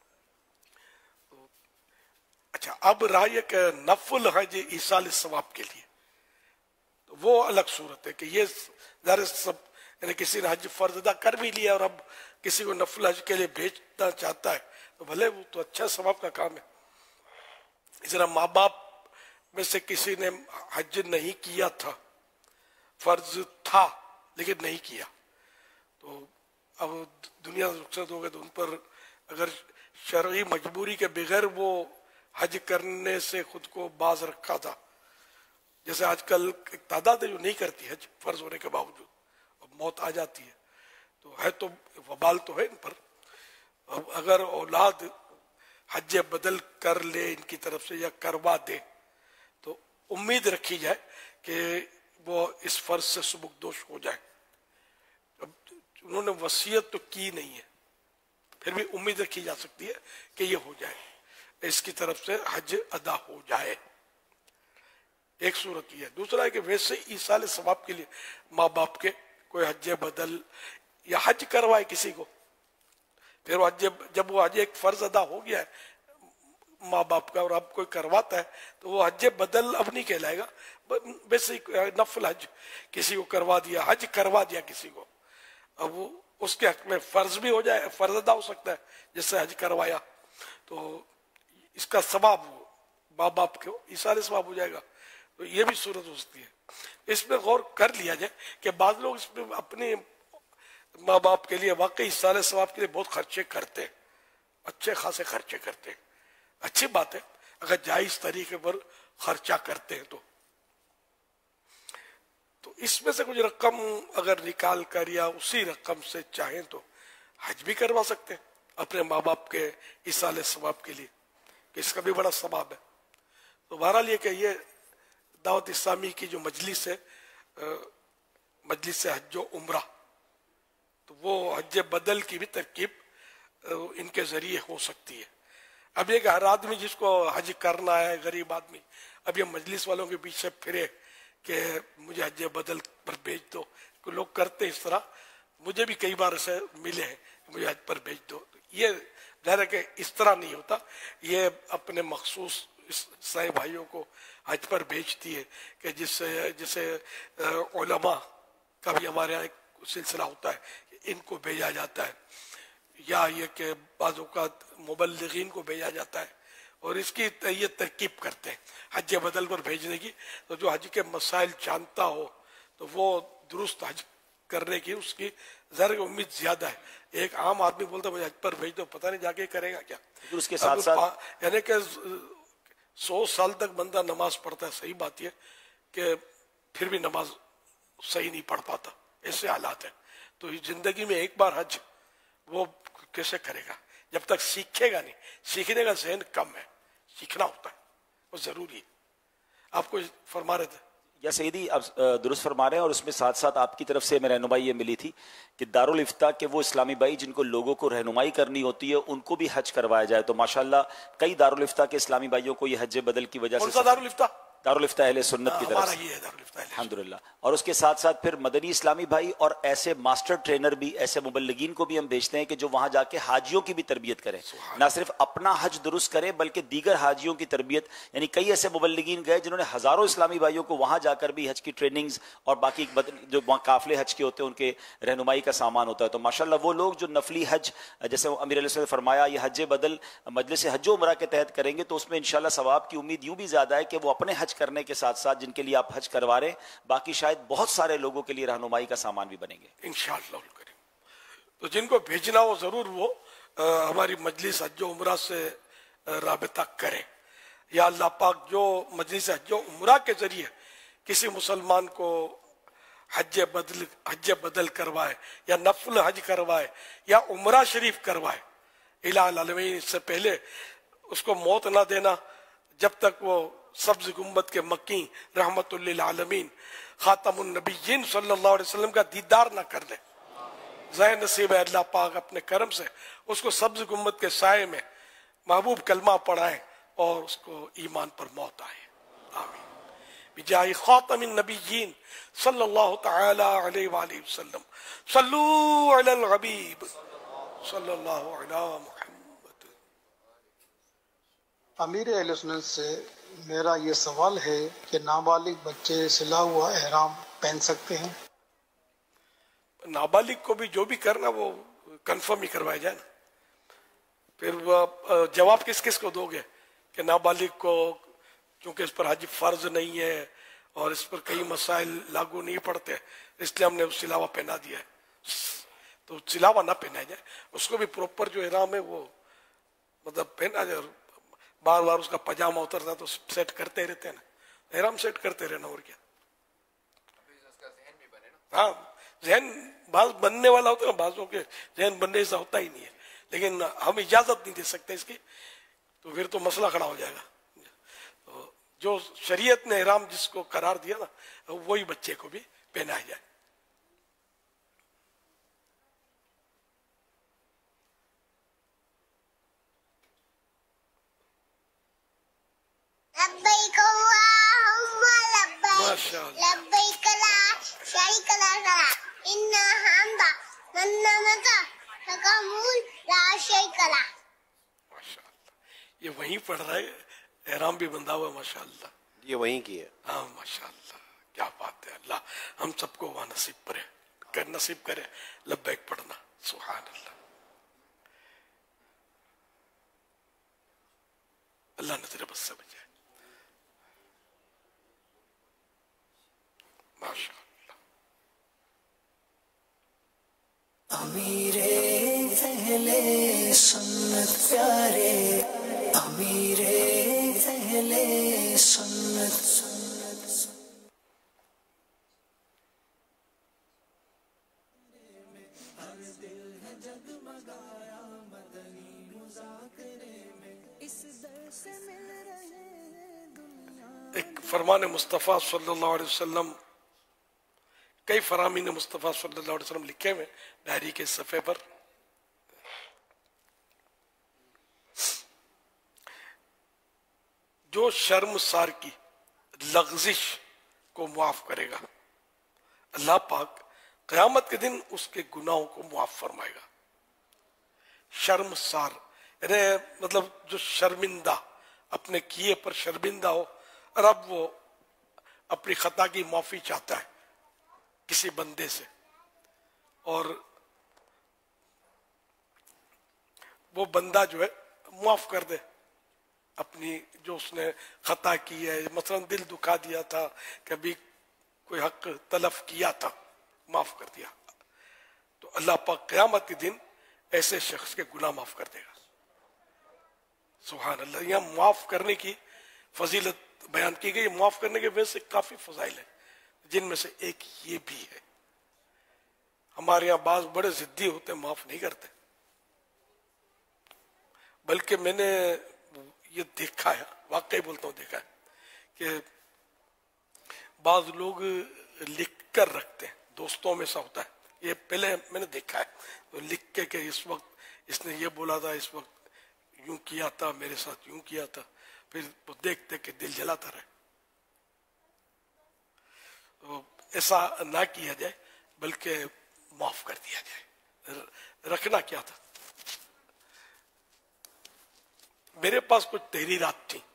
اچھا، اب رہا یہ کہ نفل حج ایصال ثواب کے لیے، تو وہ الگ صورت ہے کہ یہ ظاہر سب یعنی کسی نے حج فرض ادا کر بھی لیا اور اب کسی کو نفل حج کے لیے بھیجنا چاہتا ہے تو بھلے وہ تو اچھا ثواب کا کام ہے۔ اس طرح ماں باپ میں سے کسی نے حج نہیں کیا تھا، فرض تھا لیکن نہیں کیا، تو اب دنیا سے رخصت ہو گئے تو ان پر اگر شرعی مجبوری کے بغیر وہ حج کرنے سے خود کو باز رکھا تھا، جیسے آج کل ایک تعداد ہے جو نہیں کرتی حج فرض ہونے کے باوجود، اب موت آ جاتی ہے تو ہے تو وبال تو ہے ان پر۔ اب اگر اولاد حج بدل کر لے ان کی طرف سے یا کروا دے تو امید رکھی جائے کہ وہ اس فرض سے سبکدوش ہو جائے۔ اب انہوں نے وصیت تو کی نہیں ہے، پھر بھی امید رکھی جا سکتی ہے کہ یہ ہو جائے، اس کی طرف سے حج ادا ہو جائے۔ ایک صورت یہ ہے۔ دوسرا ہے کہ ویسے ایصال ثواب کے لیے ماں باپ کے کوئی حج بدل یا حج کروائے کسی کو، پھر وہ حج جب وہ حج ایک فرض ادا ہو گیا ہے ماں باپ کا اور اب کوئی کرواتا ہے تو وہ حج بدل اب نہیں کہلائے گا، ویسے نفل حج کسی کو کروا دیا، حج کروا دیا کسی کو، اب وہ اس کے حق میں فرض بھی ہو جائے، فرض ادا ہو سکتا ہے جس سے حج کروایا، تو اس کا ثواب ماں باپ کے ایصال ثواب ہو جائے گا، تو یہ بھی صورت ہو سکتی ہے۔ اس میں غور کر لیا جائے کہ بعض لوگ اس میں اپنے ماں باپ کے لیے واقعی ایصال ثواب کے لیے بہت خرچے کرتے ہیں، اچھے خاصے خرچے کرتے ہیں، اچھی بات ہے اگر جائز طریقے پر خرچہ کرتے ہیں تو تو اس میں سے کچھ رقم اگر نکال کر یا اسی رقم سے چاہیں تو حج بھی کروا سکتے ہیں اپنے ماں باپ کے ایصال ثواب کے لیے، کہ اس کا بھی بڑا ثواب ہے۔ تو بہرحال یہ کہ یہ دعوت اسلامی کی جو مجلس ہے، مجلس حج و عمرہ، تو وہ حج بدل کی بھی ترکیب ان کے ذریعے ہو سکتی ہے۔ اب یہ کہ ہر آدمی جس کو حج کرنا ہے، غریب آدمی، اب یہ مجلس والوں کے پیچھے پھرے کہ مجھے حج بدل پر بھیج دو، لوگ کرتے اس طرح، مجھے بھی کئی بار ایسے ملے ہیں مجھے حج پر بھیج دو، یہ ظاہر ہے کہ اس طرح نہیں ہوتا، یہ اپنے مخصوص عیسائی بھائیوں کو حج پر بھیجتی ہے کہ جس سے جسے علماء کا بھی ہمارے یہاں ایک سلسلہ ہوتا ہے کہ ان کو بھیجا جاتا ہے، یا یہ کہ بعض اوقات مبلغین کو بھیجا جاتا ہے، اور اس کی یہ ترکیب کرتے ہیں حج بدل پر بھیجنے کی، تو جو حج کے مسائل جانتا ہو تو وہ درست حج کرنے کی اس کی ذرا امید زیادہ ہے. ایک عام آدمی بولتا مجھے حج پر بھیج دو، پتہ نہیں جا کے کرے گا کیا. اس کے ساتھ ساتھ یعنی کہ سو سال تک بندہ نماز پڑھتا ہے، صحیح بات یہ کہ پھر بھی نماز صحیح نہیں پڑھ پاتا، ایسے حالات ہیں. تو زندگی میں ایک بار حج وہ کیسے کرے گا جب تک سیکھے گا نہیں. سیکھنے کا ذہن کم ہے، سیکھنا ہوتا ہے، وہ ضروری ہے. آپ کو فرما رہے تھے یا سیدی اب درست فرما رہے ہیں، اور اس میں ساتھ ساتھ آپ کی طرف سے میں رہنمائی یہ ملی تھی کہ دارالفتاح کے وہ اسلامی بھائی جن کو لوگوں کو رہنمائی کرنی ہوتی ہے ان کو بھی حج کروایا جائے. تو ماشاءاللہ کئی دارالفتاح کے اسلامی بھائیوں کو یہ حج بدل کی وجہ کون سے سا دارالفتاح؟ دارالفتاح اہل سنت کی طرف ہمارا سے یہ ہے دارالفتاح. الحمدللہ. اور اس کے ساتھ ساتھ پھر مدنی اسلامی بھائی اور ایسے ماسٹر ٹرینر بھی، ایسے مبلغین کو بھی ہم بھیجتے ہیں کہ جو وہاں جا کے حاجیوں کی بھی تربیت کریں، نہ صرف اپنا حج درست کریں بلکہ دیگر حاجیوں کی تربیت. یعنی کئی ایسے مبلغین گئے جنہوں نے ہزاروں اسلامی بھائیوں کو وہاں جا کر بھی حج کی ٹریننگز اور باقی جو قافلے حج کے ہوتے ہیں ان کے رہنمائی کا سامان ہوتا ہے. تو ماشاءاللہ وہ لوگ جو نفلی حج، جیسے امیر علیہ السلام نے فرمایا یہ حج بدل مجلس حج و عمرہ کے تحت کریں گے تو اس میں انشاءاللہ ثواب کی امید یوں بھی زیادہ ہے کہ وہ اپنے حج کرنے کے ساتھ ساتھ جن کے لیے آپ حج کروا رہے ہیں باقی شاید بہت سارے لوگوں کے لیے رہنمائی کا سامان بھی بنیں گے انشاءاللہ الکریم. تو جن کو بھیجنا ہو ضرور وہ ہماری مجلس حج و عمرہ سے رابطہ کریں. یا اللہ پاک جو مجلس حج و عمرہ کے ذریعے کسی مسلمان کو حج بدل حج بدل کروائے یا نفل حج کروائے یا عمرہ شریف کروائے، الہ العالمین اس سے پہلے اس کو موت نہ دینا جب تک وہ سبز گنبد کے مکی رحمت للعالمین خاتم النبیین صلی اللہ علیہ وسلم کا دیدار نہ کر لے. ذہن نصیب ہے اللہ پاک اپنے کرم سے اس کو سبز گنبد کے سائے میں محبوب کلمہ پڑھائیں اور اس کو ایمان پر موت آئے. آمین بجاہ خاتم النبیین صلی اللہ تعالی علیہ وآلہ وسلم. صلو علی الحبیب صلی اللہ علی محمد. امیر اہل سنت سے میرا یہ سوال ہے کہ نابالغ بچے سلا ہوا احرام پہن سکتے ہیں؟ نابالغ کو بھی جو بھی کرنا وہ کنفرم ہی کروایا جائے نا. پھر جواب کس کس کو دو گے کہ نابالغ کو چونکہ اس پر حج فرض نہیں ہے اور اس پر کئی مسائل لاگو نہیں پڑتے اس لیے ہم نے سلاوا پہنا دیا ہے. تو سلاوا نہ پہنا جائے، اس کو بھی پروپر جو احرام ہے وہ مطلب پہنا جائے. بار بار اس کا پاجامہ اترتا تو سیٹ کرتے رہتے ہیں نا، احرام سیٹ کرتے رہنا اور کیا. ہاں ذہن بعض بننے والا ہوتا ہے نا، بعضوں کے ذہن بننے ایسا ہوتا ہی نہیں ہے، لیکن ہم اجازت نہیں دے سکتے اس کی، تو پھر تو مسئلہ کھڑا ہو جائے گا. تو جو شریعت نے احرام جس کو قرار دیا نا وہی بچے کو بھی پہنایا جائے. لبیک اللہم لبیک لبیک لا شریک لک ان الحمد والنعمت لک الملک لا شریک لک. یہ وہیں پڑھ رہا ہے، احرام بھی بندھا ہوا ہے ماشاءاللہ. یہ وہیں کی ہے. ہاں ماشاءاللہ کیا بات ہے. اللہ ہم سب کو وہاں نصیب کرے کر نصیب کرے لبیک پڑھنا. سبحان اللہ. اللہ نظر بس سے بچائے. ماشاء اللہ. امیر اہل سنت پیارے، امیر اہل سنت. ایک فرمان مصطفیٰ صلی اللہ علیہ وسلم، کئی فرامین مصطفیٰ صلی اللہ علیہ وسلم لکھے ہوئے ڈائری کے صفحے پر. جو شرم سار کی لغزش کو معاف کرے گا اللہ پاک قیامت کے دن اس کے گناہوں کو معاف فرمائے گا. شرم سار یعنی مطلب جو شرمندہ، اپنے کیے پر شرمندہ ہو اور اب وہ اپنی خطا کی معافی چاہتا ہے کسی بندے سے اور وہ بندہ جو ہے معاف کر دے اپنی جو اس نے خطا کی ہے، مثلا دل دکھا دیا تھا، کبھی کوئی حق تلف کیا تھا، معاف کر دیا اللہ پاک قیامت کے دن ایسے شخص کے گناہ معاف کر دے گا. سبحان اللہ. یہاں معاف کرنے کی فضیلت بیان کی گئی. معاف کرنے کے وجہ سے کافی فضائل ہیں جن میں سے ایک یہ بھی ہے. ہمارے یہاں بعض بڑے ضدی ہوتے ہیں, معاف نہیں کرتے. بلکہ میں نے یہ دیکھا ہے, واقعی بولتا ہوں دیکھا ہے, کہ بعض لوگ لکھ کر رکھتے ہیں, دوستوں میں ایسا ہوتا ہے, یہ پہلے میں نے دیکھا ہے, تو لکھ کے کہ اس وقت اس نے یہ بولا تھا, اس وقت یوں کیا تھا, میرے ساتھ یوں کیا تھا, پھر وہ دیکھ دیکھ کے دل جلاتا رہے. تو ایسا نہ کیا جائے, بلکہ معاف کر دیا جائے. رکھنا کیا تھا, میرے پاس کچھ تحریرات تھیں,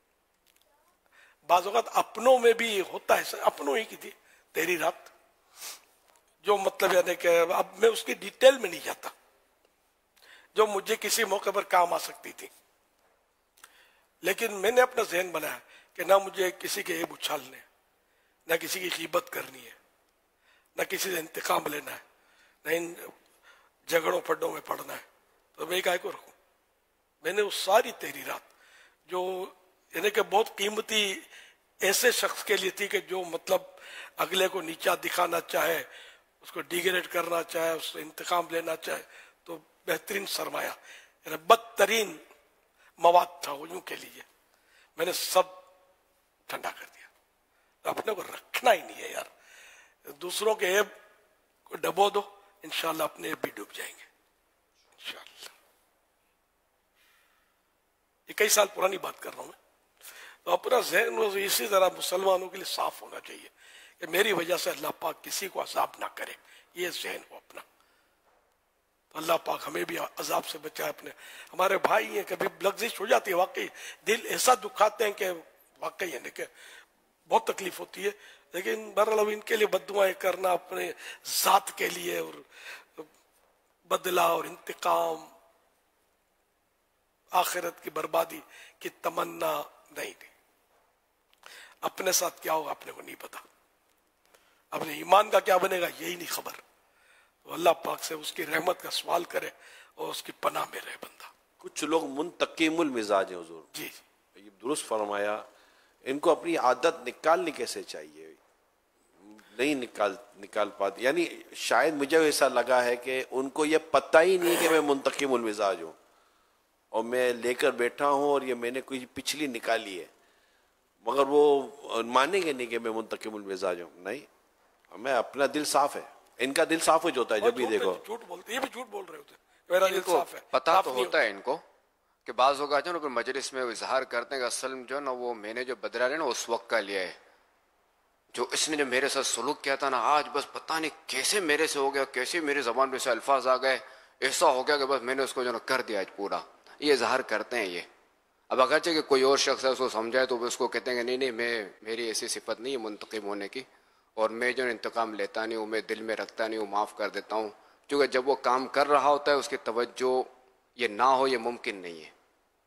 بعض اوقات اپنوں میں بھی ہوتا ہے, اپنوں ہی کی تھی تحریرات, جو مطلب یعنی کہ اب میں اس کی ڈیٹیل میں نہیں جاتا, جو مجھے کسی موقع پر کام آ سکتی تھی. لیکن میں نے اپنا ذہن بنایا کہ نہ مجھے کسی کے عیب اچھالنے, نہ کسی کی غیبت کرنی ہے, نہ کسی سے انتقام لینا ہے, نہ ان جھگڑوں پھڈوں میں پڑنا ہے. تو میں کہا کو رکھوں. میں نے وہ ساری تحریرات جو یعنی کہ بہت قیمتی ایسے شخص کے لیے تھی کہ جو مطلب اگلے کو نیچا دکھانا چاہے, اس کو ڈیگریڈ کرنا چاہے, اس سے انتقام لینا چاہے, تو بہترین سرمایہ یعنی بدترین مواد تھا وہ, یوں کہہ لیجیے. میں نے سب ٹھنڈا کر دیا. اپنے کو رکھنا ہی نہیں ہے یار. دوسروں کے عیب کو ڈبو دو, انشاءاللہ اپنے عیب بھی ڈوب جائیں گے انشاءاللہ. یہ کئی سال پرانی بات کر رہا ہوں میں. تو اپنا ذہن اسی طرح مسلمانوں کے لیے صاف ہونا چاہیے کہ میری وجہ سے اللہ پاک کسی کو عذاب نہ کرے, یہ ذہن ہو اپنا. تو اللہ پاک ہمیں بھی عذاب سے بچائے. اپنے ہمارے بھائی ہیں, کبھی لغزش ہو جاتی ہے, واقعی دل ایسا دکھاتے ہیں کہ واقعی ہے کہ بہت تکلیف ہوتی ہے. لیکن بہرحال ان کے لیے بد دعائیں کرنا اپنے ذات کے لیے, اور بدلہ اور انتقام, آخرت کی بربادی کی تمنا نہیں تھی. اپنے ساتھ کیا ہوگا اپنے کو نہیں پتا, اپنے ایمان کا کیا بنے گا یہی نہیں خبر. تو اللہ پاک سے اس کی رحمت کا سوال کرے اور اس کی پناہ میں رہے بندہ. کچھ لوگ منتقم المزاج ہیں حضور. جی یہ درست فرمایا. ان کو اپنی عادت نکالنی کیسے چاہیے, نہیں نکال نکال پاتے. یعنی شاید مجھے ایسا لگا ہے کہ ان کو یہ پتہ ہی نہیں کہ میں منتقم المزاج ہوں, اور میں لے کر بیٹھا ہوں اور یہ میں نے کوئی پچھلی نکالی ہے, مگر وہ مانیں گے نہیں کہ میں منتقم المزاج ہوں. نہیں, میں اپنا دل صاف ہے. ان کا دل صاف ہو جاتا ہے جب بھی دیکھو. جھوٹ بولتے, یہ بھی جھوٹ بول رہے ہوتے ہیں, میرا دل صاف ہے. پتا تو ہوتا ہے ان کو کہ بعض لوگ آتے ہیں نا مجلس میں اظہار کرتے ہیں کہ اصل میں جو ہے نا وہ میں نے جو بدلا ہے نا اس وقت کا لیا ہے, جو اس نے جو میرے ساتھ سلوک کیا تھا نا, آج بس پتہ نہیں کیسے میرے سے ہو گیا, کیسے میری زبان میں سے الفاظ آ گئے, ایسا ہو گیا کہ بس میں نے اس کو جو نا کر دیا آج پورا. یہ اظہار کرتے ہیں یہ. اب اگرچہ کہ کوئی اور شخص ہے اس کو سمجھائے تو اس کو کہتے ہیں کہ نہیں نہیں میں میری ایسی صفت نہیں ہے منتقم ہونے کی, اور میں جو انتقام لیتا نہیں ہوں, میں دل میں رکھتا نہیں ہوں, معاف کر دیتا ہوں. کیونکہ جب وہ کام کر رہا ہوتا ہے اس کی توجہ یہ نہ ہو, یہ ممکن نہیں ہے.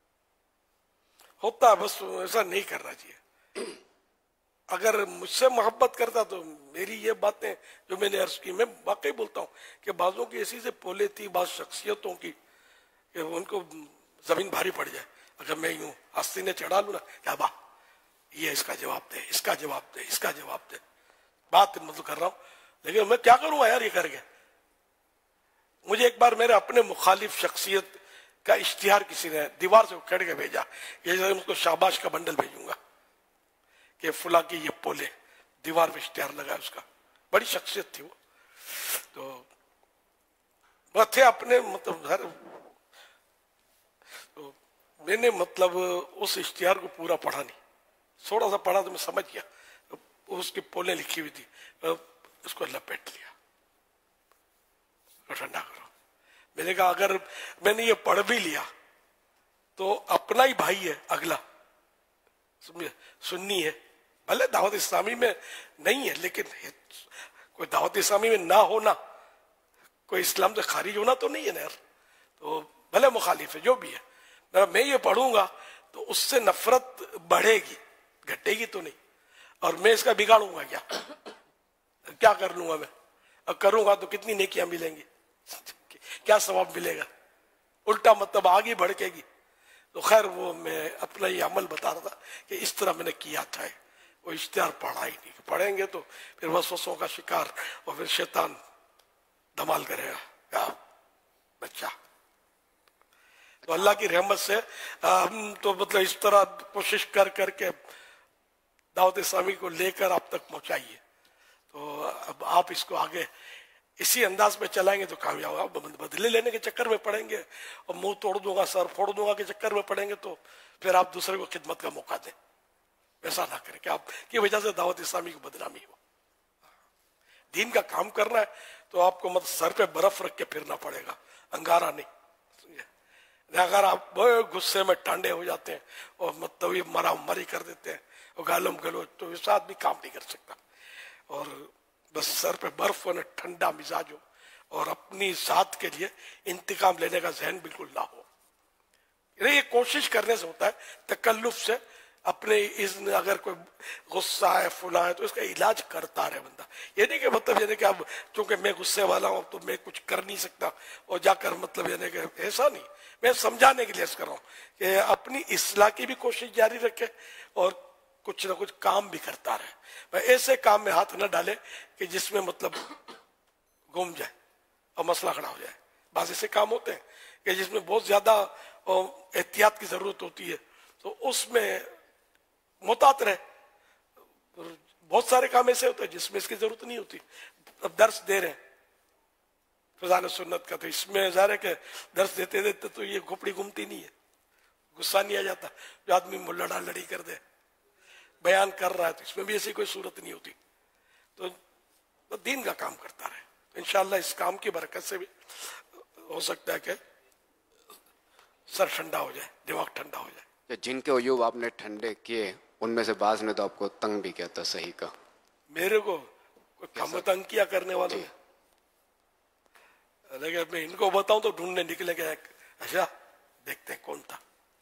ہوتا بس ایسا نہیں کرنا چاہیے. اگر مجھ سے محبت کرتا تو میری یہ باتیں جو میں نے عرض کی, میں واقعی بولتا ہوں کہ بعضوں کی ایسی سے پولے تھی, بعض شخصیتوں کی کہ ان کو زمین بھاری پڑ جائے اگر میں یوں آستینے چڑھا لوں نا, کیا با یہ اس کا جواب دے, اس کا جواب دے, اس کا جواب دے. بات مطلب کر رہا ہوں, لیکن میں کیا کروں گا یار یہ کر کے. مجھے ایک بار میرے اپنے مخالف شخصیت کا اشتہار کسی نے دیوار سے کھڑ کے بھیجا, یہ اس کو شاباش کا بنڈل بھیجوں گا کہ فلاں کی یہ پولے, دیوار پہ اشتہار لگا اس کا. بڑی شخصیت تھی وہ. تو وہ تھے اپنے مطلب گھر, تو میں نے مطلب اس اشتہار کو پورا پڑھا نہیں, تھوڑا سا پڑھا تو میں سمجھ گیا. اس کی پولیں لکھی ہوئی تھی, اس کو لپیٹ لیا, ٹھنڈا کرو. میں نے کہا اگر میں نے یہ پڑھ بھی لیا تو اپنا ہی بھائی ہے اگلا, سنی ہے, بھلے دعوت اسلامی میں نہیں ہے لیکن کوئی دعوت اسلامی میں نہ ہونا کوئی اسلام سے خارج ہونا تو نہیں ہے نا یار. تو بھلے مخالف ہے جو بھی ہے, میں یہ پڑھوں گا تو اس سے نفرت بڑھے گی, گھٹے گی تو نہیں. اور میں اس کا بگاڑوں گا کیا, کیا کر لوں گا میں, اور کروں گا تو کتنی نیکیاں ملیں گی. کیا ثواب ملے گا؟ الٹا مطلب آگے بڑھے گی. تو خیر وہ میں اپنا یہ عمل بتا رہا تھا کہ اس طرح میں نے کیا تھا. وہ اشتہار پڑھا ہی نہیں. پڑھیں گے تو پھر وسوسوں کا شکار اور پھر شیطان دھمال کرے گا کیا بچہ. تو اللہ کی رحمت سے ہم تو مطلب اس طرح کوشش کر کر کے دعوت اسلامی کو لے کر آپ تک پہنچائیے. تو اب آپ اس کو آگے اسی انداز میں چلائیں گے تو کامیاب ہوگا. بدلے لینے کے چکر میں پڑیں گے اور منہ توڑ دوں گا سر پھوڑ دوں گا کے چکر میں پڑیں گے تو پھر آپ دوسرے کو خدمت کا موقع دیں. ایسا نہ کریں کہ آپ کی وجہ سے دعوت اسلامی کو بدنامی ہو. دین کا کام کرنا ہے تو آپ کو مطلب سر پہ برف رکھ کے پھرنا پڑے گا, انگارہ نہیں. اگر آپ بہت غصے میں ٹانڈے ہو جاتے ہیں اور مطلب مرا مری کر دیتے ہیں اور گالم گلوچ, تو اس آدمی کام نہیں کر سکتا. اور بس سر پہ برف ہونے, ٹھنڈا مزاج ہو اور اپنی ذات کے لیے انتقام لینے کا ذہن بالکل نہ ہو. یہ کوشش کرنے سے ہوتا ہے, تکلف سے اپنے اذن اگر کوئی غصہ ہے فلاں ہے تو اس کا علاج کرتا رہے بندہ. یہ نہیں کہ مطلب یعنی کہ اب چونکہ میں غصے والا ہوں تو میں کچھ کر نہیں سکتا اور جا کر مطلب یعنی کہ ایسا نہیں. میں سمجھانے کے لیے کر رہا ہوں کہ اپنی اصلاح کی بھی کوشش جاری رکھے اور کچھ نہ کچھ کام بھی کرتا رہے. ایسے کام میں ہاتھ نہ ڈالے کہ جس میں مطلب گم جائے اور مسئلہ کھڑا ہو جائے. بعض ایسے کام ہوتے ہیں کہ جس میں بہت زیادہ احتیاط کی ضرورت ہوتی ہے تو اس میں محتاط رہے. بہت سارے کام ایسے ہوتے ہیں جس میں اس کی ضرورت نہیں ہوتی. اب درس دے رہے ہیں فضائل سنت کا, تو اس میں ظاہر ہے کہ درس دیتے دیتے تو یہ کھوپڑی گھومتی نہیں ہے, غصہ نہیں آ جاتا. جو آدمی لڑا لڑی کر دے بیان کر رہا ہے تو اس میں بھی ایسی کوئی صورت نہیں ہوتی. تو دین کا کام کرتا رہے. انشاءاللہ اس کام کی برکت سے بھی ہو سکتا ہے کہ سر ٹھنڈا ہو جائے, دماغ ٹھنڈا ہو جائے. جن کے عیوب آپ نے ٹھنڈے کیے ان میں سے بعض نے تو آپ کو تنگ بھی کیا تھا, صحیح کا میرے کو کوئی کم تنگ کیا کرنے والوں نے, لیکن میں ان کو بتاؤں تو ڈھونڈنے نکلے گا. اچھا دیکھتے ہیں کون تھا.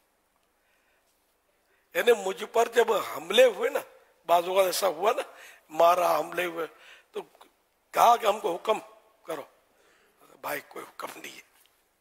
یعنی مجھ پر جب حملے ہوئے نا, بعض اوقات ایسا ہوا نا, مارا حملے ہوئے تو کہا کہ ہم کو حکم کرو. بھائی کوئی حکم نہیں ہے,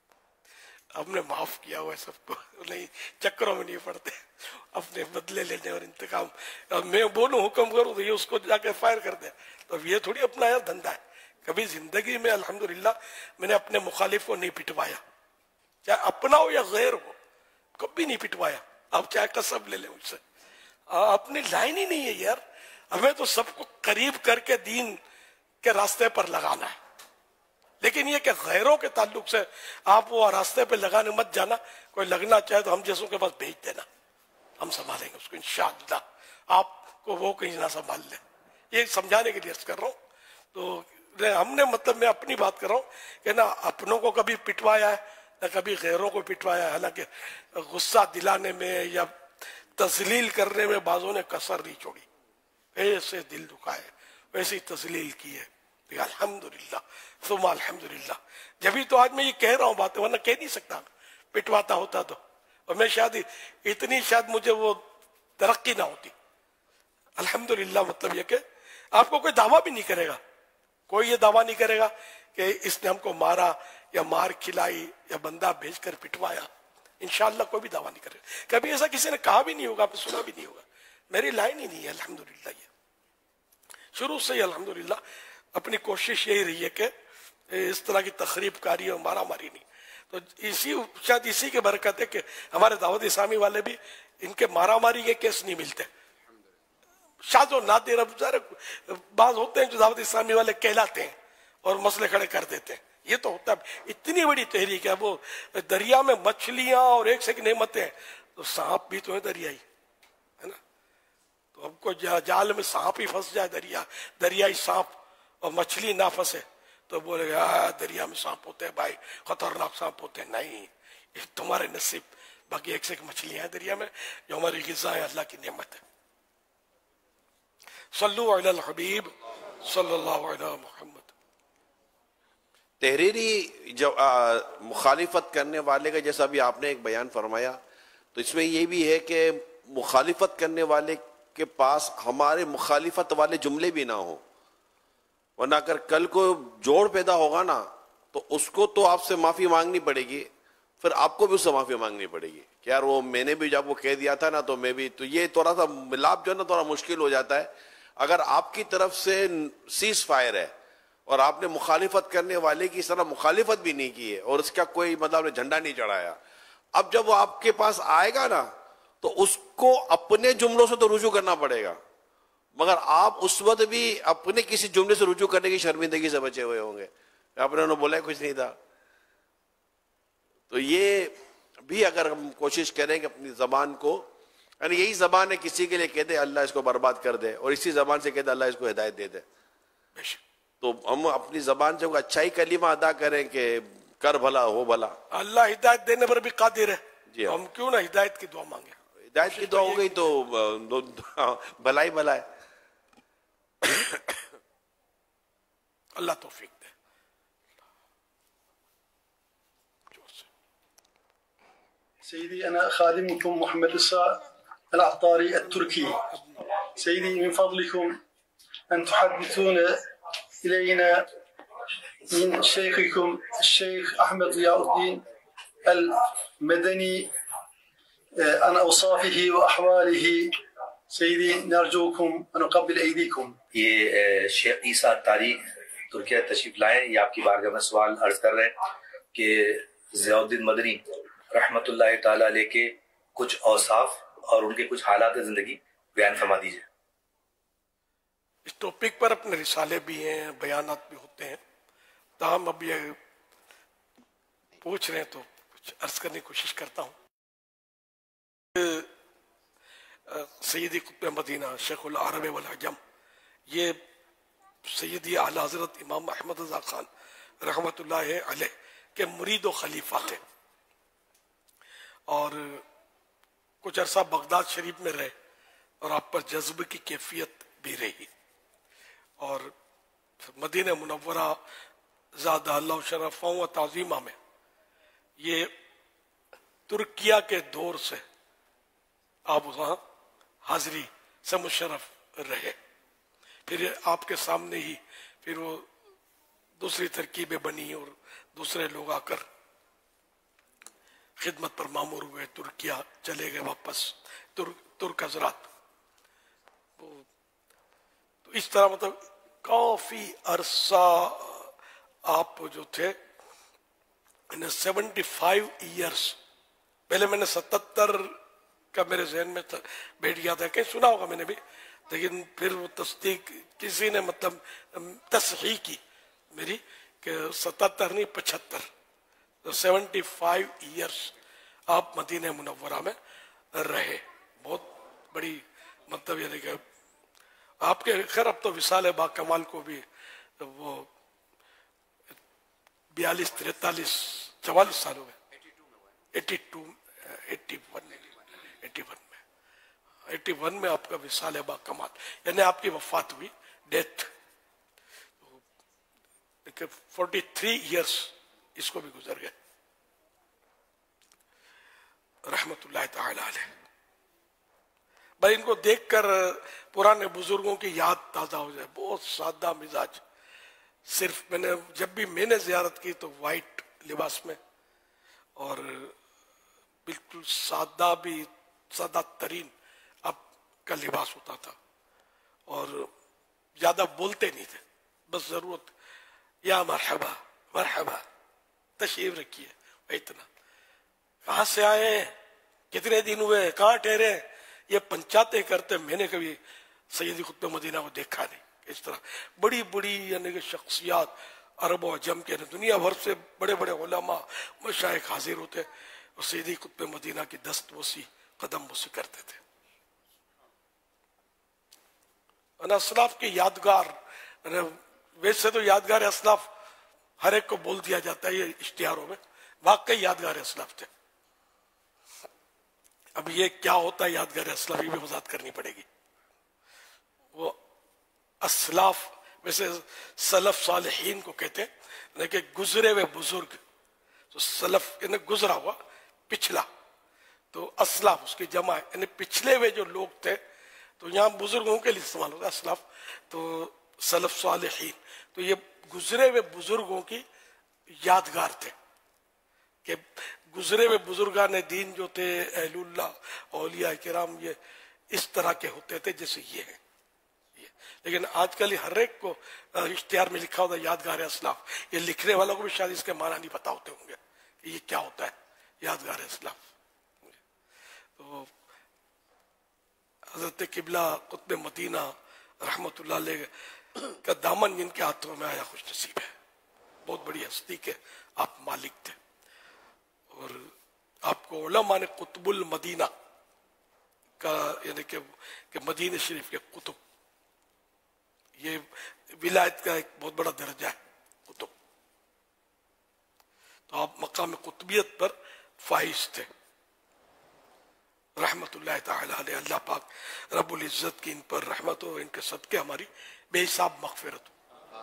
ہم نے معاف کیا ہوا ہے سب کو, نہیں چکروں میں نہیں پڑتے اپنے بدلے لینے اور انتقام. میں بولوں حکم کروں تو یہ اس کو جا کے فائر کر دے, تو اب یہ تھوڑی اپنا دھندا ہے. کبھی زندگی میں الحمدللہ میں نے اپنے مخالف کو نہیں پٹوایا, چاہے اپنا ہو یا غیر ہو, کبھی نہیں پٹوایا. آپ چاہے قسم لے لیں مجھ سے, اپنی لائن ہی نہیں ہے یار. ہمیں تو سب کو قریب کر کے دین کے راستے پر لگانا ہے, لیکن یہ کہ غیروں کے تعلق سے آپ وہ راستے پہ لگانے مت جانا. کوئی لگنا چاہے تو ہم جیسوں کے پاس بھیج دینا, ہم سنبھالیں گے اس کو انشاءاللہ. آپ کو وہ کہیں نہ سنبھال لیں, یہ سمجھانے کے لیے عرض کر رہا ہوں. تو ہم نے مطلب میں اپنی بات کر رہا ہوں کہ نہ اپنوں کو کبھی پٹوایا ہے نہ کبھی غیروں کو پٹوایا ہے. حالانکہ غصہ دلانے میں یا تذلیل کرنے میں بعضوں نے کسر نہیں چھوڑی. ایسے دل دکھائے, ویسی تذلیل کی ہے. الحمدللہ ثم الحمدللہ. جبھی تو آج میں یہ کہہ رہا ہوں باتیں, ورنہ کہہ نہیں سکتا پٹواتا ہوتا تو. اور میں شاید اتنی شاید مجھے وہ ترقی نہ ہوتی. الحمدللہ مطلب یہ کہ آپ کو کوئی دعویٰ بھی نہیں کرے گا, کوئی یہ دعویٰ نہیں کرے گا کہ اس نے ہم کو مارا یا مار کھلائی یا بندہ بھیج کر پٹوایا. انشاءاللہ کوئی بھی دعویٰ نہیں کرے گا. کبھی ایسا کسی نے کہا بھی نہیں ہوگا, آپ نے سنا بھی نہیں ہوگا. میری لائن ہی نہیں ہے الحمدللہ. یہ شروع سے ہی الحمدللہ اپنی کوشش یہی رہی ہے کہ اس طرح کی تخریب کاری اور مارا ماری نہیں. تو اسی شاید اسی کے برکت ہے کہ ہمارے دعوت اسلامی والے بھی ان کے مارا ماری کے کیس نہیں ملتے. شاذ و نادر بعض ہوتے ہیں جو دعوت اسلامی والے کہلاتے ہیں اور مسئلے کھڑے کر دیتے ہیں. یہ تو ہوتا ہے. اتنی بڑی تحریک ہے, وہ دریا میں مچھلیاں اور ایک سے ایک نعمتیں, تو سانپ بھی تو ہے دریائی, ہے نا. تو اب کو جال میں سانپ ہی پھنس جائے, دریا دریائی سانپ, اور مچھلی نہ پھنسے تو بولے گا دریا میں سانپ ہوتے ہیں بھائی, خطرناک سانپ ہوتے ہیں. نہیں, یہ تمہارے نصیب. باقی ایک سے ایک مچھلیاں ہیں دریا میں جو ہماری غذا ہے, اللہ کی نعمت ہے. صلو علی الحبیب صلی اللہ علیہ محمد. تحریری جو آ, مخالفت کرنے والے کا جیسا بھی آپ نے ایک بیان فرمایا, تو اس میں یہ بھی ہے کہ مخالفت کرنے والے کے پاس ہمارے مخالفت والے جملے بھی نہ ہوں, ورنہ اگر کل کو جوڑ پیدا ہوگا نا تو اس کو تو آپ سے معافی مانگنی پڑے گی، پھر آپ کو بھی اس سے معافی مانگنی پڑے گی کہ یار وہ میں نے بھی جب وہ کہہ دیا تھا نا تو میں بھی، تو یہ تھوڑا سا ملاپ جو ہے نا تھوڑا مشکل ہو جاتا ہے. اگر آپ کی طرف سے سیز فائر ہے اور آپ نے مخالفت کرنے والے کی اس طرح مخالفت بھی نہیں کی ہے اور اس کا کوئی مطلب نے جھنڈا نہیں چڑھایا، اب جب وہ آپ کے پاس آئے گا نا تو اس کو اپنے جملوں سے تو رجوع کرنا پڑے گا، مگر آپ اس وقت بھی اپنے کسی جملے سے رجوع کرنے کی شرمندگی سے بچے ہوئے ہوں گے، آپ نے انہوں بولا کچھ نہیں تھا. تو یہ بھی اگر ہم کوشش کریں کہ اپنی زبان کو، یعنی یہی زبان ہے کسی کے لیے کہہ دے اللہ اس کو برباد کر دے، اور اسی زبان سے کہہ دے اللہ اس کو ہدایت دے دے، تو ہم اپنی زبان سے اچھائی کلمہ ادا کریں کہ کر بھلا ہو بھلا. اللہ ہدایت دینے پر بھی قادر ہے، جی ہم کیوں نہ ہدایت کی دعا مانگیں. ہدایت کی دعا ہو گئی تو بھلائی بھلا ہے. اللہ توفیق دے. سيدي أنا خادمكم محمد السا العطاري التركي. سيدي من فضلكم أن تحدثون إلينا من شيخكم الشيخ أحمد ضياء الدين المدني عن أوصافه وأحواله. سيدي نرجوكم أن نقبل أيديكم. یہ شیخ عیسیٰ الطاری ترکیہ تشریف لائے، یہ آپ کی بارگاہ میں سوال عرض کر رہے ہیں کہ ضیاء الدین مدنی رحمت اللہ تعالیٰ علیہ کے کچھ اوصاف اور ان کے کچھ حالات زندگی بیان فرما دیجئے. اس ٹاپک پر اپنے رسالے بھی ہیں، بیانات بھی ہوتے ہیں، تاہم اب یہ پوچھ رہے ہیں تو کچھ عرض کرنے کی کوشش کرتا ہوں. سیدی قطب مدینہ شیخ العرب والعجم، یہ سیدی اعلی حضرت امام احمد رضا خان رحمت اللہ علیہ کے مرید و خلیفہ تھے، اور کچھ عرصہ بغداد شریف میں رہے اور آپ پر جذب کی کیفیت بھی رہی، اور مدینہ منورہ زادہ اللہ شرفہ و تعظیمہ میں یہ ترکیہ کے دور سے آپ وہاں حاضری سے مشرف رہے. پھر آپ کے سامنے ہی پھر وہ دوسری ترکیبیں بنی اور دوسرے لوگ آ کر خدمت پر مامور ہوئے، ترکیہ چلے گئے واپس ترک حضرات. تو اس طرح مطلب کافی عرصہ آپ جو تھے سیونٹی فائیو ایئرس، پہلے میں نے ستتر کا میرے ذہن میں بیٹھ گیا تھا، کہیں سنا ہوگا میں نے بھی، لیکن پھر وہ تصدیق کسی نے مطلب تصحیح کی میری کہ ستتر نہیں پچھتر، سیونٹی فائیو ایئرس آپ مدینہ منورہ میں رہے. بہت بڑی مطلب یعنی کہ آپ کے خیر اب تو وصال با کمال کو بھی وہ بیالیس تینتالیس چوالیس سال ہو گئے، eighty two eighty one eighty one میں ایٹی ون میں آپ کا وصال با کمال یعنی آپ کی وفات ہوئی، ڈیتھ. فورٹی تھری ایئرس اس کو بھی گزر گئے رحمت اللہ تعالی علیہ. بھائی ان کو دیکھ کر پرانے بزرگوں کی یاد تازہ ہو جائے. بہت سادہ مزاج، صرف میں نے جب بھی میں نے زیارت کی تو وائٹ لباس میں اور بالکل سادہ بھی سادہ ترین آپ کا لباس ہوتا تھا، اور زیادہ بولتے نہیں تھے، بس ضرورت یا مرحبا مرحبا تشریف رکھیے، اتنا. کہاں سے آئے ہیں، کتنے دن ہوئے، کہاں ٹھہرے، یہ پنچاتے کرتے. میں نے کبھی سیدی قطب مدینہ کو دیکھا نہیں اس طرح. بڑی بڑی یعنی کہ شخصیات عرب و عجم کے دنیا بھر سے بڑے بڑے علماء مشائخ حاضر ہوتے اور سیدی قطب مدینہ کی دست بوسی قدم بوسی کرتے تھے. اسلاف کی یادگار، ویسے تو یادگار اسلاف ہر ایک کو بول دیا جاتا ہے یہ اشتہاروں میں، واقعی یادگار اسلاف تھے. اب یہ کیا ہوتا ہے یادگار اسلاف، یہ بھی وضاحت کرنی پڑے گی. وہ اسلاف ویسے سلف صالحین کو کہتے ہیں، لیکن گزرے ہوئے بزرگ، تو سلف یعنی گزرا ہوا پچھلا، تو اسلاف اس کی جمع ہے، یعنی پچھلے ہوئے جو لوگ تھے. تو یہاں بزرگوں کے لیے استعمال ہوتا ہے اسلاف، تو سلف صالحین. تو یہ گزرے ہوئے بزرگوں کی यादगार थे कि गुजरे हुए बुजुर्गान दीन जो थे अहलुल्लाह औलिया किराम ये इस तरह के होते थे जैसे ये है। लेकिन आजकल हर एक को इश्तिहार में लिखा होता है यादगार असलाफ। ये लिखने वालों को भी शायद इसके माना नहीं पता होते होंगे कि ये क्या होता है यादगार असलाफ। तो हजरत किबला कुतुब मदीना रहमतुल्लाह अलैह का दामन जिनके हाथों में आया खुश नसीब है। बहुत बड़ी हस्ती के आप मालिक थे और आपको उलमा ने कुतुबुल मदीना का यानी कि, कि मदीना शरीफ के कुतुब, ये विलायत का एक बहुत बड़ा दर्जा है कुतुब। तो आप मकाम कुतुबियत पर फाइज थे रहमतुल्लाह ताला अलैह। अल्लाह पाक रब्बुल इज्जत की इन पर रहमत हो, इनके सदके हमारी बेहिसाब मगफिरत हो।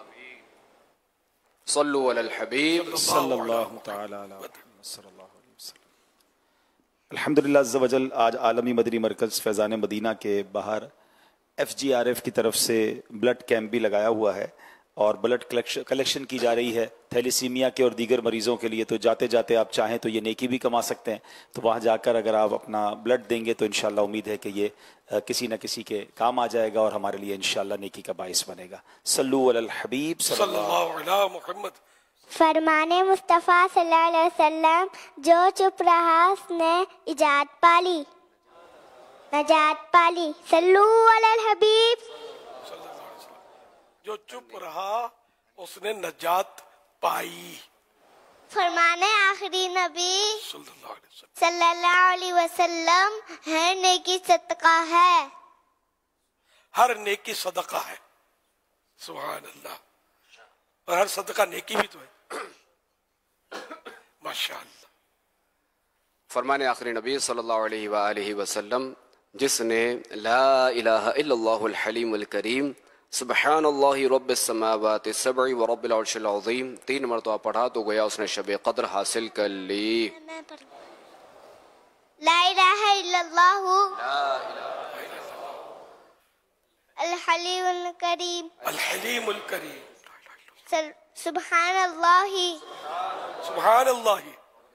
सल्लु अलल हबीब सल्लल्लाहु तआला अला मुहम्मद सल्लल्लाहु अलैहि वसल्लम। अल्हम्दुलिल्लाह अज़्ज़ा वजल आज आलमी मदनी मरकज़ फैज़ान मदीना के बाहर एफ जी आर एफ की तरफ से ब्लड कैंप भी लगाया हुआ है और ब्लड कलेक्शन कलेक्शन की जा रही है थैलीसीमिया के और दीगर मरीजों के लिए। तो जाते जाते आप चाहें तो ये नेकी भी कमा सकते हैं। तो वहाँ जाकर अगर आप अपना ब्लड देंगे तो इंशाल्लाह उम्मीद है कि ये किसी न किसी के काम आ जाएगा और हमारे लिए इंशाल्लाह नेकी का बाइस बनेगा। सल्लु अलल हबीब सल्लल्लाहु अलैहि मुहम्मद। फरमाने मुस्तफ़ा सल्लल्लाहु अलैहि वसल्लम, जो चुप रहा उसने इजाद पाली, नजात पाली। सल्लु अलल हबीब। जो चुप रहा उसने नजात पाई। फरमाने आखिरी नबी सल्लल्लाहु अलैहि वसल्लम, हर नेकी सदका है, हर नेकी सदका है। सुभान अल्लाह। और हर सदका नेकी भी तो है। माशाअल्लाह। फरमाने आखिरी नबी सल्लल्लाहु अलैहि वआलिहि वसल्लम, जिसने ला इलाहा इल्लल्लाहुल हलीमुल करीम सुब्हानल्लाहि रब्बिस समावाति सब'i व रब्बिल अर्शिल अज़ीम तीन मरतबा पढ़ा तो गोया उसने शब कद्र हासिल कर ली। ला इलाहा इल्लल्लाहु अल हलीमुल करीम अल हलीमुल करीम सुब्हानल्लाहि सुब्हानल्लाहि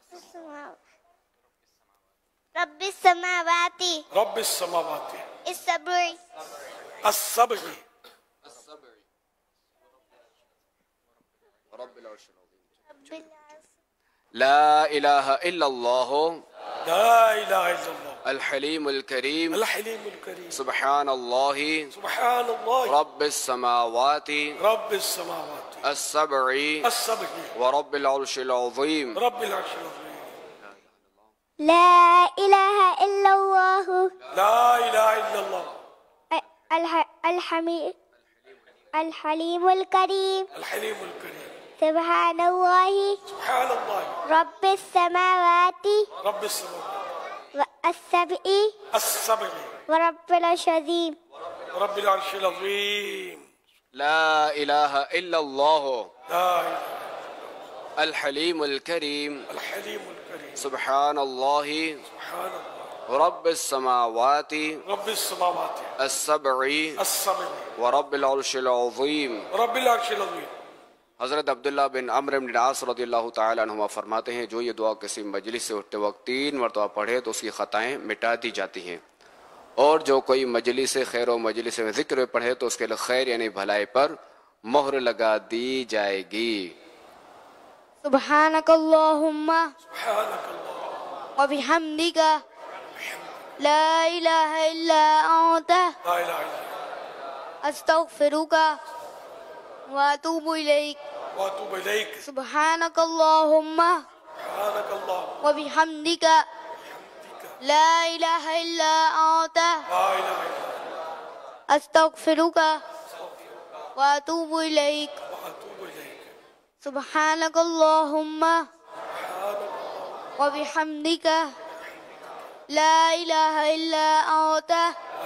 रब्बिस समावाति रब्बिस समावाति इस-सब'i अस-सब'i ला इलाहा इल्लल्लाहु ला इलाहा इल्लल्लाह अल हलीमुल करीम अल हलीमुल करीम सुब्हानल्लाहि सुब्हानल्लाह रब्बिस समावाति रब्बिस समावाति अस-सब'i अस-सब'i व रब्बिल अर्शिल अज़ीम रब्बिल अर्शिल अज़ीम। ला इलाहा इल्लल्लाहु ला इलाहा इल्लल्लाह अल हमीद अल हलीमुल करीम अल हलीमुल करीम सुब्हानल्लाहि सुब्हानल्लाह रब्बिस समावाति रब्बिस समावाति व अस-सब'i अस-सब'i व रब्बिल अर्शिल अज़ीम रब्बिल अर्शिल अज़ीम। ला इलाहा इल्लल्लाहु ला अल हलीमुल करीम अल हलीमुल करीम सुब्हानल्लाहि सुब्हानल्लाह रब्बिस समावाति रब्बिस समावाति अस-सब'i अस-सब'i व रब्बिल अर्शिल अज़ीम रब्बिल अर्शिल अज़ीम। हज़रत अब्दुल्लाह बिन अम्र बिन आस रज़ियल्लाहु ताला अन्हुमा फरमाते हैं, जो ये दुआ किसी मजलिस से उठते वक्त तीन मरतबा पढ़े तो उसकी ख़ताएँ मिटा दी जाती हैं, और जो कोई मजलिस खैर व मजलिस में ज़िक्र पढ़े तो उसके लिए खैर यानी भलाई पर मोहर लगा दी जाएगी। सुब्हानकल्लाहुम्मा व बिहम्दिका ला इलाहा इल्ला अंता अस्तगफिरुका व अतूबु इलैक वअतूबु इलैक। सुब्हानकल्लाहुम्मा व बिहम्दिका ला इलाहा इल्ला अंता अस्तगफिरुका व अतूबु इलैक। सुब्हानकल्लाहुम्मा व बिहम्दिका ला इलाहा इल्ला अंता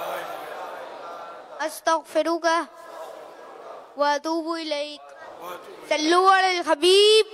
अस्तगफिरुका व अतूबु इलैक। सल्लु अलल हबीब।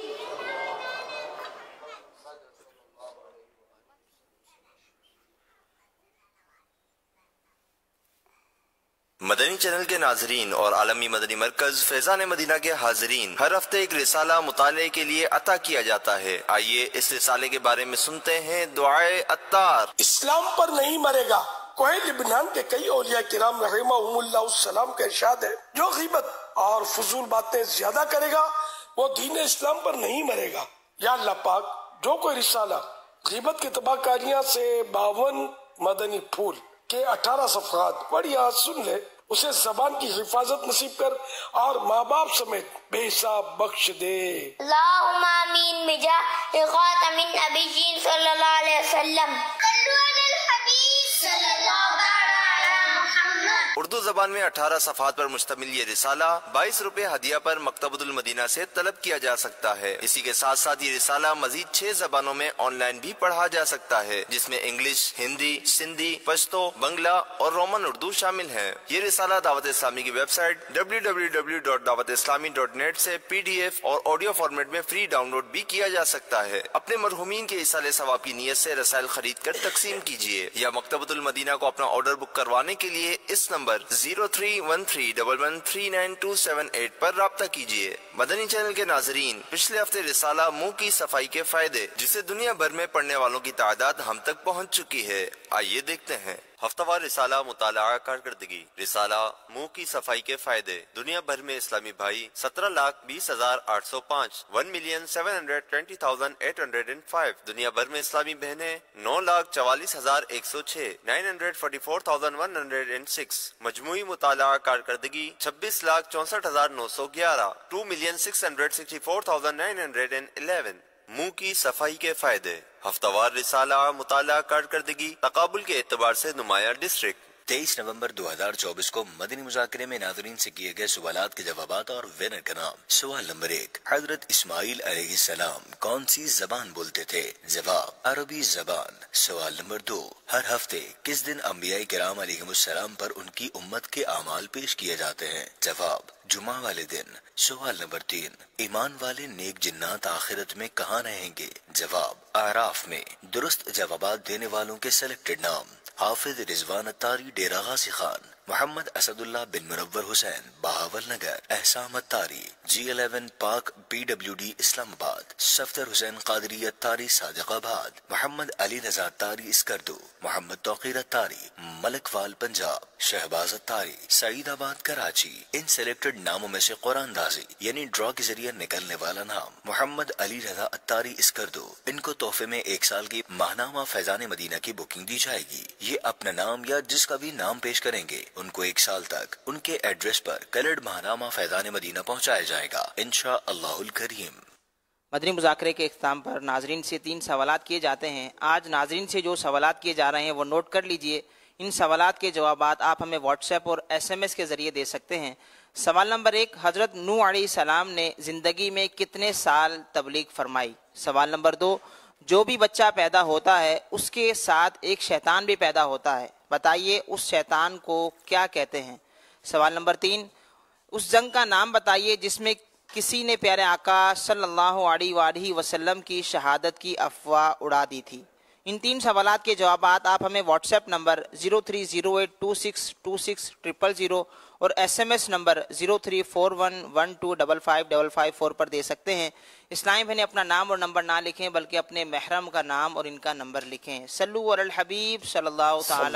مدنی چینل کے ناظرین اور عالمی مدنی مرکز فیضان مدینہ کے حاضرین، ہر ہفتے ایک رسالہ مطالعے کے لیے عطا کیا جاتا ہے۔ آئیے اس رسالے کے بارے میں سنتے ہیں دعائے عطار۔ اسلام پر نہیں مرے گا۔ کوہ لبنان کے کئی اولیاء کرام رحمہم اللہ السلام کا ارشاد ہے، جو غیبت اور فضول باتیں زیادہ کرے گا وہ دین اسلام پر نہیں مرے گا۔ یا اللہ پاک، جو کوئی رسالہ غیبت کے تباہ کاریاں سے باون مدنی پھول کے اٹھارہ صفحات پڑھ یا سن لے، اسے زبان کی حفاظت نصیب کر اور ماں باپ سمیت بے حساب بخش دے۔ اللہم آمین بجاہ خاتم النبیین صلی اللہ علیہ وسلم۔ صلو علی الحبیب صلی اللہ علیہ محمد۔ اردو زبان میں اٹھارہ صفحات پر مشتمل یہ رسالہ بائیس روپے ہدیہ پر مکتبۃ المدینہ سے طلب کیا جا سکتا ہے۔ اسی کے ساتھ ساتھ یہ رسالہ مزید چھ زبانوں میں آن لائن بھی پڑھا جا سکتا ہے، جس میں انگلش، ہندی، سندھی، پشتو، بنگلہ اور رومن اردو شامل ہے۔ یہ رسالہ دعوت اسلامی کی website W W W dot Dawat Islami dot net سے پی ڈی ایف اور آڈیو فارمیٹ میں فری ڈاؤن لوڈ بھی کیا جا سکتا ہے۔ اپنے مرحومین کے ایصال ثواب کی نیت سے رسائل خرید کر تقسیم کیجیے، یا مکتبۃ المدینہ کو اپنا آرڈر بک کروانے کے لیے اس نمبر zero three one three double one three nine two seven eight پر رابطہ کیجیے۔ مدنی چینل کے ناظرین، پچھلے ہفتے رسالہ منہ کی صفائی کے فائدے، جسے دنیا بھر میں پڑھنے والوں کی تعداد ہم تک پہنچ چکی ہے، آئیے دیکھتے ہیں۔ ہفتہ وار رسالہ مطالعہ کارکردگی، رسالہ منہ کی صفائی کے فائدے۔ دنیا بھر میں اسلامی بھائی سترہ لاکھ بیس ہزار آٹھ سو پانچ one million seven hundred twenty thousand eight hundred and five دنیا بھر میں اسلامی بہنیں نو لاکھ چوالیس ہزار ایک سو چھ nine hundred forty four thousand one hundred and six مجموعی مطالعہ کارکردگی چھبیس لاکھ چونسٹھ ہزار نو سو گیارہ two million six hundred sixty four thousand nine hundred and eleven منہ کی صفائی کے فائدے۔ ہفتہ وار رسالہ مطالعہ کارکردگی تقابل کے اعتبار سے نمایاں ڈسٹرکٹ۔ تیئیس نومبر دو ہزار چوبیس کو مدنی مذاکرے میں ناظرین سے کیے گئے سوالات کے جوابات اور وینر کا نام۔ سوال نمبر ایک، حضرت اسماعیل علیہ السلام کون سی زبان بولتے تھے؟ جواب، عربی زبان۔ سوال نمبر دو، ہر ہفتے کس دن انبیاء کرام علیہ السلام پر ان کی امت کے اعمال پیش کیے جاتے ہیں؟ جواب، جمعہ والے دن۔ سوال نمبر تین، ایمان والے نیک جنات آخرت میں کہاں رہیں گے؟ جواب، اعراف میں۔ درست جوابات دینے والوں کے سلیکٹڈ نام: Hafiz Rizwan Attari Dera Ghazi Khan, Muhammad Asad Ullah bin Munawar Hussain Bahawal Nagar, Ahsam Attari G eleven Pak P W D اسلام آباد، صفدر حسین قادری اتاری صادق آباد، محمد علی رضا اتاری اسکردو، محمد توقیر اتاری ملک وال پنجاب، شہباز اتاری سعید آباد کراچی۔ ان سلیکٹڈ ناموں میں سے قرآن دازی یعنی ڈرا کے ذریعے نکلنے والا نام محمد علی رضا اتاری اسکردو، ان کو تحفے میں ایک سال کی ماہنامہ فیضان مدینہ کی بکنگ دی جائے گی۔ یہ اپنا نام یا جس کا بھی نام پیش کریں گے ان کو ایک سال تک ان کے ایڈریس پر کلرڈ ماہنامہ فیضان مدینہ پہنچایا جائے گا انشاء اللہ الکریم۔ مدنی مذاکرے کے اختتام پر ناظرین سے تین سوالات کیے جاتے ہیں۔ آج ناظرین سے جو سوالات کیے جا رہے ہیں وہ نوٹ کر لیجئے۔ ان سوالات کے جوابات آپ ہمیں واٹس ایپ اور ایس ایم ایس کے ذریعے دے سکتے ہیں۔ سوال نمبر ایک، حضرت نوح علیہ السلام نے زندگی میں کتنے سال تبلیغ فرمائی؟ سوال نمبر دو، جو بھی بچہ پیدا ہوتا ہے اس کے ساتھ ایک شیطان بھی پیدا ہوتا ہے، بتائیے اس شیطان کو کیا کہتے ہیں؟ سوال نمبر تین، اس جنگ کا نام بتائیے جس میں کسی نے پیارے آقا صلی اللہ علیہ وآلہ وسلم کی شہادت کی افواہ اڑا دی تھی۔ ان تین سوالات کے جوابات آپ ہمیں WhatsApp number zero three zero eight two six two six triple zero اور S M S number zero three four one one two double five double five four پر دے سکتے ہیں۔ اسلامی بہنیں اپنا نام اور نمبر نہ لکھیں بلکہ اپنے محرم کا نام اور ان کا نمبر لکھیں۔ صلو علی الحبیب صلی اللہ تعالی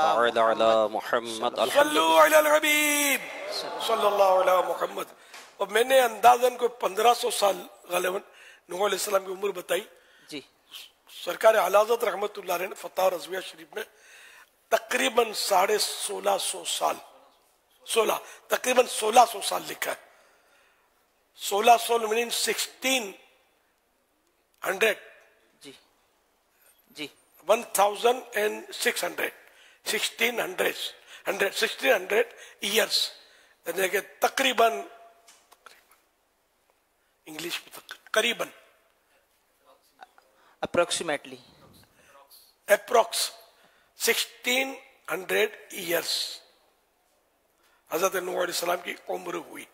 علی محمد۔ صلو علی الحبیب صلی اللہ علی محمد۔ اور میں نے اندازاً کو پندرہ سو سال غالباً نوح علیہ السلام کی عمر بتائی جی۔ سرکار اعلیٰ حضرت رحمت اللہ علیہ نے فتح اور رضویہ شریف میں تقریباً ساڑھے سولہ سو سال سولہ تقریباً سولہ سو سال لکھا ہے۔ سولہ سو میننگ سکسٹین ہنڈریڈ جی جی one thousand and six hundred sixteen hundred hundred sixteen hundred years, یعنی کہ تقریباً انگلش میں قریباً approximately approx sixteen hundred years Hazrat Nuh علیہ السلام کی عمر ہوئی۔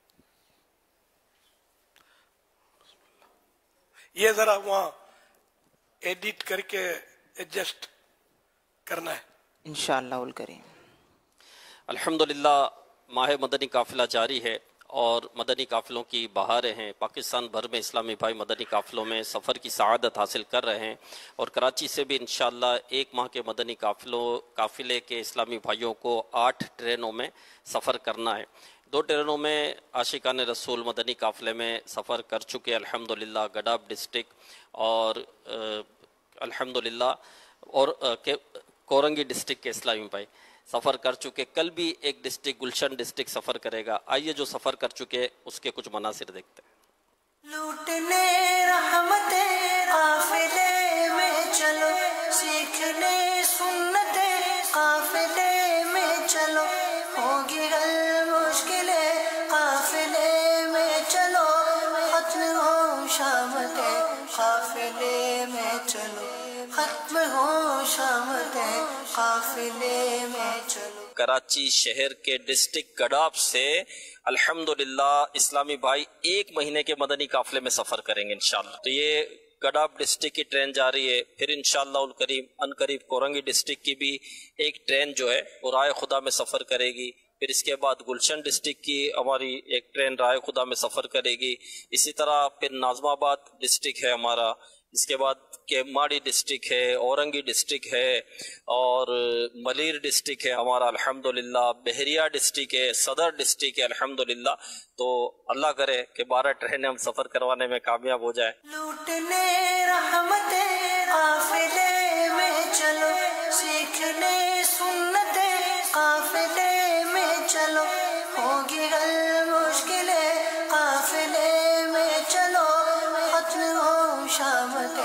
یہ ذرا وہاں ایڈٹ کر کے ایڈجسٹ کرنا ہے انشاءاللہ الکریم۔ الحمدللہ ماہ مدنی قافلہ جاری ہے اور مدنی قافلوں کی بہاریں ہیں. پاکستان بھر میں اسلامی بھائی مدنی قافلوں میں سفر کی سعادت حاصل کر رہے ہیں اور کراچی سے بھی انشاءاللہ ایک ماہ کے مدنی قافلوں قافلے کے اسلامی بھائیوں کو آٹھ ٹرینوں میں سفر کرنا ہے. دو ٹرینوں میں عاشقان رسول مدنی قافلے میں سفر کر چکے الحمدللہ گڈاب ڈسٹرکٹ اور الحمدللہ اور کورنگی ڈسٹرکٹ کے اسلامی بھائی سفر کر چکے. کل بھی ایک ڈسٹرکٹ گلشن ڈسٹرکٹ سفر کرے گا. آئیے جو سفر کر چکے اس کے کچھ مناظر دیکھتے ہیں. لوٹنے رحمت قافلے میں چلو، سیکھنے سنت قافلے میں چلو، ہوگی حل مشکلیں قافلے میں چلو، ختم ہو شامت قافلے میں چلو، ختم ہو شامت قافلے میں چلو. کراچی شہر کے ڈسٹرکٹ گڈاب سے الحمدللہ اسلامی بھائی ایک مہینے کے مدنی قافلے میں سفر کریں گے انشاءاللہ. تو یہ گڈاب ڈسٹرکٹ کی ٹرین جا رہی ہے. پھر انشاءاللہ الکریم ان قریب کورنگی ڈسٹرکٹ کی بھی ایک ٹرین جو ہے وہ رائے خدا میں سفر کرے گی. پھر اس کے بعد گلشن ڈسٹرکٹ کی ہماری ایک ٹرین رائے خدا میں سفر کرے گی. اسی طرح پھر ناظم آباد ڈسٹرکٹ ہے ہمارا، اس کے بعد کہ ماڑی ڈسٹرکٹ ہے، اورنگی ڈسٹرکٹ ہے اور ملیر ڈسٹرکٹ ہے ہمارا الحمدللہ، بحریہ ڈسٹرکٹ ہے، صدر ڈسٹرکٹ ہے الحمدللہ. تو اللہ کرے کہ بارہ ٹرینیں ہم سفر کروانے میں کامیاب ہو جائے. لوٹنے رحمت قافلے میں چلو، سیکھنے سنت قافلے میں چلو، ہوگی حل مشکلیں قافلے میں چلو، ختم ہو شامت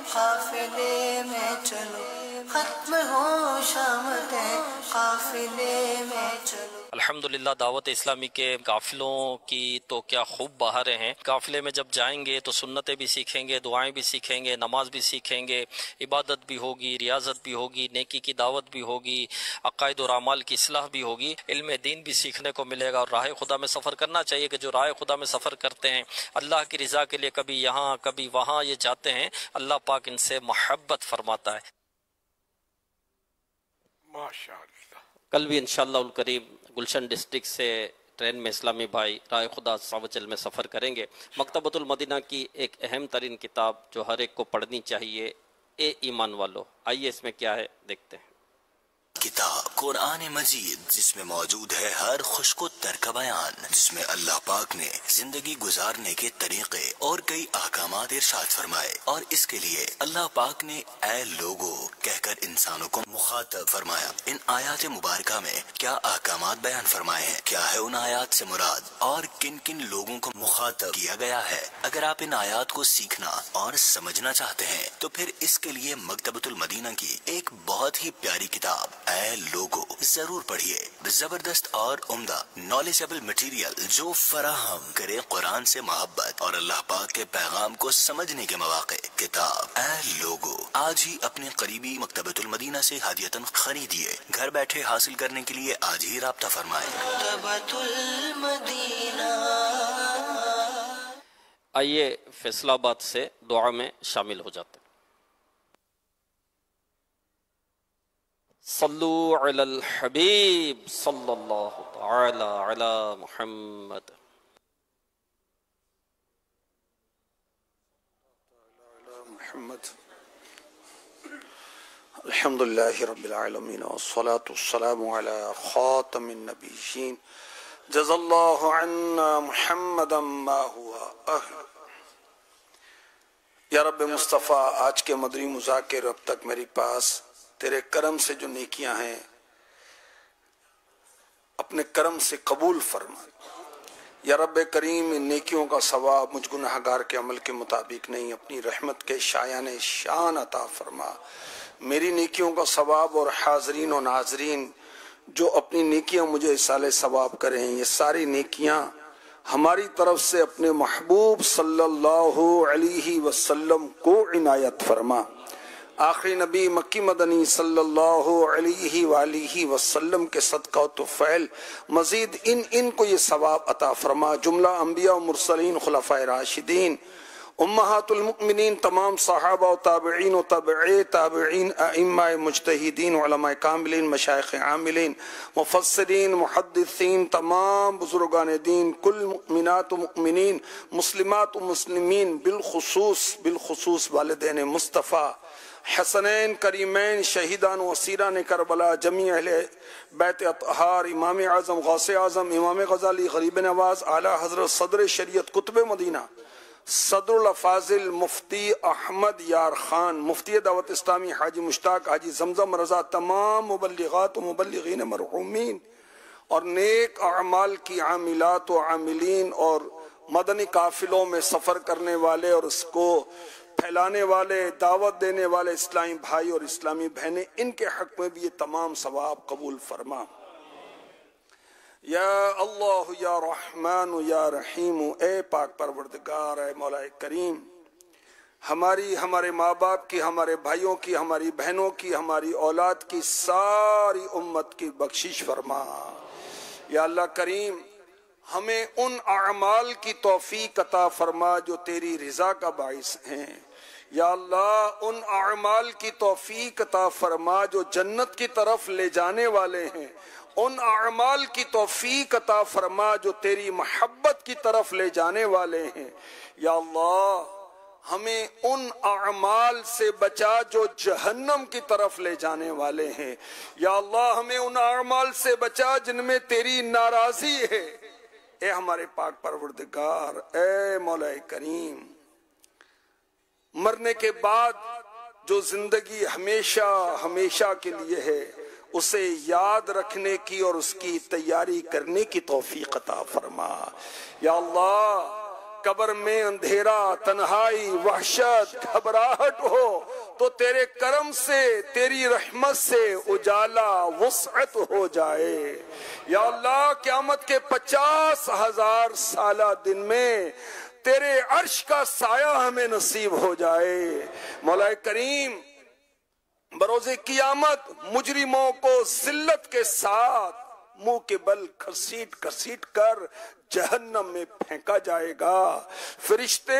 قافلے میں چلو، ختم ہو شامت قافلے میں چلو. الحمدللہ دعوت اسلامی کے قافلوں کی تو کیا خوب بہاریں ہیں. قافلے میں جب جائیں گے تو سنتیں بھی سیکھیں گے، دعائیں بھی سیکھیں گے، نماز بھی سیکھیں گے، عبادت بھی ہوگی، ریاضت بھی ہوگی، نیکی کی دعوت بھی ہوگی، عقائد اور اعمال کی اصلاح بھی ہوگی، علم دین بھی سیکھنے کو ملے گا. اور راہ خدا میں سفر کرنا چاہیے کہ جو راہ خدا میں سفر کرتے ہیں اللہ کی رضا کے لیے کبھی یہاں کبھی وہاں یہ جاتے ہیں، اللہ پاک ان سے محبت فرماتا ہے. ماشاءاللہ. کل بھی انشاءاللہ الکریم گلشن ڈسٹرکٹ سے ٹرین میں اسلامی بھائی رائے خدا ساوچل میں سفر کریں گے. مکتبۃ المدینہ کی ایک اہم ترین کتاب جو ہر ایک کو پڑھنی چاہیے، اے ایمان والو. آئیے اس میں کیا ہے دیکھتے ہیں. کتاب قرآن مجید جس میں موجود ہے ہر خشک و تر کا بیان، جس میں اللہ پاک نے زندگی گزارنے کے طریقے اور کئی احکامات ارشاد فرمائے، اور اس کے لیے اللہ پاک نے اے لوگو کہہ کر انسانوں کو مخاطب فرمایا. ان آیات مبارکہ میں کیا احکامات بیان فرمائے ہیں، کیا ہے ان آیات سے مراد اور کن کن لوگوں کو مخاطب کیا گیا ہے. اگر آپ ان آیات کو سیکھنا اور سمجھنا چاہتے ہیں تو پھر اس کے لیے مکتبۃ المدینہ کی ایک بہت ہی پیاری کتاب اے لوگو ضرور پڑھیے. زبردست اور عمدہ نالجبل مٹیریل جو فراہم کرے قرآن سے محبت اور اللہ پاک کے پیغام کو سمجھنے کے مواقع. کتاب اے لوگو آج ہی اپنے قریبی مکتبۃ المدینہ سے ہدیتاً خریدیے. گھر بیٹھے حاصل کرنے کے لیے آج ہی رابطہ فرمائیں. مکتبۃ المدینہ. آئیے فیصلہ آباد سے دعا میں شامل ہو جاتے ہیں. صلو علی الحبیب صلی اللہ تعالی علی محمد. محمد. الحمدللہ رب العالمین والصلاة والسلام علی خاتم النبیین. جزا اللہ عنا محمدا ما ہوا اہل. یا رب مصطفیٰ آج کے مدنی مذاکر اب تک میری پاس تیرے کرم سے جو نیکیاں ہیں اپنے کرم سے قبول فرما. یا رب کریم ان نیکیوں کا ثواب مجھ گناہگار کے عمل کے مطابق نہیں، اپنی رحمت کے شایان شان عطا فرما. میری نیکیوں کا ثواب اور حاضرین و ناظرین جو اپنی نیکیاں مجھے اصالِ ثواب کریں، یہ ساری نیکیاں ہماری طرف سے اپنے محبوب صلی اللہ علیہ وسلم کو عنایت فرما. آخری نبی مکی مدنی صلی اللہ علیہ وآلہ وسلم کے صدقہ و طفیل مزید ان ان کو یہ ثواب عطا فرما. جملہ انبیاء و مرسلین، خلفائے راشدین उम्महातुल मुमिनीन, तमाम सहाबा व ताबिईन व तबए ताबिईन, अइम्मा मुज्तहिदीन, उलमा कामिलीन, मशाइख आमिलीन, मुफस्सिरीन, मुहद्दिसीन, तमाम बुजुर्गान दीन, कुल मुमिनात व मुमिनीन, मुस्लिमात व मुस्लिमीन, बिलखुसूस बिलखुसूस वालिदैन मुस्तफ़ा, हसनैन करीमैन, शहीदान वसीरान करबला, जमी अहले बैत अतहार, इमाम आज़म गौसे आज़म, इमाम गज़ाली, गरीब नवाज, आला हज़रत सदर शरीयत, कुतुब मदीना, सदरुल अफाजिल मुफ्ती अहमद यार खान, मुफ्ती दावत इस्लामी हाजी मुश्ताक हाजी जमजम रजा, तमाम मुबल्लिगात व मुबल्लिगीन मरहूमीन और नेक अमाल की आमिलात व आमिलीन और मदनी काफिलों में सफ़र करने वाले और उसको फैलाने वाले, दावत देने वाले इस्लामी भाई और इस्लामी बहनें, इनके हक में भी ये तमाम सवाब कबूल फरमा। या अल्लाह या रहमान या रहीम, ए पाक परवरदिगार, ए मौला करीम, हमारी, हमारे माँ बाप की, हमारे भाइयों की, हमारी बहनों की, हमारी औलाद की, सारी उम्मत की बख्शिश फरमा। या अल्लाह करीम, हमें उन अमाल की तौफीक अता फरमा जो तेरी रिजा का बाइस हैं। या अल्लाह, उन अमाल की तौफीक अता फरमा जो जन्नत की तरफ ले जाने वाले हैं। उन अमाल की तौफीक अता फरमा जो तेरी मोहब्बत की तरफ ले जाने वाले हैं। या अल्लाह, हमें उन अमाल से बचा जो जहन्नम की तरफ ले जाने वाले हैं। या अल्लाह, हमें उन अमाल से बचा जिनमें तेरी नाराजी है। ए हमारे पाक परवरदिगार, ए मौला करीम, मरने के बाद जो जिंदगी हमेशा हमेशा के लिए है, उसे याद रखने की और उसकी तैयारी करने की तौफीक अता फरमा। या अल्लाह, कब्र में अंधेरा, तन्हाई, वहशत, घबराहट हो तो तेरे करम से, तेरी रहमत से उजाला, वुसअत हो जाए। या अल्लाह, क़यामत के पचास हजार साला दिन में तेरे अर्श का साया हमें नसीब हो जाए। मौला करीम, बरोज़े क़यामत मुजरिमों को जिल्लत के साथ मुंह के बल घसीट घसीट कर जहन्नम में फेंका जाएगा। फरिश्ते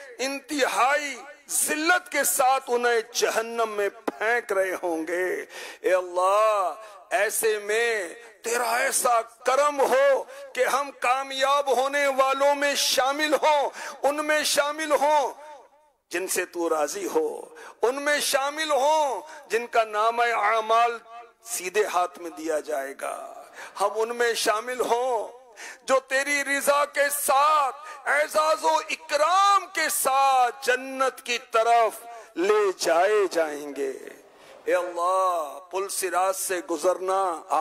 इंतहाई जिल्लत के साथ उन्हें जहन्नम में फेंक रहे होंगे। ए अल्लाह, ऐसे में तेरा ऐसा करम हो कि हम कामयाब होने वालों में शामिल हों, उनमें शामिल हों जिनसे तू राजी हो, उनमें शामिल हो जिनका नाम आमाल सीधे हाथ में दिया जाएगा। हम उनमें शामिल हो जो तेरी रिजा के साथ, एजाज़ो इकराम के साथ जन्नत की तरफ ले जाए जाएंगे। ए अल्लाह, पुल सिरात से गुजरना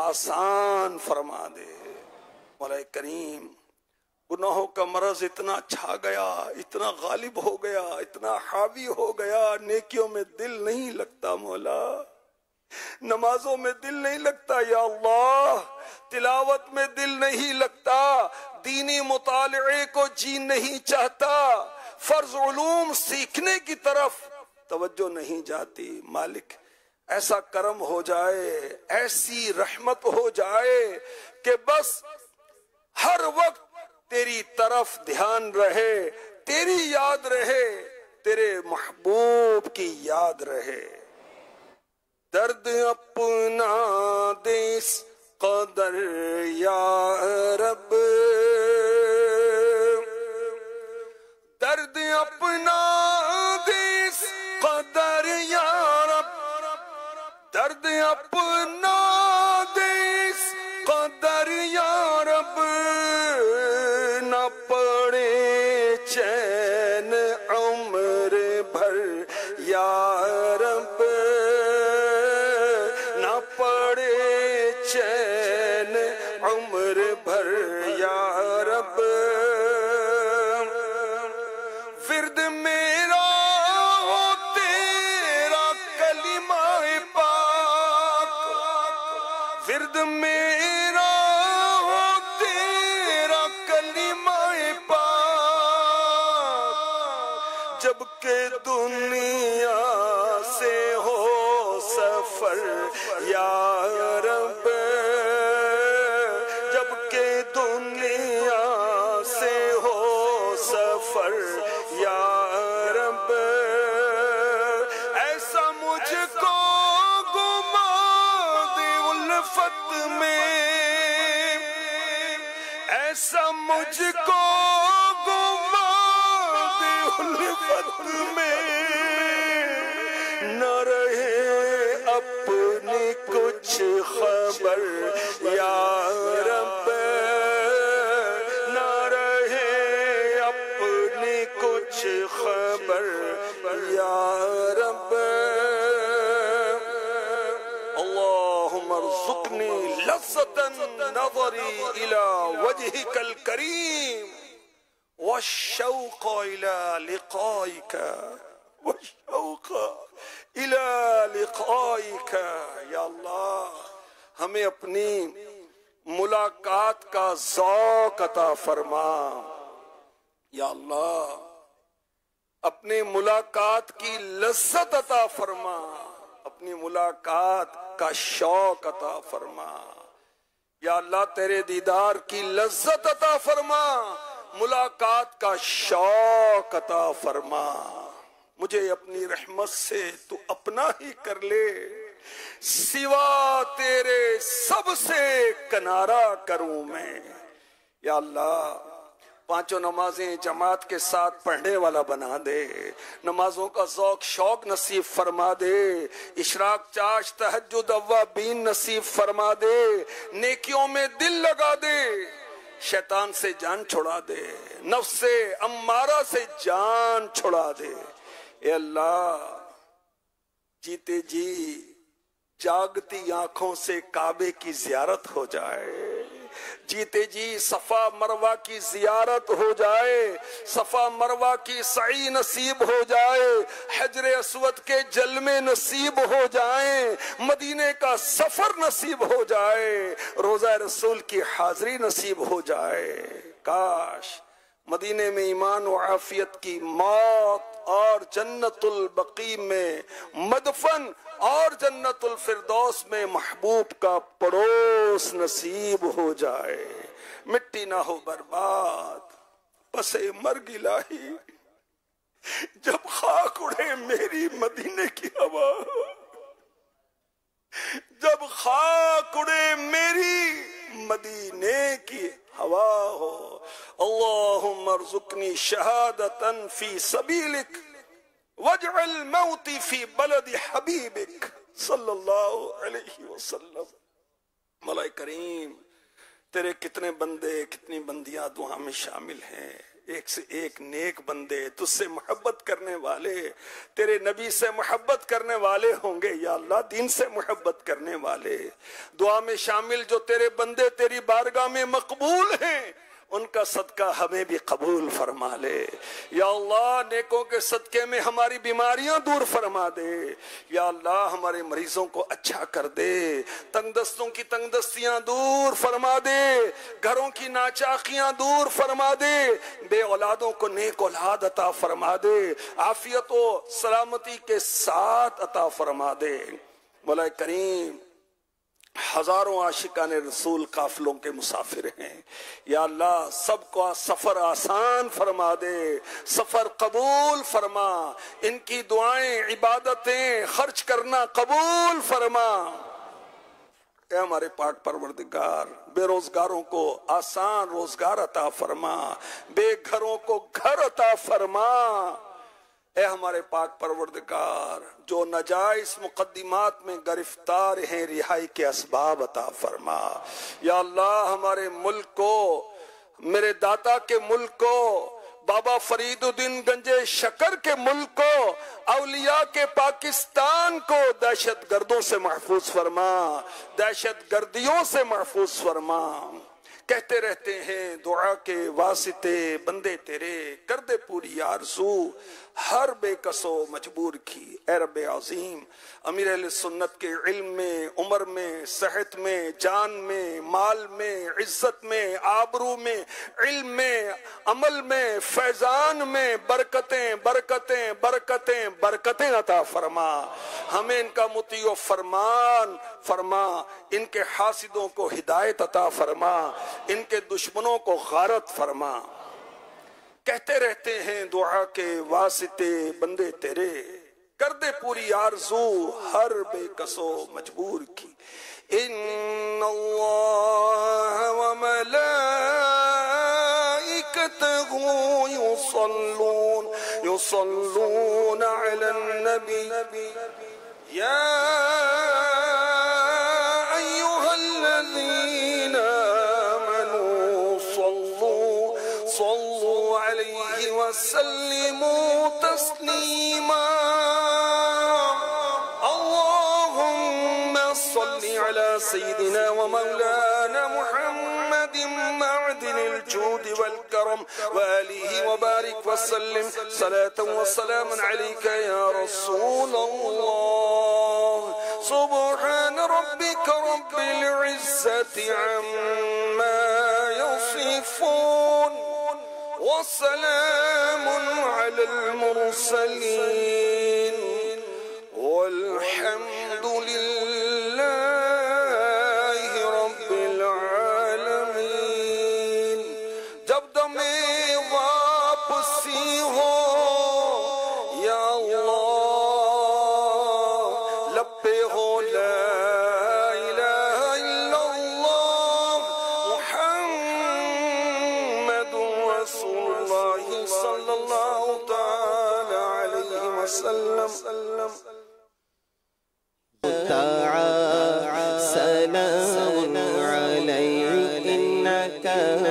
आसान फरमा दे। मौला करीम, गुनाहों का मरज इतना छा गया, इतना गालिब हो गया, इतना हावी हो गया, नेकियों में दिल नहीं लगता मौला, नमाजों में दिल नहीं लगता। या अल्लाह, तिलावत में दिल नहीं लगता, दीनी मुताले को जी नहीं चाहता, फर्ज उलूम सीखने की तरफ तवज्जो नहीं जाती। मालिक, ऐसा करम हो जाए, ऐसी रहमत हो जाए कि बस हर वक्त तेरी तरफ ध्यान रहे, तेरी याद रहे, तेरे महबूब की याद रहे। दर्द अपना देश कदर या रब, दर्द अपना देश कदर या रब, दर्द अपना देश कदर या रब, न पड़े चैन उम्र भर या रब, न पड़े चैन उम्र भर या रब। फिर्द मेरा हो तेरा कलिमाए पाक, फिर्द मेरा हो तेरा कलिमाए पाक, जबकि दुनिया से हो सफर या रब, जबकि दुनिया से हो सफर या الفت میں ایسا مجھ کو گما دے الفت میں نہ رہے اپنی کچھ خبر یا رب نہ رہے اپنی کچھ خبر یا رب اللہم ارزقنی لذة النظر الى وجهك الكريم والشوق الى لقائك والشوق الى لقائك یا اللہ ہمیں اپنی ملاقات کا ذوق عطا فرما یا اللہ اپنی ملاقات کی لذت عطا فرما اپنی ملاقات کا شوق عطا فرما یا اللہ تیرے دیدار کی لذت عطا فرما ملاقات کا شوق عطا فرما مجھے اپنی رحمت سے تو اپنا ہی کر لے سوا تیرے سب سے کنارہ کروں میں یا اللہ پانچوں نمازیں جماعت کے ساتھ پڑھنے والا بنا دے نمازوں کا ذوق شوق نصیب فرما دے اشراق چاش تہجد اوابین نصیب فرما دے نیکیوں میں دل لگا دے شیطان سے جان چھڑا دے نفس سے امارہ سے جان چھڑا دے اے اللہ جیتے جی جاگتی آنکھوں سے کعبے کی زیارت ہو جائے جیتے جی صفا مروہ کی زیارت ہو جائے صفا مروہ کی سعی نصیب ہو جائے حجر اسود کے جلمے نصیب ہو جائیں مدینے کا سفر نصیب ہو جائے روزہ رسول کی حاضری نصیب ہو جائے کاش مدینے میں ایمان و عافیت کی موت اور جنت البقیع میں مدفن اور جنت الفردوس میں محبوب کا پڑوس نصیب ہو جائے مٹی نہ ہو برباد پسے مرگ الہی جب خاک اڑے میری مدینے کی ہوا جب خاک اڑے میری مدینے کی ہوا ہو اللہم ارزقنی شہادتا فی سبیلک واجعل موتی فی بلد حبیبک صلی اللہ علیہ وسلم مولا کریم تیرے کتنے بندے کتنی بندیاں دعا میں شامل ہیں ایک سے ایک نیک بندے تجھ سے محبت کرنے والے تیرے نبی سے محبت کرنے والے ہوں گے یا اللہ دین سے محبت کرنے والے دعا میں شامل جو تیرے بندے تیری بارگاہ میں مقبول ہیں ان کا صدقہ ہمیں بھی قبول فرما لے یا اللہ نیکوں کے صدقے میں ہماری بیماریاں دور فرما دے یا اللہ ہمارے مریضوں کو اچھا کر دے تنگ دستوں کی تنگ دستیاں دور فرما دے گھروں کی ناچاقیاں دور فرما دے بے اولادوں کو نیک اولاد عطا فرما دے عافیت و سلامتی کے ساتھ عطا فرما دے مولا کریم ہزاروں عاشقان رسول قافلوں کے مسافر ہیں یا اللہ سب کو سفر آسان فرما دے سفر قبول فرما ان کی دعائیں عبادتیں خرچ کرنا قبول فرما اے ہمارے پاک پروردگار بے روزگاروں کو آسان روزگار عطا فرما بے گھروں کو گھر عطا فرما اے ہمارے پاک پروردگار جو ناجائز مقدمات میں گرفتار ہیں رہائی کے اسباب عطا فرما یا اللہ ہمارے ملک کو میرے داتا کے ملک کو بابا فرید الدین گنجے شکر کے ملک کو اولیاء کے پاکستان کو دہشت گردوں سے محفوظ فرما دہشت گردیوں سے محفوظ فرما کہتے رہتے ہیں دعا کے واسطے بندے تیرے کر دے پوری آرزو ہر بے کسو مجبور کی اے رب عظیم امیر اہل سنت کے علم میں عمر میں صحت میں جان میں مال میں عزت میں آبرو میں علم میں عمل میں فیضان میں برکتیں برکتیں برکتیں برکتیں عطا فرما ہمیں ان کا مطیع و فرمان فرما ان کے حاسدوں کو ہدایت عطا فرما ان کے دشمنوں کو غارت فرما کہتے رہتے ہیں دعا کے واسطے بندے تیرے کر دے پوری آرزو ہر بے کسو مجبور کی ان يصلون يصلون على النبي يا أيها الذين آمنوا صلوا صلوا عليه وسلموا تسليما اللهم صل على سيدنا ومولانا محمد معدن الجود والكرم وآله وبارك وسلم صلاة وسلاما عليك يا رسول الله سبحان ربك رب العزة عما يصفون وسلام على المرسلين والحمد لله رب العالمين جب دم واپسی ہو یا اللہ لپے ہو لا الہ الا اللہ محمد رسول اللہ صلی اللہ تعالی علیہ وسلم سلام عليك إنك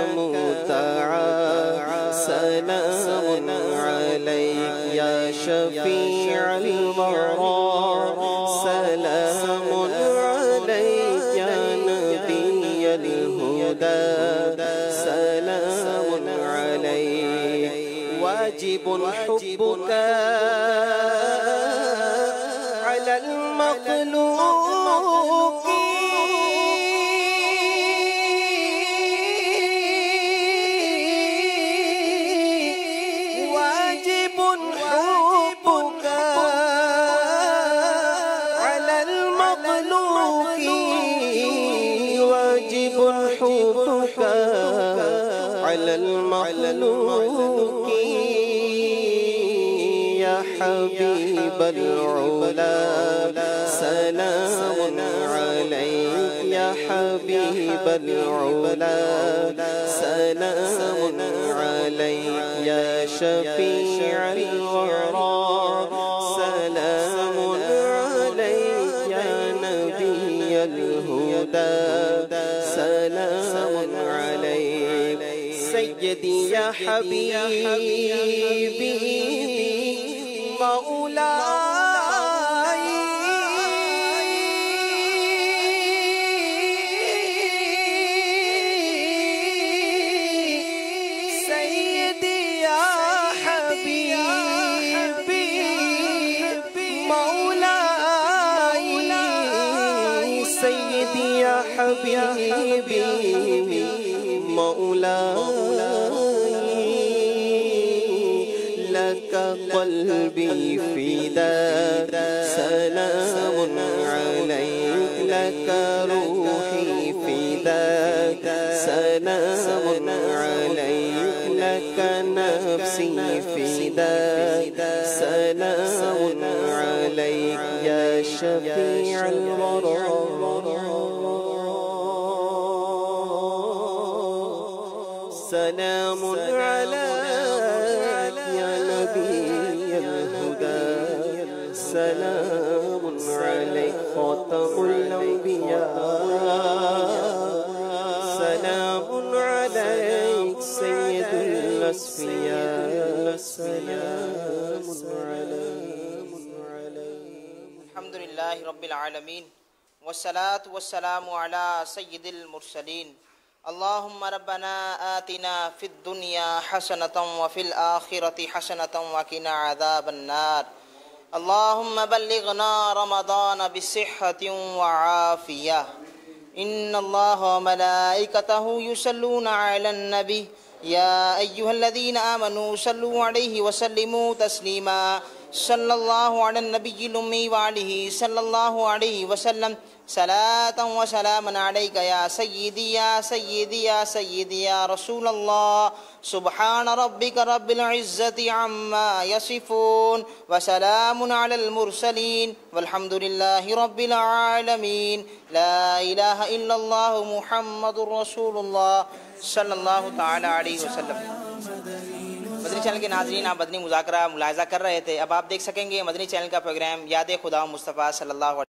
متعا سلام عليك يا شفيع الورى سلام عليك يا نبي الهدى سلام عليك واجب حبك على المخلوق واجب حبك على المخلوق واجب حبك على المخلوق يا حبيب العلا سلام عليك يا حبيب العلا سلام عليك يا شفيع الورى سلام عليك يا نبي الهدى سلام عليك سيدي يا حبيبي مولاي سيدي يا حبيبي مولاي سيدي يا حبيبي مولاي لك قلبي فداك سلام عليك لك روحي فداك سلام عليك لك نفسي فداك سلام عليك يا شفيع الورى سلام عليك يا نبي الهدى سلام عليك خاتم الأنبياء سلام عليك سيد الأصفياء سلام عليك الحمد لله رب العالمين والصلاة والسلام على سيد المرسلين اللهم ربنا آتنا في الدنيا حسنة وفي الآخرة حسنة وقنا عذاب النار اللهم بلغنا رمضان بصحة وعافية إن الله وملائكته يصلون على النبي يا أيها الذين آمنوا صلوا عليه وسلموا تسليما صلى الله على النبي الأمي وعليه صلى الله عليه وسلم صلاة وسلاما عليك يا سيدي يا سيدي يا سيدي يا رسول الله سبحان ربك رب العزة عما يصفون وسلام على المرسلين والحمد لله رب العالمين لا إله إلا الله محمد رسول الله صلى الله تعالى عليه وسلم. مدنی چینل کے ناظرین، آپ مدنی مذاکرہ ملاحظہ کر رہے تھے، اب آپ دیکھ سکیں گے مدنی چینل کا پروگرام یاد خدا مصطفیٰ صلی اللہ علیہ